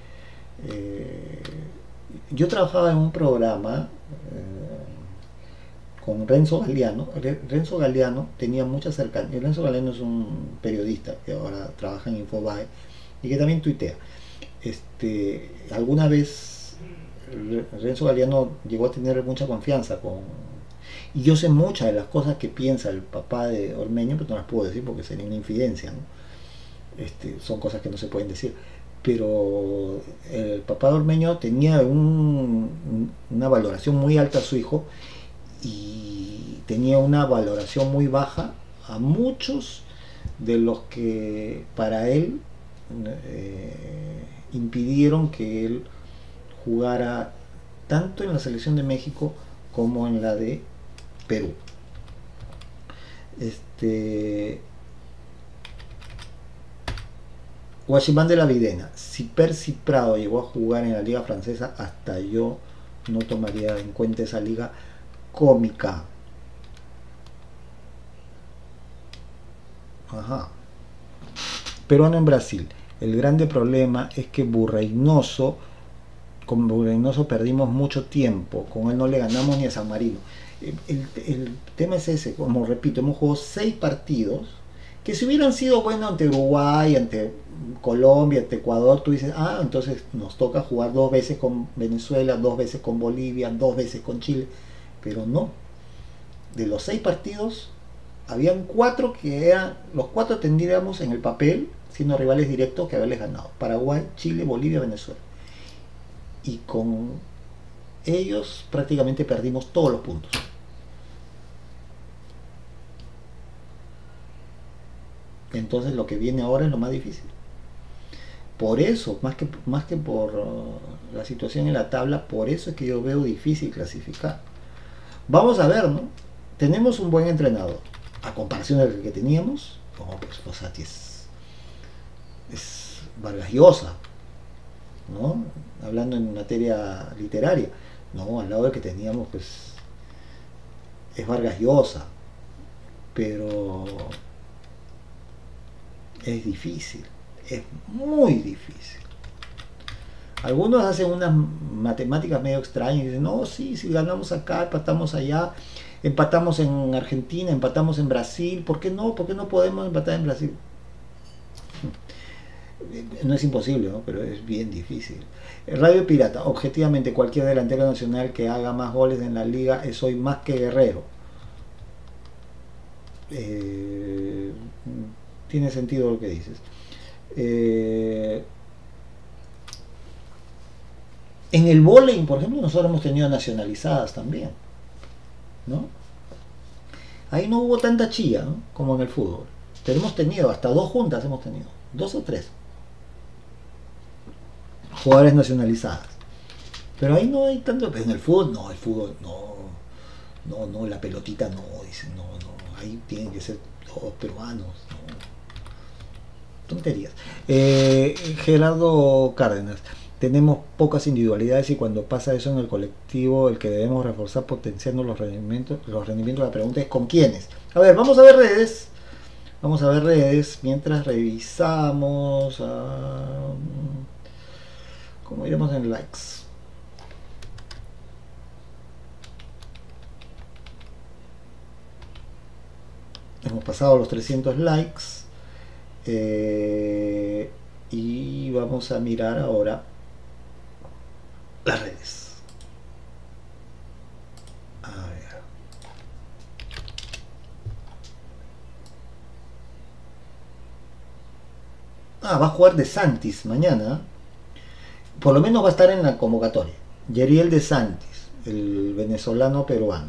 yo trabajaba en un programa con Renzo Galeano. Renzo Galeano tenía mucha cercanía. Renzo Galeano es un periodista que ahora trabaja en Infobae y que también tuitea. Alguna vez Renzo Galeano llegó a tener mucha confianza y yo sé muchas de las cosas que piensa el papá de Ormeño, pero no las puedo decir porque sería una infidencia, ¿no? Son cosas que no se pueden decir, pero el papá de Ormeño tenía una valoración muy alta a su hijo y tenía una valoración muy baja a muchos de los que para él impidieron que él jugara tanto en la selección de México como en la de Perú. Guachimán de la Videna: si Percy Prado llegó a jugar en la liga francesa, hasta yo no tomaría en cuenta esa liga cómica. Ajá. Peruano en Brasil: el grande problema es que con Burreinoso perdimos mucho tiempo, con él no le ganamos ni a San Marino. El tema es ese, como repito, hemos jugado 6 partidos que si hubieran sido buenos ante Uruguay, ante Colombia, ante Ecuador, tú dices, entonces nos toca jugar 2 veces con Venezuela, 2 veces con Bolivia, 2 veces con Chile, pero no. De los 6 partidos habían 4 que eran, los 4 tendríamos en el papel siendo rivales directos que haberles ganado: Paraguay, Chile, Bolivia, Venezuela, y con ellos prácticamente perdimos todos los puntos. Entonces lo que viene ahora es lo más difícil. Por eso, más que por la situación en la tabla, por eso es que yo veo difícil clasificar. Vamos a ver, ¿no? Tenemos un buen entrenador. A comparación del que teníamos, pues Fossati es Vargas Llosa, ¿no? Hablando en materia literaria, no, al lado del que teníamos, pues es Vargas Llosa, pero es difícil, es muy difícil. Algunos hacen unas matemáticas medio extrañas y dicen, no, sí, si ganamos acá, empatamos allá, empatamos en Argentina, empatamos en Brasil, ¿por qué no? ¿Por qué no podemos empatar en Brasil? No es imposible, ¿no? Pero es bien difícil. Radio Pirata: objetivamente cualquier delantero nacional que haga más goles en la liga es hoy más que Guerrero. Tiene sentido lo que dices. En el vóley, por ejemplo, nosotros hemos tenido nacionalizadas también, ¿no? Ahí no hubo tanta chilla, ¿no?, como en el fútbol. Pero hemos tenido, hasta 2 juntas hemos tenido, 2 o 3 jugadores nacionalizadas. Pero ahí no hay tanto. En el fútbol no, la pelotita no, dicen, no, ahí tienen que ser todos peruanos, no. Tonterías. Gerardo Cárdenas: tenemos pocas individualidades y cuando pasa eso en el colectivo, el que debemos reforzar potenciando los rendimientos. La pregunta es ¿con quiénes? A ver, vamos a ver redes. Mientras revisamos. ¿Cómo iremos en likes? Hemos pasado los 300 likes. Y vamos a mirar ahora las redes. A ver. Va a jugar De Santis mañana. Por lo menos va a estar en la convocatoria. Yeriel De Santis, el venezolano peruano.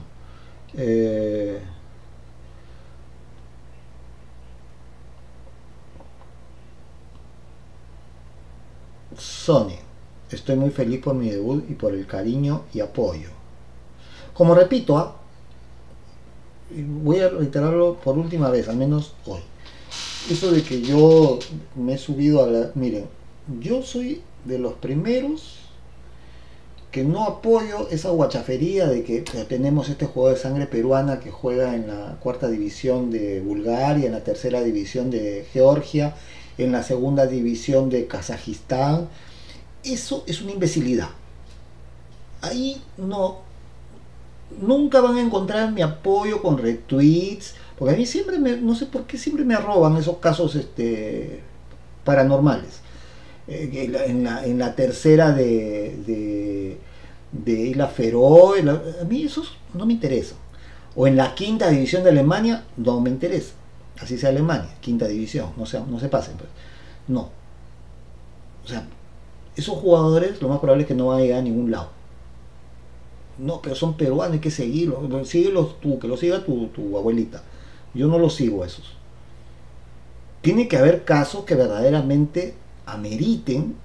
Sony: estoy muy feliz por mi debut y por el cariño y apoyo. Como repito, voy a reiterarlo por última vez, al menos hoy. Eso de que yo me he subido a la... Miren, yo soy de los primeros que no apoyo esa guachafería de que tenemos este jugador de sangre peruana que juega en la 4ª división de Bulgaria, en la 3ª división de Georgia, en la 2ª división de Kazajistán. Eso es una imbecilidad. Ahí no nunca van a encontrar mi apoyo con retweets, porque a mí siempre no sé por qué siempre me roban esos casos paranormales. En la tercera de Isla Feroe, a mí esos no me interesan. O en la quinta división de Alemania, no me interesa. Así sea Alemania, quinta división, no se pasen, pues. No. O sea, esos jugadores lo más probable es que no van a llegar a ningún lado. No, pero son peruanos, hay que seguirlos. Síguelos tú, que los siga tu abuelita. Yo no los sigo a esos. Tiene que haber casos que verdaderamente ameriten,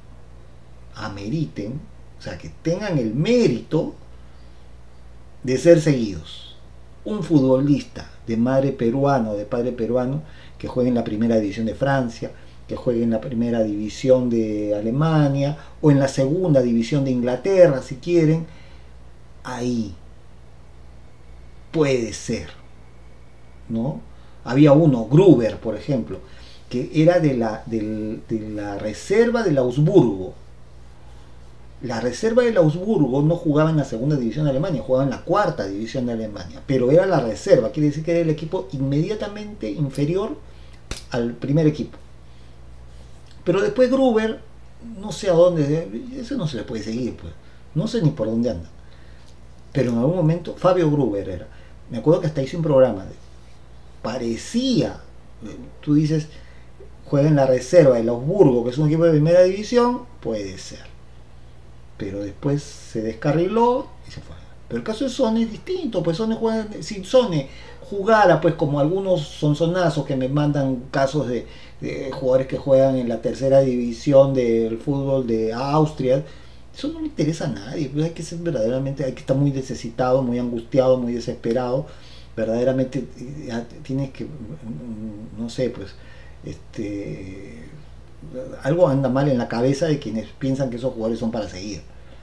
o sea, que tengan el mérito de ser seguidos. Un futbolista de madre peruana o de padre peruano que juegue en la primera división de Francia, que juegue en la primera división de Alemania o en la segunda división de Inglaterra, si quieren, ahí puede ser, ¿no? Había uno, Gruber, por ejemplo, que era de la reserva del Augsburgo. La reserva del Augsburgo no jugaba en la segunda división de Alemania, jugaba en la cuarta división de Alemania, pero era la reserva, quiere decir que era el equipo inmediatamente inferior al primer equipo. Pero después Gruber, no sé a dónde, eso no se le puede seguir, pues, no sé ni por dónde anda. Pero en algún momento, Fabio Gruber era, me acuerdo que hasta hice un programa, parecía, tú dices, juega en la reserva del Augsburgo, que es un equipo de primera división, puede ser. Pero después se descarriló y se fue. Pero el caso de Sone es distinto, pues Sone juega, si Sone jugara pues como algunos sonsonazos que me mandan casos de jugadores que juegan en la tercera división del fútbol de Austria, eso no le interesa a nadie, pues hay que ser verdaderamente, hay que estar muy necesitado, muy angustiado, muy desesperado, verdaderamente tienes que, no sé, pues algo anda mal en la cabeza de quienes piensan que esos jugadores son para seguir.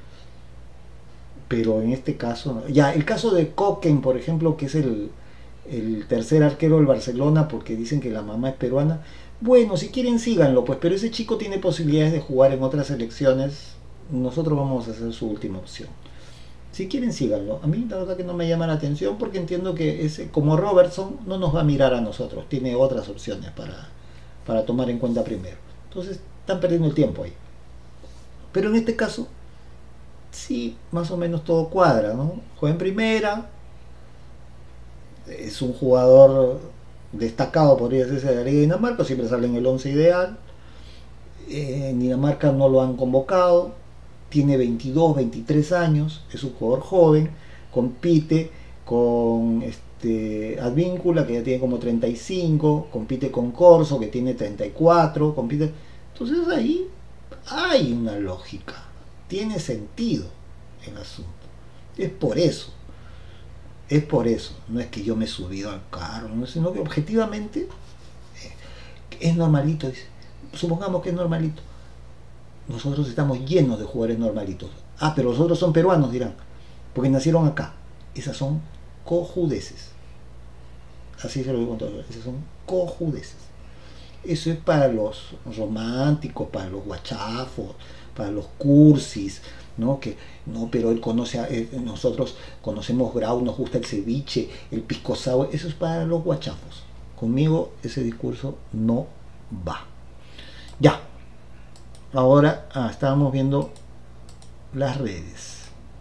Pero en este caso, ya el caso de Coquen, por ejemplo, que es el tercer arquero del Barcelona, porque dicen que la mamá es peruana. Bueno, si quieren síganlo, pues, pero ese chico tiene posibilidades de jugar en otras selecciones. Nosotros vamos a hacer su última opción. Si quieren síganlo. A mí la verdad que no me llama la atención, porque entiendo que como Robertson no nos va a mirar a nosotros, tiene otras opciones para tomar en cuenta primero. Entonces están perdiendo el tiempo ahí. Pero en este caso, sí, más o menos todo cuadra, ¿no? Juega en primera, es un jugador destacado, podría decirse, de la Liga de Dinamarca, siempre sale en el 11 ideal. En Dinamarca no lo han convocado, tiene 22, 23 años, es un jugador joven, compite con Advíncula, que ya tiene como 35, compite con Corso, que tiene 34, compite. Entonces ahí hay una lógica, tiene sentido el asunto. Es por eso, no es que yo me he subido al carro, no, sino que objetivamente es normalito. Supongamos que es normalito. Nosotros estamos llenos de jugadores normalitos. Ah, pero los otros son peruanos, dirán, porque nacieron acá. Esas son cojudeces. Así se lo digo con todo. Esas son cojudeces. Eso es para los románticos, para los guachafos, para los cursis, ¿no? Que no, pero él conoce, nosotros conocemos Grau, nos gusta el ceviche, el pisco sour. Eso es para los guachafos. Conmigo ese discurso no va. Ya. Ahora estábamos viendo las redes.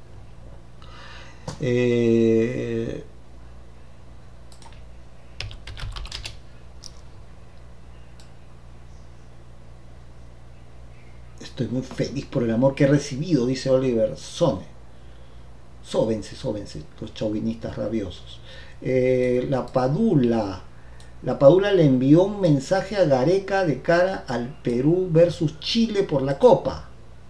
Estoy muy feliz por el amor que he recibido, dice Oliver Sone. Sóbense, los chauvinistas rabiosos. La Padula le envió un mensaje a Gareca de cara al Perú versus Chile por la Copa.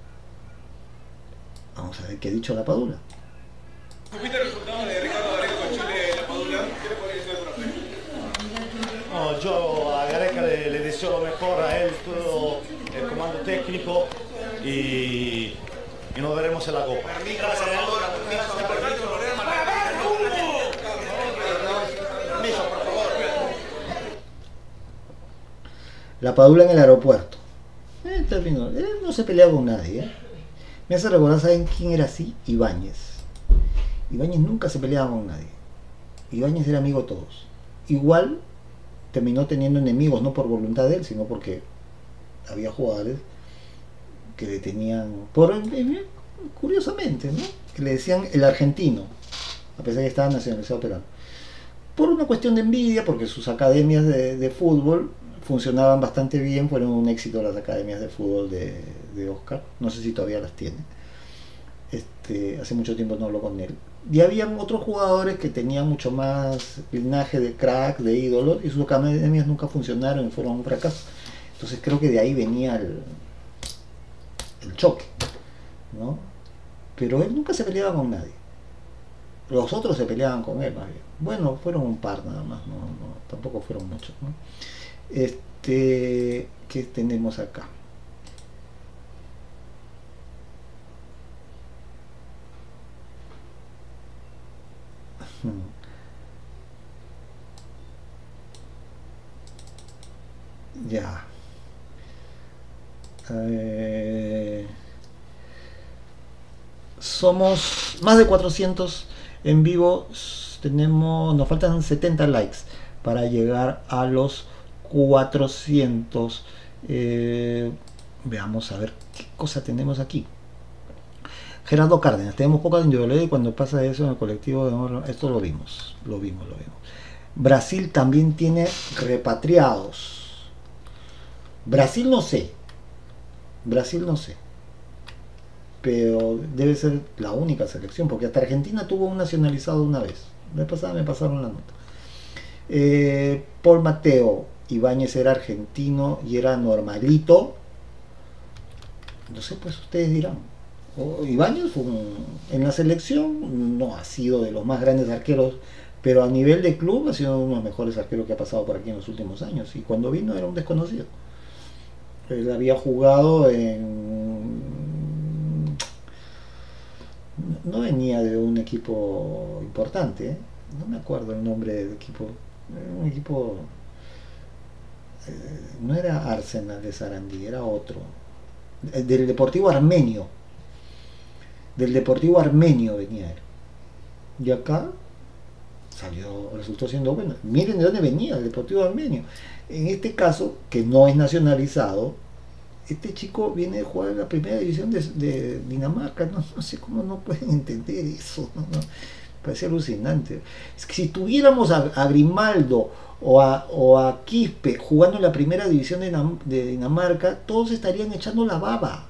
Vamos a ver qué ha dicho la Padula. ¿Supiste el resultado de Ricardo Gareca con Chile, la Padula? ¿Qué le podría decir al profe? No, yo a Gareca le deseo lo mejor a él, todo el comando técnico y nos veremos en la Copa. La Padula en el aeropuerto. No se pelea con nadie. Me hace recordar, ¿saben quién era así? Ibáñez. Ibáñez nunca se peleaba con nadie. Ibáñez era amigo de todos. Igual terminó teniendo enemigos, no por voluntad de él, sino porque había jugadores que le tenían, curiosamente, ¿no? Que le decían el argentino, a pesar de que estaba nacionalizado peruano. Por una cuestión de envidia, porque sus academias de fútbol funcionaban bastante bien, fueron un éxito las academias de fútbol de Oscar, no sé si todavía las tiene. Hace mucho tiempo no hablo con él. Y habían otros jugadores que tenían mucho más linaje de crack, de ídolos, y sus academias nunca funcionaron y fueron un fracaso. Entonces creo que de ahí venía el choque, ¿no? Pero él nunca se peleaba con nadie. Los otros se peleaban con él más bien. Bueno, fueron un par nada más, no, tampoco fueron muchos, ¿no? ¿Qué tenemos acá? Ya. Somos más de 400 en vivo. Nos faltan 70 likes para llegar a los 400. Veamos a ver qué cosa tenemos aquí. Gerardo Cárdenas, tenemos poca individualidad y cuando pasa eso en el colectivo, esto lo vimos. Brasil también tiene repatriados. Brasil no sé, pero debe ser la única selección, porque hasta Argentina tuvo un nacionalizado una vez. La vez pasada me pasaron la nota. Paul Mateo, Ibáñez era argentino y era normalito. No sé, pues ustedes dirán. Ibáñez en la selección no ha sido de los más grandes arqueros, pero a nivel de club ha sido uno de los mejores arqueros que ha pasado por aquí en los últimos años, y cuando vino era un desconocido. Él había jugado no venía de un equipo importante, ¿eh? No me acuerdo el nombre del equipo. Era un equipo, no era Arsenal de Sarandí, era otro, del Deportivo Armenio. Del Deportivo Armenio venía él. Y acá resultó siendo bueno. Miren de dónde venía el Deportivo Armenio. En este caso, que no es nacionalizado, este chico viene de jugar en la primera división de Dinamarca. No sé cómo no pueden entender eso. Parece alucinante. Es que si tuviéramos a Grimaldo o a Quispe jugando en la primera división de Dinamarca, todos estarían echando la baba.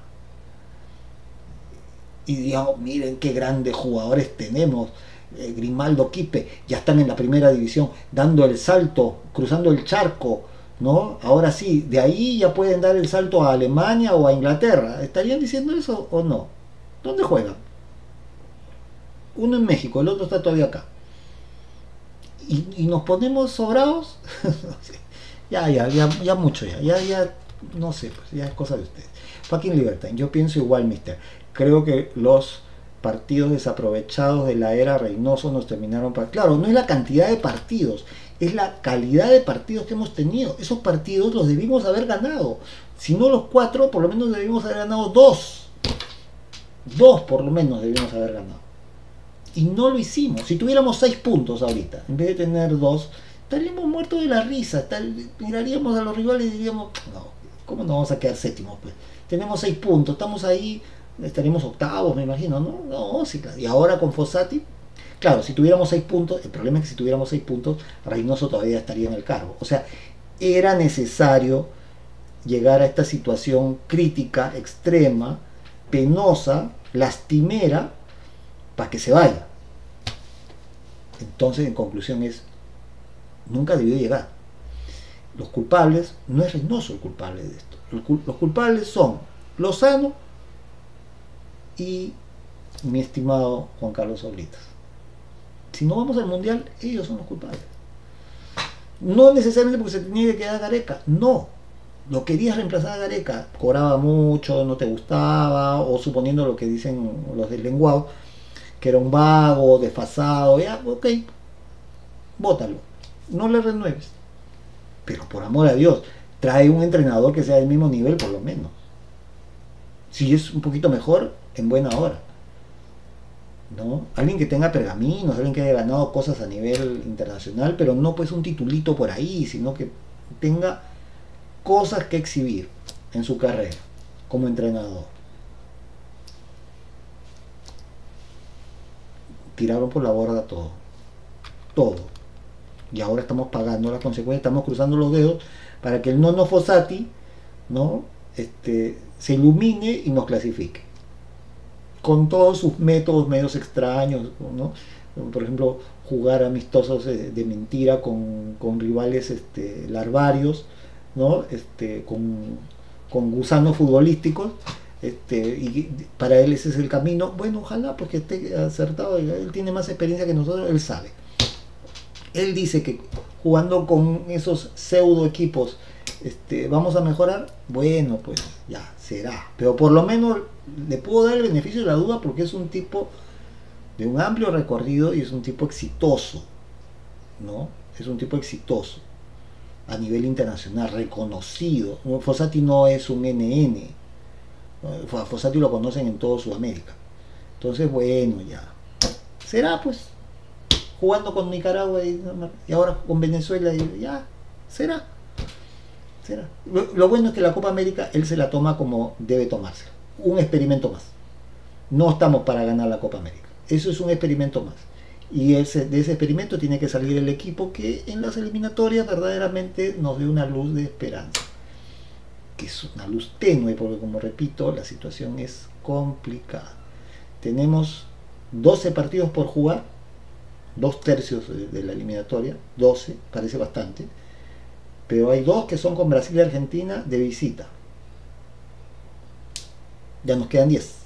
Y digamos, miren qué grandes jugadores tenemos. Grimaldo, Quispe, ya están en la primera división, dando el salto, cruzando el charco, ¿no? Ahora sí, de ahí ya pueden dar el salto a Alemania o a Inglaterra. ¿Estarían diciendo eso o no? ¿Dónde juegan? Uno en México, el otro está todavía acá. Y nos ponemos sobrados. ya mucho, ya no sé, pues ya es cosa de ustedes. Fucking Libertine, yo pienso igual, mister. Creo que los partidos desaprovechados de la era Reynoso nos terminaron claro, no es la cantidad de partidos, es la calidad de partidos que hemos tenido. Esos partidos los debimos haber ganado. Si no los 4, por lo menos debimos haber ganado 2. 2 por lo menos debimos haber ganado. Y no lo hicimos. Si tuviéramos 6 puntos ahorita, en vez de tener 2, estaríamos muertos de la risa. Miraríamos a los rivales y diríamos, no, ¿cómo no vamos a quedar séptimos? Pues tenemos 6 puntos, estamos ahí, estaríamos octavos, me imagino, ¿no? No, sí, claro. Y ahora con Fossati, claro, si tuviéramos 6 puntos, el problema es que si tuviéramos 6 puntos, Reynoso todavía estaría en el cargo. O sea, era necesario llegar a esta situación crítica, extrema, penosa, lastimera, para que se vaya. Entonces, en conclusión, nunca debió llegar. Los culpables, no es Reynoso el culpable de esto. Los culpables son Lozano y mi estimado Juan Carlos Oblitas. Si no vamos al mundial, ellos son los culpables. No necesariamente porque se tenía que quedar Gareca, no. Lo querías reemplazar a Gareca, cobraba mucho, no te gustaba, o suponiendo lo que dicen los del lenguado, que era un vago, desfasado, ya, ok, bótalo, no le renueves. Pero por amor a Dios, trae un entrenador que sea del mismo nivel por lo menos. Si es un poquito mejor, en buena hora. ¿no? Alguien que tenga pergaminos, alguien que haya ganado cosas a nivel internacional, pero no pues un titulito por ahí, sino que tenga cosas que exhibir en su carrera como entrenador. Tiraron por la borda todo, todo, y ahora estamos pagando las consecuencias, estamos cruzando los dedos para que el Nono Fossati, ¿no? Se ilumine y nos clasifique con todos sus métodos medios extraños, ¿no? Por ejemplo, jugar amistosos de mentira con rivales larvarios, ¿no? Con gusanos futbolísticos, y para él ese es el camino. Bueno, ojalá porque esté acertado, él tiene más experiencia que nosotros, él sabe. Él dice que jugando con esos pseudo equipos vamos a mejorar. Bueno, pues ya será, pero por lo menos le puedo dar el beneficio de la duda porque es un tipo de un amplio recorrido y es un tipo exitoso, ¿no? Es un tipo exitoso a nivel internacional, reconocido. Fossati no es un NN, a Fossati lo conocen en todo Sudamérica. Entonces, bueno, ya será, pues, jugando con Nicaragua y ahora con Venezuela, y ya será. Lo bueno es que la Copa América él se la toma como debe tomársela, un experimento más. No estamos para ganar la Copa América, eso es un experimento más, y de ese experimento tiene que salir el equipo que en las eliminatorias verdaderamente nos dé una luz de esperanza, que es una luz tenue, porque como repito, la situación es complicada. Tenemos 12 partidos por jugar, 2/3 de la eliminatoria, 12, parece bastante, pero hay 2 que son con Brasil y Argentina de visita. Ya nos quedan 10,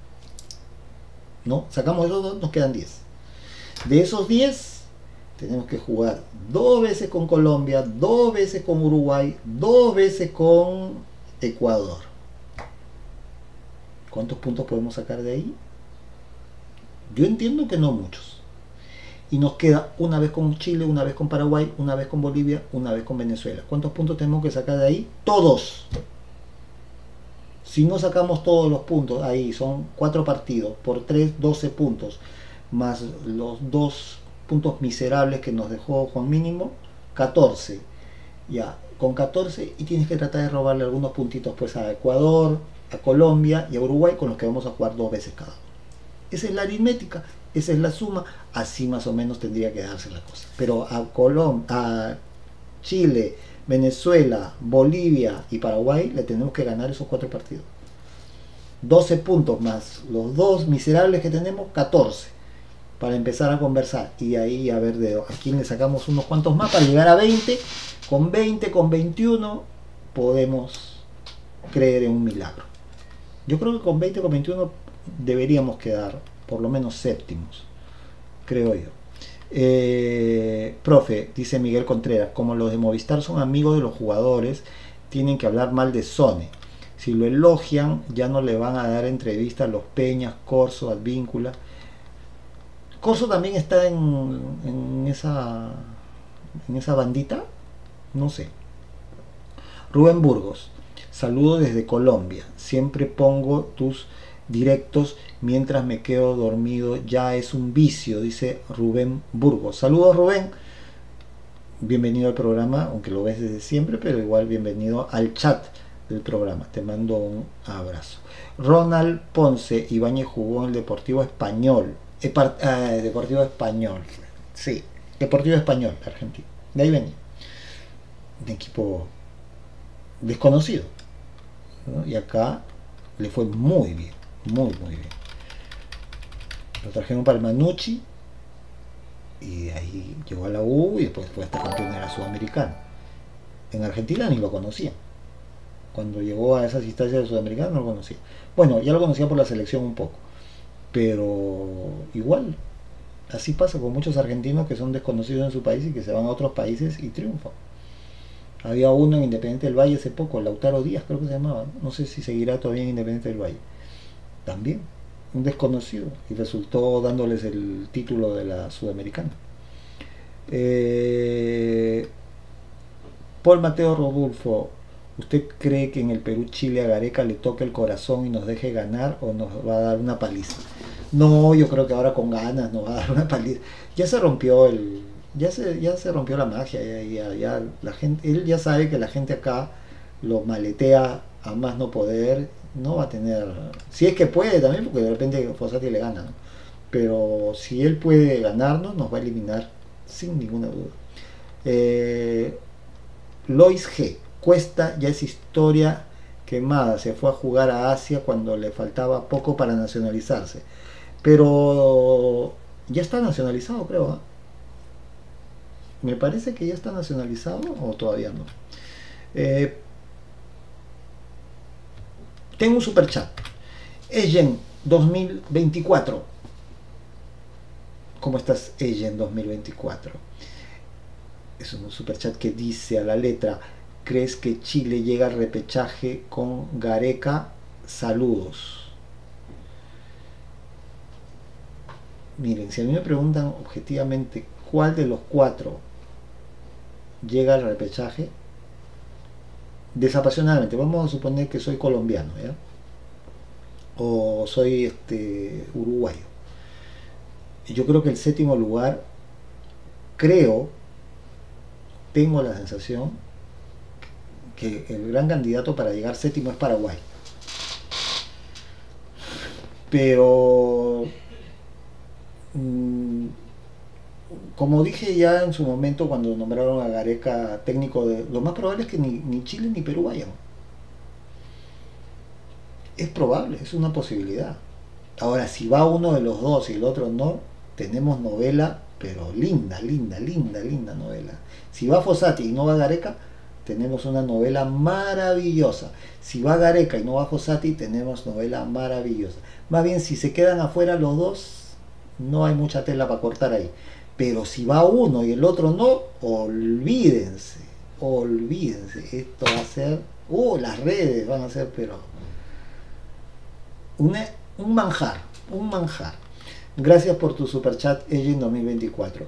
¿no? Sacamos esos 2, nos quedan 10. De esos 10 tenemos que jugar 2 veces con Colombia, 2 veces con Uruguay, 2 veces con Ecuador. ¿Cuántos puntos podemos sacar de ahí? Yo entiendo que no muchos. Y nos queda una vez con Chile, una vez con Paraguay, una vez con Bolivia, una vez con Venezuela. ¿Cuántos puntos tenemos que sacar de ahí? Todos. Si no sacamos todos los puntos, ahí son 4 partidos, por 3, 12 puntos, más los 2 puntos miserables que nos dejó Juan Mínimo, 14. Ya, con 14, y tienes que tratar de robarle algunos puntitos pues a Ecuador, a Colombia y a Uruguay, con los que vamos a jugar 2 veces cada uno. Esa es la aritmética, esa es la suma, así más o menos tendría que darse la cosa. Pero a Chile, Venezuela, Bolivia y Paraguay le tenemos que ganar esos 4 partidos. 12 puntos más los 2 miserables que tenemos, 14, para empezar a conversar, y ahí a ver a quién le sacamos unos cuantos más para llegar a 20. Con 20, con 21 podemos creer en un milagro. Yo creo que con 20, con 21 deberíamos quedar por lo menos séptimos, creo yo. Profe, dice Miguel Contreras, como los de Movistar son amigos de los jugadores, tienen que hablar mal de Sone. Si lo elogian, ya no le van a dar entrevistas a los Peñas, Corso, Advíncula. Corso también está en esa bandita, no sé. Rubén Burgos, saludo desde Colombia, siempre pongo tus directos mientras me quedo dormido, ya es un vicio, dice Rubén Burgos. Saludos, Rubén, bienvenido al programa, aunque lo ves desde siempre, pero igual bienvenido al chat del programa, te mando un abrazo. Ronald Ponce, Ibáñez jugó en el Deportivo Español, Deportivo Español, sí, Deportivo Español, Argentina, de ahí venía, un equipo desconocido, ¿no? Y acá le fue muy bien, muy bien. Lo trajeron para el Manucci y de ahí llegó a la U y después fue hasta campeón de la Sudamericana. En Argentina ni lo conocía. Cuando llegó a esas instancias de Sudamericana no lo conocía. Bueno, ya lo conocía por la selección un poco, pero igual así pasa con muchos argentinos que son desconocidos en su país y que se van a otros países y triunfan. Había uno en Independiente del Valle hace poco, Lautaro Díaz creo que se llamaba, no sé si seguirá todavía en Independiente del Valle, también un desconocido, y resultó dándoles el título de la Sudamericana. Paul Mateo Rodulfo, ¿usted cree que en el Perú-Chile a Gareca le toque el corazón y nos deje ganar o nos va a dar una paliza? No, yo creo que ahora con ganas nos va a dar una paliza. Ya se rompió ya se rompió la magia, ya la gente, él ya sabe que la gente acá lo maletea a más no poder, no va a tener, si es que puede también, porque de repente Fossati le gana, ¿no? Pero si él puede ganarnos, nos va a eliminar sin ninguna duda. Lois G. Cuesta ya es historia quemada, se fue a jugar a Asia cuando le faltaba poco para nacionalizarse, pero ya está nacionalizado, creo, ¿eh? Me parece que ya está nacionalizado o todavía no. Tengo un super chat. Ejen 2024. ¿Cómo estás, Ejen 2024? Es un super chat que dice a la letra: ¿crees que Chile llega al repechaje con Gareca? Saludos. Miren, si a mí me preguntan objetivamente cuál de los 4 llega al repechaje, desapasionadamente, vamos a suponer que soy colombiano, ¿ya? O soy uruguayo. Yo creo que el 7º lugar, tengo la sensación que el gran candidato para llegar 7º es Paraguay. Pero como dije ya en su momento cuando nombraron a Gareca técnico, lo más probable es que ni Chile ni Perú vayan. Es probable, es una posibilidad. Ahora, si va uno de los dos y el otro no, tenemos novela, pero linda novela. Si va Fossati y no va Gareca, tenemos una novela maravillosa. Si va Gareca y no va Fossati, tenemos novela maravillosa. Más bien, si se quedan afuera los dos, no hay mucha tela para cortar ahí. Pero si va uno y el otro no, olvídense. Esto va a ser, las redes van a ser, pero un manjar. Gracias por tu super chat, Ejen 2024.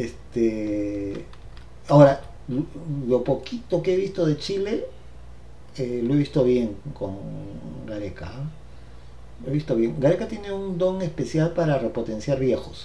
Ahora, lo poquito que he visto de Chile, lo he visto bien con Gareca. Lo he visto bien. Gareca tiene un don especial para repotenciar viejos.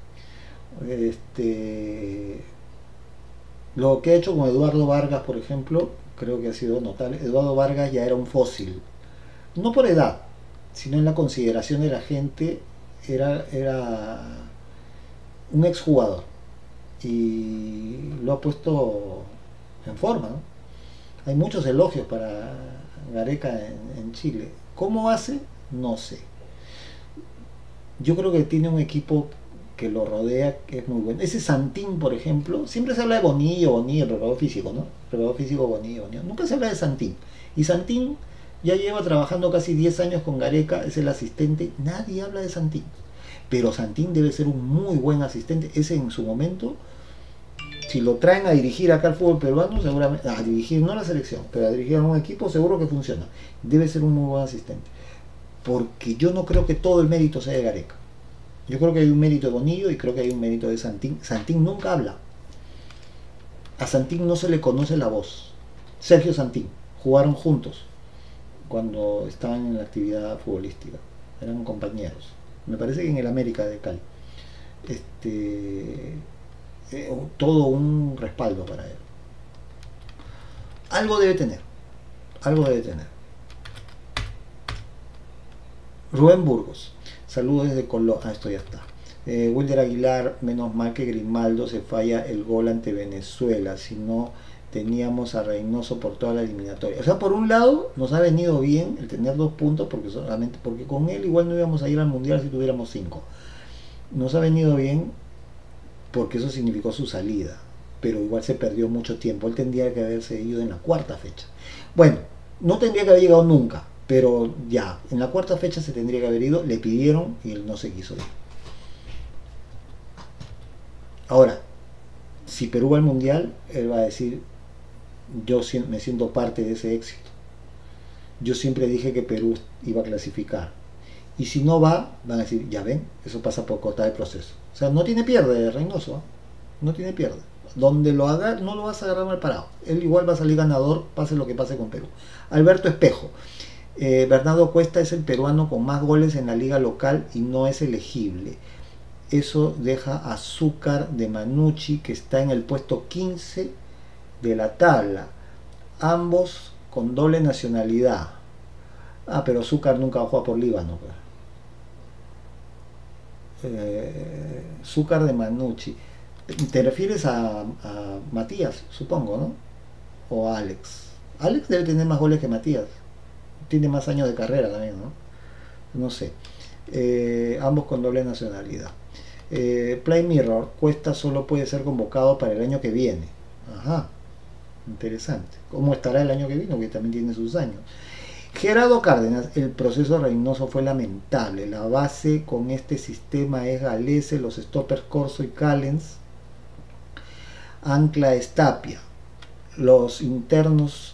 Lo que ha hecho con Eduardo Vargas, por ejemplo, creo que ha sido notable. Eduardo Vargas ya era un fósil, no por edad, sino en la consideración de la gente. Era un exjugador y lo ha puesto en forma, ¿no? Hay muchos elogios para Gareca en Chile. ¿Cómo hace? No sé. Yo creo que tiene un equipo que lo rodea, que es muy bueno. Ese Santín, por ejemplo, siempre se habla de Bonillo, el preparador físico, ¿no? Preparador físico Bonillo. Nunca se habla de Santín. Y Santín ya lleva trabajando casi 10 años con Gareca, es el asistente. Nadie habla de Santín. Pero Santín debe ser un muy buen asistente. Ese en su momento, si lo traen a dirigir acá al fútbol peruano, seguramente, a dirigir no a la selección, pero a dirigir a un equipo, seguro que funciona. Debe ser un muy buen asistente. Porque yo no creo que todo el mérito sea de Gareca. Yo creo que hay un mérito de Bonillo y creo que hay un mérito de Santín. Santín nunca habla. A Santín no se le conoce la voz. Sergio Santín, jugaron juntos cuando estaban en la actividad futbolística. Eran compañeros. Me parece que en el América de Cali. Todo un respaldo para él. Algo debe tener. Rubén Burgos, saludos desde Colombia. Esto ya está. Wilder Aguilar, menos mal que Grimaldo se falla el gol ante Venezuela, si no teníamos a Reynoso por toda la eliminatoria. O sea, por un lado nos ha venido bien el tener 2 puntos, porque con él igual no íbamos a ir al mundial si tuviéramos 5. Nos ha venido bien porque eso significó su salida, pero igual se perdió mucho tiempo. Él tendría que haberse ido en la 4ª fecha. Bueno, no tendría que haber llegado nunca, pero ya, en la 4ª fecha se tendría que haber ido. Le pidieron y él no se quiso ir. Ahora, si Perú va al mundial, él va a decir: yo me siento parte de ese éxito. Yo siempre dije que Perú iba a clasificar. Y si no va, van a decir: ya ven, eso pasa por cortar el proceso. O sea, no tiene pierde Reynoso, ¿eh? No tiene pierde. Donde lo haga, no lo vas a agarrar mal parado. Él igual va a salir ganador, pase lo que pase con Perú. Alberto Espejo. Bernardo Cuesta es el peruano con más goles en la liga local y no es elegible. Eso deja a Zúcar de Manucci, que está en el puesto 15 de la tabla. Ambos con doble nacionalidad. Ah, pero Zúcar nunca va a jugar por Líbano. Zúcar de Manucci. ¿Te refieres a Matías, supongo, no? O a Alex. Alex debe tener más goles que Matías. Tiene más años de carrera también, ¿no? No sé. Ambos con doble nacionalidad. Play Mirror, Cuesta solo puede ser convocado para el año que viene. Ajá. Interesante. ¿Cómo estará el año que viene? Porque también tiene sus años. Gerardo Cárdenas, el proceso Reynoso fue lamentable. La base con este sistema es Galese, los stoppers Corso y Callens. Ancla es Tapia. Los interiores,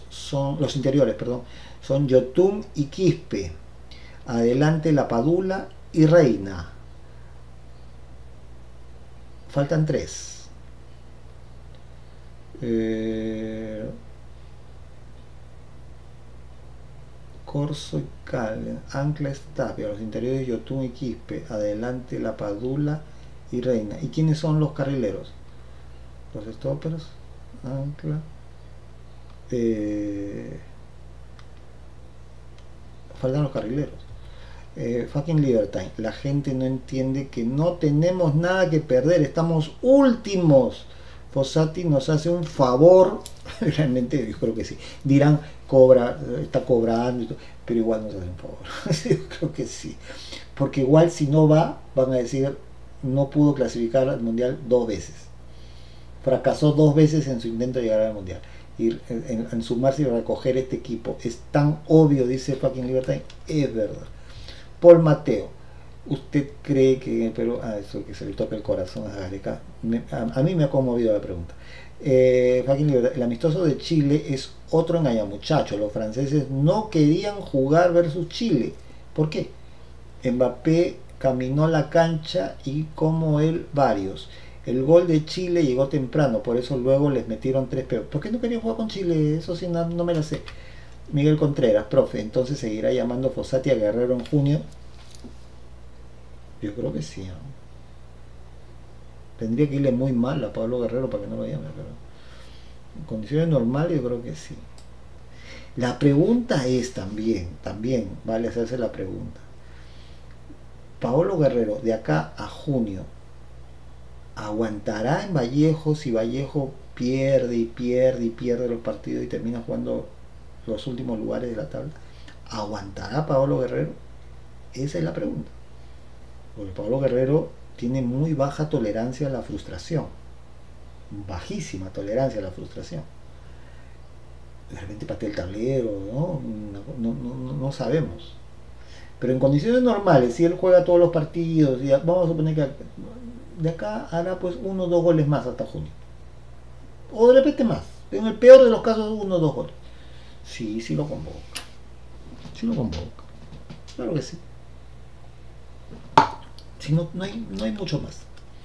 son Yotun y Quispe. Adelante La Padula y Reina. Faltan 3. Corso y Callens. Ancla es Tapia. Los interiores Yotun y Quispe. Adelante La Padula y Reina. ¿Y quiénes son los carrileros? Los stoppers. Ancla. Faltan los carrileros. Fucking Libertine. La gente no entiende que no tenemos nada que perder. Estamos últimos. Fossati nos hace un favor. Realmente yo creo que sí. Dirán, está cobrando, pero igual nos hace un favor. Yo creo que sí. Porque igual si no va, van a decir, no pudo clasificar al mundial 2 veces. Fracasó 2 veces en su intento de llegar al mundial. Y en sumarse y recoger este equipo. Es tan obvio, dice Fucking Libertine. Es verdad. Paul Mateo, ¿usted cree que en el Perú... eso que se le toca el corazón a Gareca? A mí me ha conmovido la pregunta. Fucking Libertine, el amistoso de Chile es otro engañamuchacho. Los franceses no querían jugar versus Chile. ¿Por qué? Mbappé caminó la cancha y como él varios. El gol de Chile llegó temprano, por eso luego les metieron 3 peos. ¿Por qué no querían jugar con Chile? Eso sí, no me la sé. Miguel Contreras, profe, entonces seguirá llamando Fossati a Guerrero en junio. Yo creo que sí, ¿no? Tendría que irle muy mal a Pablo Guerrero para que no lo llame, pero en condiciones normales yo creo que sí. La pregunta es también vale hacerse la pregunta. Pablo Guerrero, de acá a junio, ¿aguantará en Vallejo si Vallejo pierde los partidos y termina jugando los últimos lugares de la tabla? ¿Aguantará Pablo Guerrero? Esa es la pregunta. Porque Pablo Guerrero tiene muy baja tolerancia a la frustración. Bajísima tolerancia a la frustración. De repente patea el tablero, no sabemos. Pero en condiciones normales, si él juega todos los partidos, y vamos a suponer que de acá hará pues 1 o 2 goles más hasta junio. O de repente más. En el peor de los casos, 1 o 2 goles. Sí lo convoca. Claro que sí. Si no hay mucho más.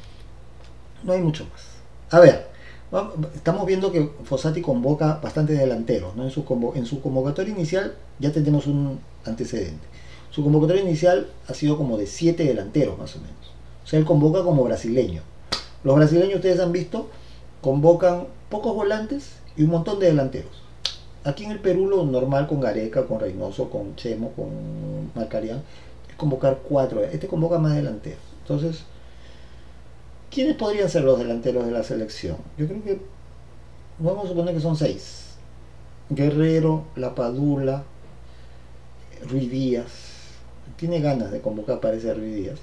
A ver, estamos viendo que Fossati convoca bastantes delanteros, ¿no? En su convocatoria inicial ya tenemos un antecedente. Su convocatoria inicial ha sido como de 7 delanteros más o menos. O sea, él convoca como brasileño. Los brasileños, ustedes han visto, convocan pocos volantes y un montón de delanteros. Aquí en el Perú lo normal con Gareca, con Reynoso, con Chemo, con Marcarián, es convocar 4. Este convoca más delanteros. Entonces, ¿quiénes podrían ser los delanteros de la selección? Yo creo que vamos a suponer que son 6. Guerrero, La Padula, Ruiz Díaz. Tiene ganas de convocar, parece, Ruiz Díaz.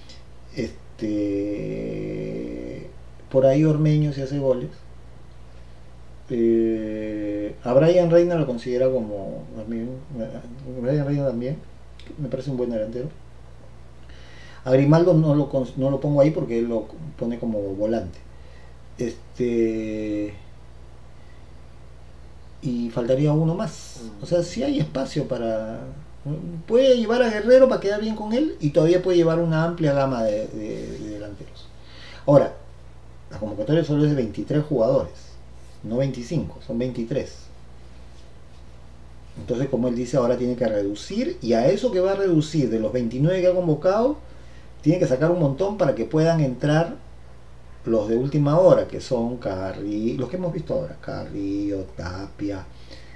Por ahí Ormeño si hace goles. A Brian Reina lo considera como Brian Reina también me parece un buen delantero. A Grimaldo no lo pongo ahí porque él lo pone como volante. Y faltaría uno más. O sea, si hay espacio para... Puede llevar a Guerrero para quedar bien con él y todavía puede llevar una amplia gama de delanteros. Ahora, la convocatoria solo es de 23 jugadores, no 25, son 23. Entonces, como él dice, ahora tiene que reducir, y a eso que va a reducir de los 29 que ha convocado, tiene que sacar un montón para que puedan entrar los de última hora, que son Carrillo, los que hemos visto ahora, Carrillo, Tapia,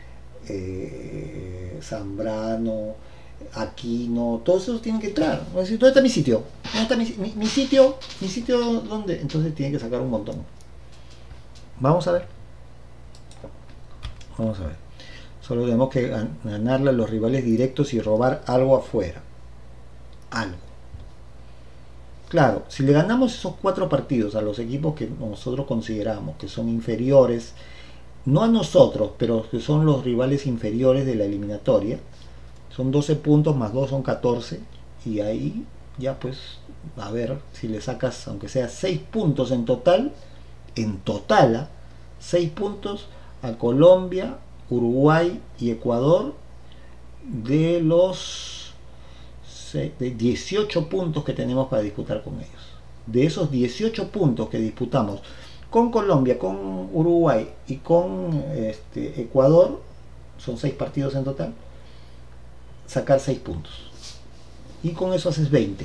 Zambrano, Aquino, todos esos tienen que entrar. Voy a decir, ¿dónde está mi sitio? ¿Dónde está mi sitio? ¿Mi sitio dónde? Entonces tienen que sacar un montón. Vamos a ver. Vamos a ver. Solo tenemos que ganarle a los rivales directos y robar algo afuera. Algo. Claro, si le ganamos esos 4 partidos a los equipos que nosotros consideramos que son inferiores, no a nosotros, pero que son los rivales inferiores de la eliminatoria, son 12 puntos más 2 son 14, y ahí ya pues, a ver si le sacas, aunque sea 6 puntos en total, 6 puntos a Colombia, Uruguay y Ecuador de los de 18 puntos que tenemos para disputar con ellos. De esos 18 puntos que disputamos con Colombia, con Uruguay y con Ecuador, son 6 partidos en total, sacar 6 puntos. Y con eso haces 20.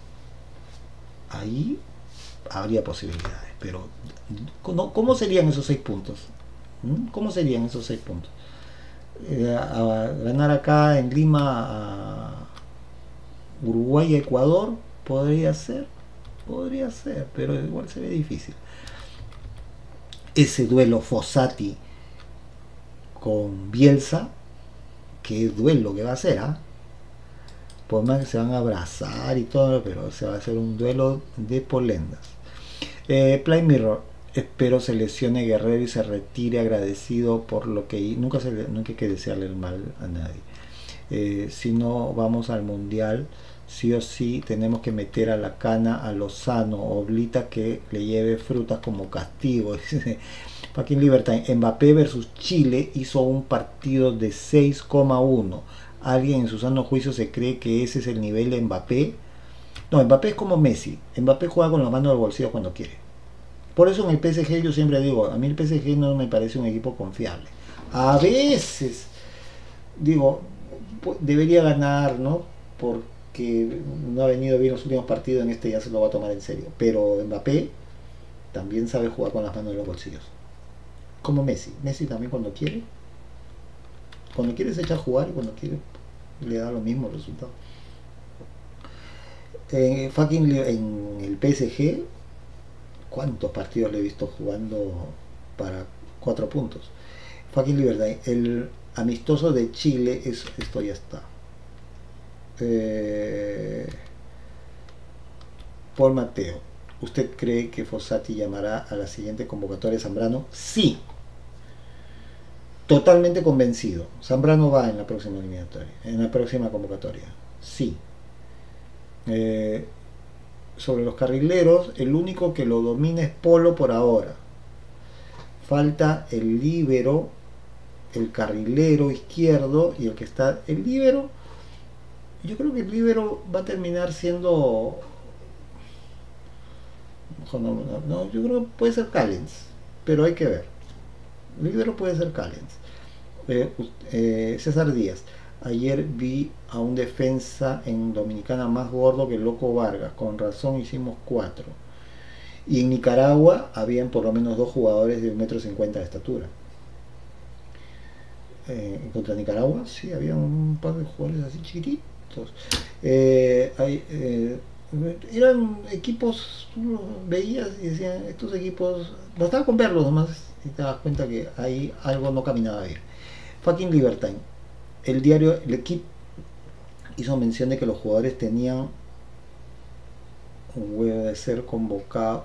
Ahí habría posibilidades. Pero, ¿cómo serían esos 6 puntos? ¿Cómo serían esos 6 puntos? A ganar acá en Lima a Uruguay y Ecuador, podría ser, pero igual se ve difícil. Ese duelo Fossati con Bielsa, qué duelo que va a ser, ¿ah? Por más que se van a abrazar y todo, pero se va a hacer un duelo de polendas. Play Mirror, espero se lesione Guerrero y se retire agradecido por lo que nunca hay que desearle el mal a nadie. Si no vamos al mundial, sí o sí tenemos que meter a la cana a Lozano, Oblita que le lleve frutas como castigo. Fucking Libertad. Mbappé versus Chile hizo un partido de 6,1. ¿Alguien en su sano juicio se cree que ese es el nivel de Mbappé? No, Mbappé es como Messi. Mbappé juega con las manos del bolsillo cuando quiere. Por eso en el PSG yo siempre digo, a mí el PSG no me parece un equipo confiable. A veces digo, debería ganar, ¿no? Porque no ha venido bien los últimos partidos, en este ya se lo va a tomar en serio. Pero Mbappé también sabe jugar con las manos en los bolsillos. Como Messi. Messi también cuando quiere se echa a jugar, y cuando quiere le da lo mismo el resultado. En el PSG, ¿cuántos partidos le he visto jugando para 4 puntos? Fucking Libertad. El amistoso de Chile, esto ya está. Paul Mateo, ¿usted cree que Fossati llamará a la siguiente convocatoria de Zambrano? Sí, totalmente convencido. Zambrano va en la próxima eliminatoria, en la próxima convocatoria. Sí. Sobre los carrileros, el único que lo domina es Polo por ahora. Falta el líbero, el carrilero izquierdo y el que está el líbero. Yo creo que el líbero va a terminar siendo no, yo creo que puede ser Callens, pero hay que ver. El líbero puede ser Callens. César Díaz, ayer vi a un defensa en Dominicana más gordo que el Loco Vargas, con razón hicimos 4. Y en Nicaragua habían por lo menos 2 jugadores de 1,50 m de estatura. Contra Nicaragua sí había un par de jugadores así chiquititos. Eran equipos, tú los veías y decían, estos equipos, bastaba con verlos nomás y te das cuenta que ahí algo no caminaba bien. Fucking Libertine, el diario El Equipo hizo mención de que los jugadores tenían hueva de ser convocados,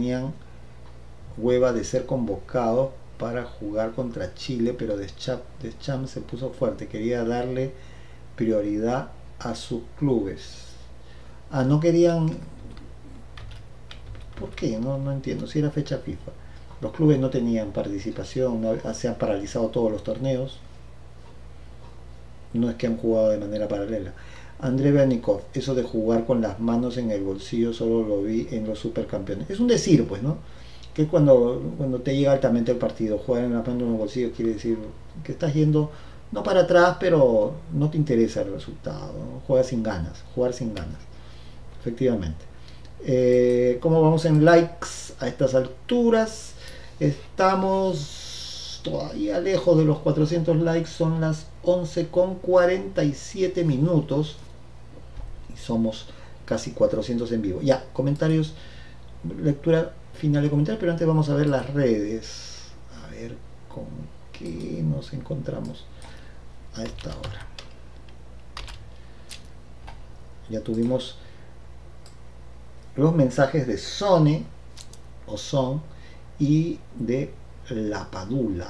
para jugar contra Chile, pero Deschamps se puso fuerte, quería darle prioridad a sus clubes. No querían, ¿por qué? No entiendo, si era fecha FIFA. Los clubes no tenían participación, se han paralizado todos los torneos, no es que han jugado de manera paralela. André Bernikov, eso de jugar con las manos en el bolsillo solo lo vi en los supercampeones. Es un decir, pues, ¿no? Que cuando te llega altamente el partido, jugar en las manos en el bolsillo quiere decir que estás yendo no para atrás, pero no te interesa el resultado, ¿no? Juegas sin ganas, jugar sin ganas, efectivamente. ¿Cómo vamos en likes a estas alturas? Estamos todavía lejos de los 400 likes, son las 11:47 minutos y somos casi 400 en vivo. Ya, comentarios, lectura final de comentarios, pero antes vamos a ver las redes, a ver con qué nos encontramos a esta hora. Ya tuvimos los mensajes de Sone o Son y de La Padula.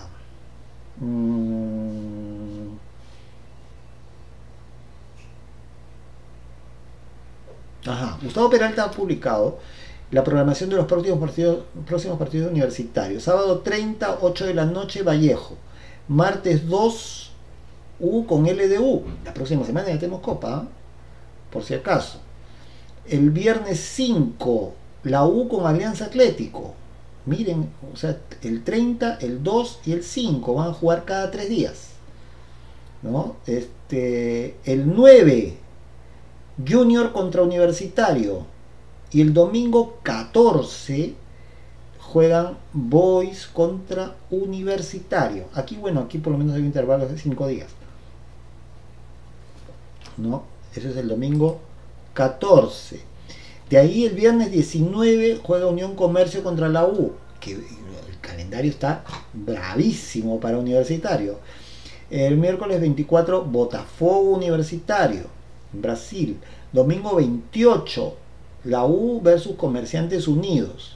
Ajá. Gustavo Peralta ha publicado la programación de los próximos partidos universitarios. Sábado 30, 8 de la noche, Vallejo. Martes 2, U con LDU. La próxima semana ya tenemos Copa, ¿eh? Por si acaso. El viernes 5, la U con Alianza Atlético. Miren, o sea, el 30, el 2 y el 5 van a jugar cada 3 días, ¿no? El 9, Junior contra Universitario. Y el domingo 14 juegan Boys contra Universitario. Aquí, bueno, aquí por lo menos hay intervalos de 5 días, ¿no? Eso es el domingo 14. De ahí el viernes 19 juega Unión Comercio contra la U, que el calendario está bravísimo para Universitario. El miércoles 24 Botafogo Universitario en Brasil. Domingo 28 la U versus Comerciantes Unidos.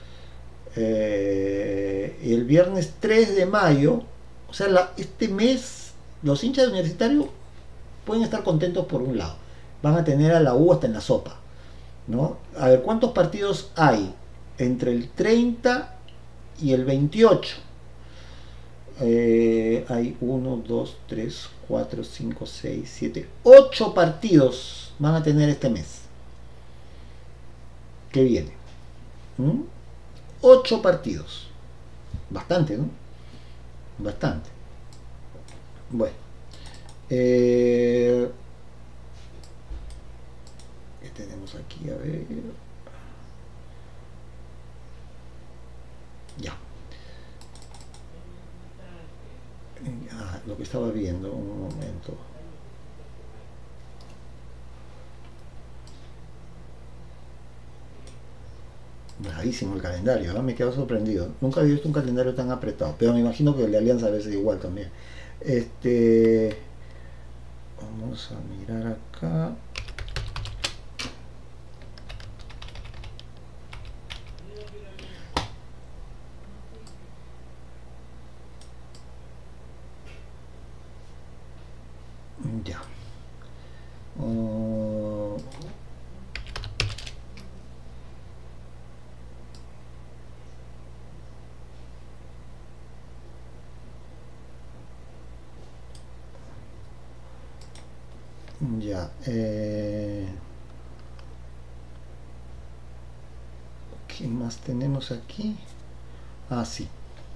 El viernes 3 de mayo, o sea, este mes los hinchas de Universitario pueden estar contentos por un lado. Van a tener a la U hasta en la sopa, ¿no? A ver, ¿cuántos partidos hay entre el 30 y el 28? Hay 1, 2, 3, 4, 5, 6, 7, 8 partidos van a tener este mes que viene. 8 partidos. Bastante, ¿no? Bastante. Bueno. ¿Qué tenemos aquí? A ver. Ya. Lo que estaba viendo un momento. Bravísimo el calendario, ¿eh? Me quedo sorprendido. Nunca había visto un calendario tan apretado, pero me imagino que el de Alianza a veces igual también. Vamos a mirar acá. Ya. Ya. ¿Qué más tenemos aquí? Ah, sí.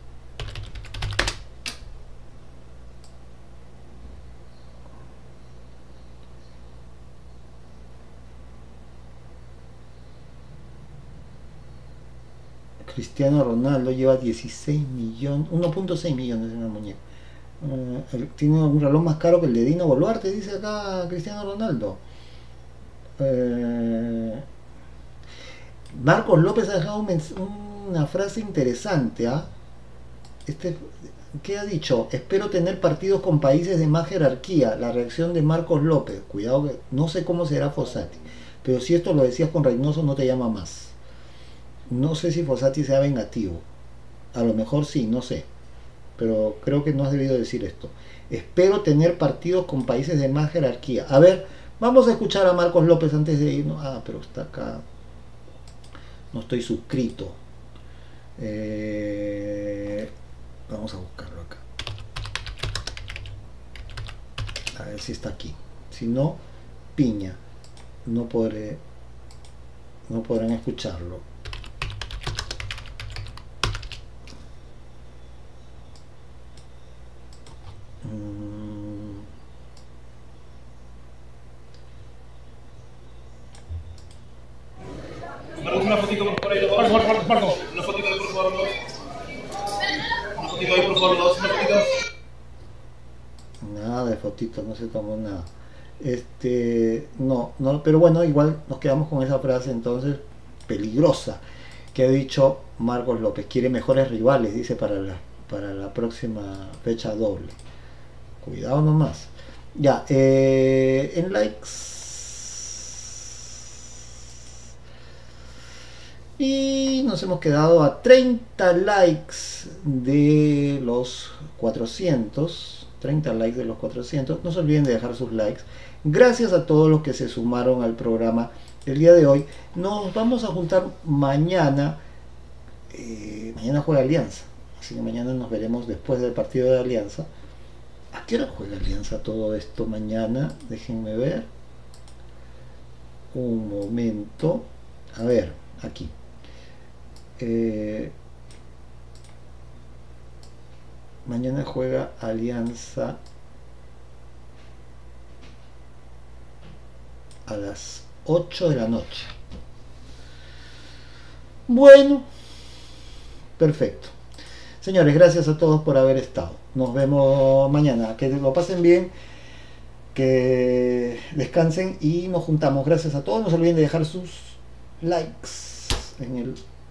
Cristiano Ronaldo lleva 16 millones, 1.6 millones en la muñeca. Tiene un reloj más caro que el de Dino Boluarte, dice acá Cristiano Ronaldo. Marcos López ha dejado una frase interesante. ¿Qué ha dicho? Espero tener partidos con países de más jerarquía. La reacción de Marcos López. Cuidado, que no sé cómo será Fossati, pero si esto lo decías con Reynoso no te llama más. No sé si Fossati sea vengativo. A lo mejor sí, no sé. Pero creo que no has debido decir esto. Espero tener partidos con países de más jerarquía. A ver, vamos a escuchar a Marcos López antes de irnos. Ah, pero está acá. No estoy suscrito. Vamos a buscarlo acá. A ver si está aquí. Si no, piña. No podrán escucharlo. de fotitos, no se tomó nada. No, pero bueno, igual nos quedamos con esa frase entonces peligrosa que ha dicho Marcos López. Quiere mejores rivales, dice, para la próxima fecha doble. Cuidado nomás. Ya, en likes. Y nos hemos quedado a 30 likes de los 400. 30 likes de los 400. No se olviden de dejar sus likes. Gracias a todos los que se sumaron al programa el día de hoy. Nos vamos a juntar mañana. Mañana juega Alianza. Así que mañana nos veremos después del partido de Alianza. ¿A qué hora juega Alianza todo esto mañana? Déjenme ver. Un momento. A ver, aquí. Mañana juega Alianza a las 8 de la noche. Bueno, perfecto. Señores, gracias a todos por haber estado. Nos vemos mañana. Que lo pasen bien, que descansen y nos juntamos. Gracias a todos. No se olviden de dejar sus likes en el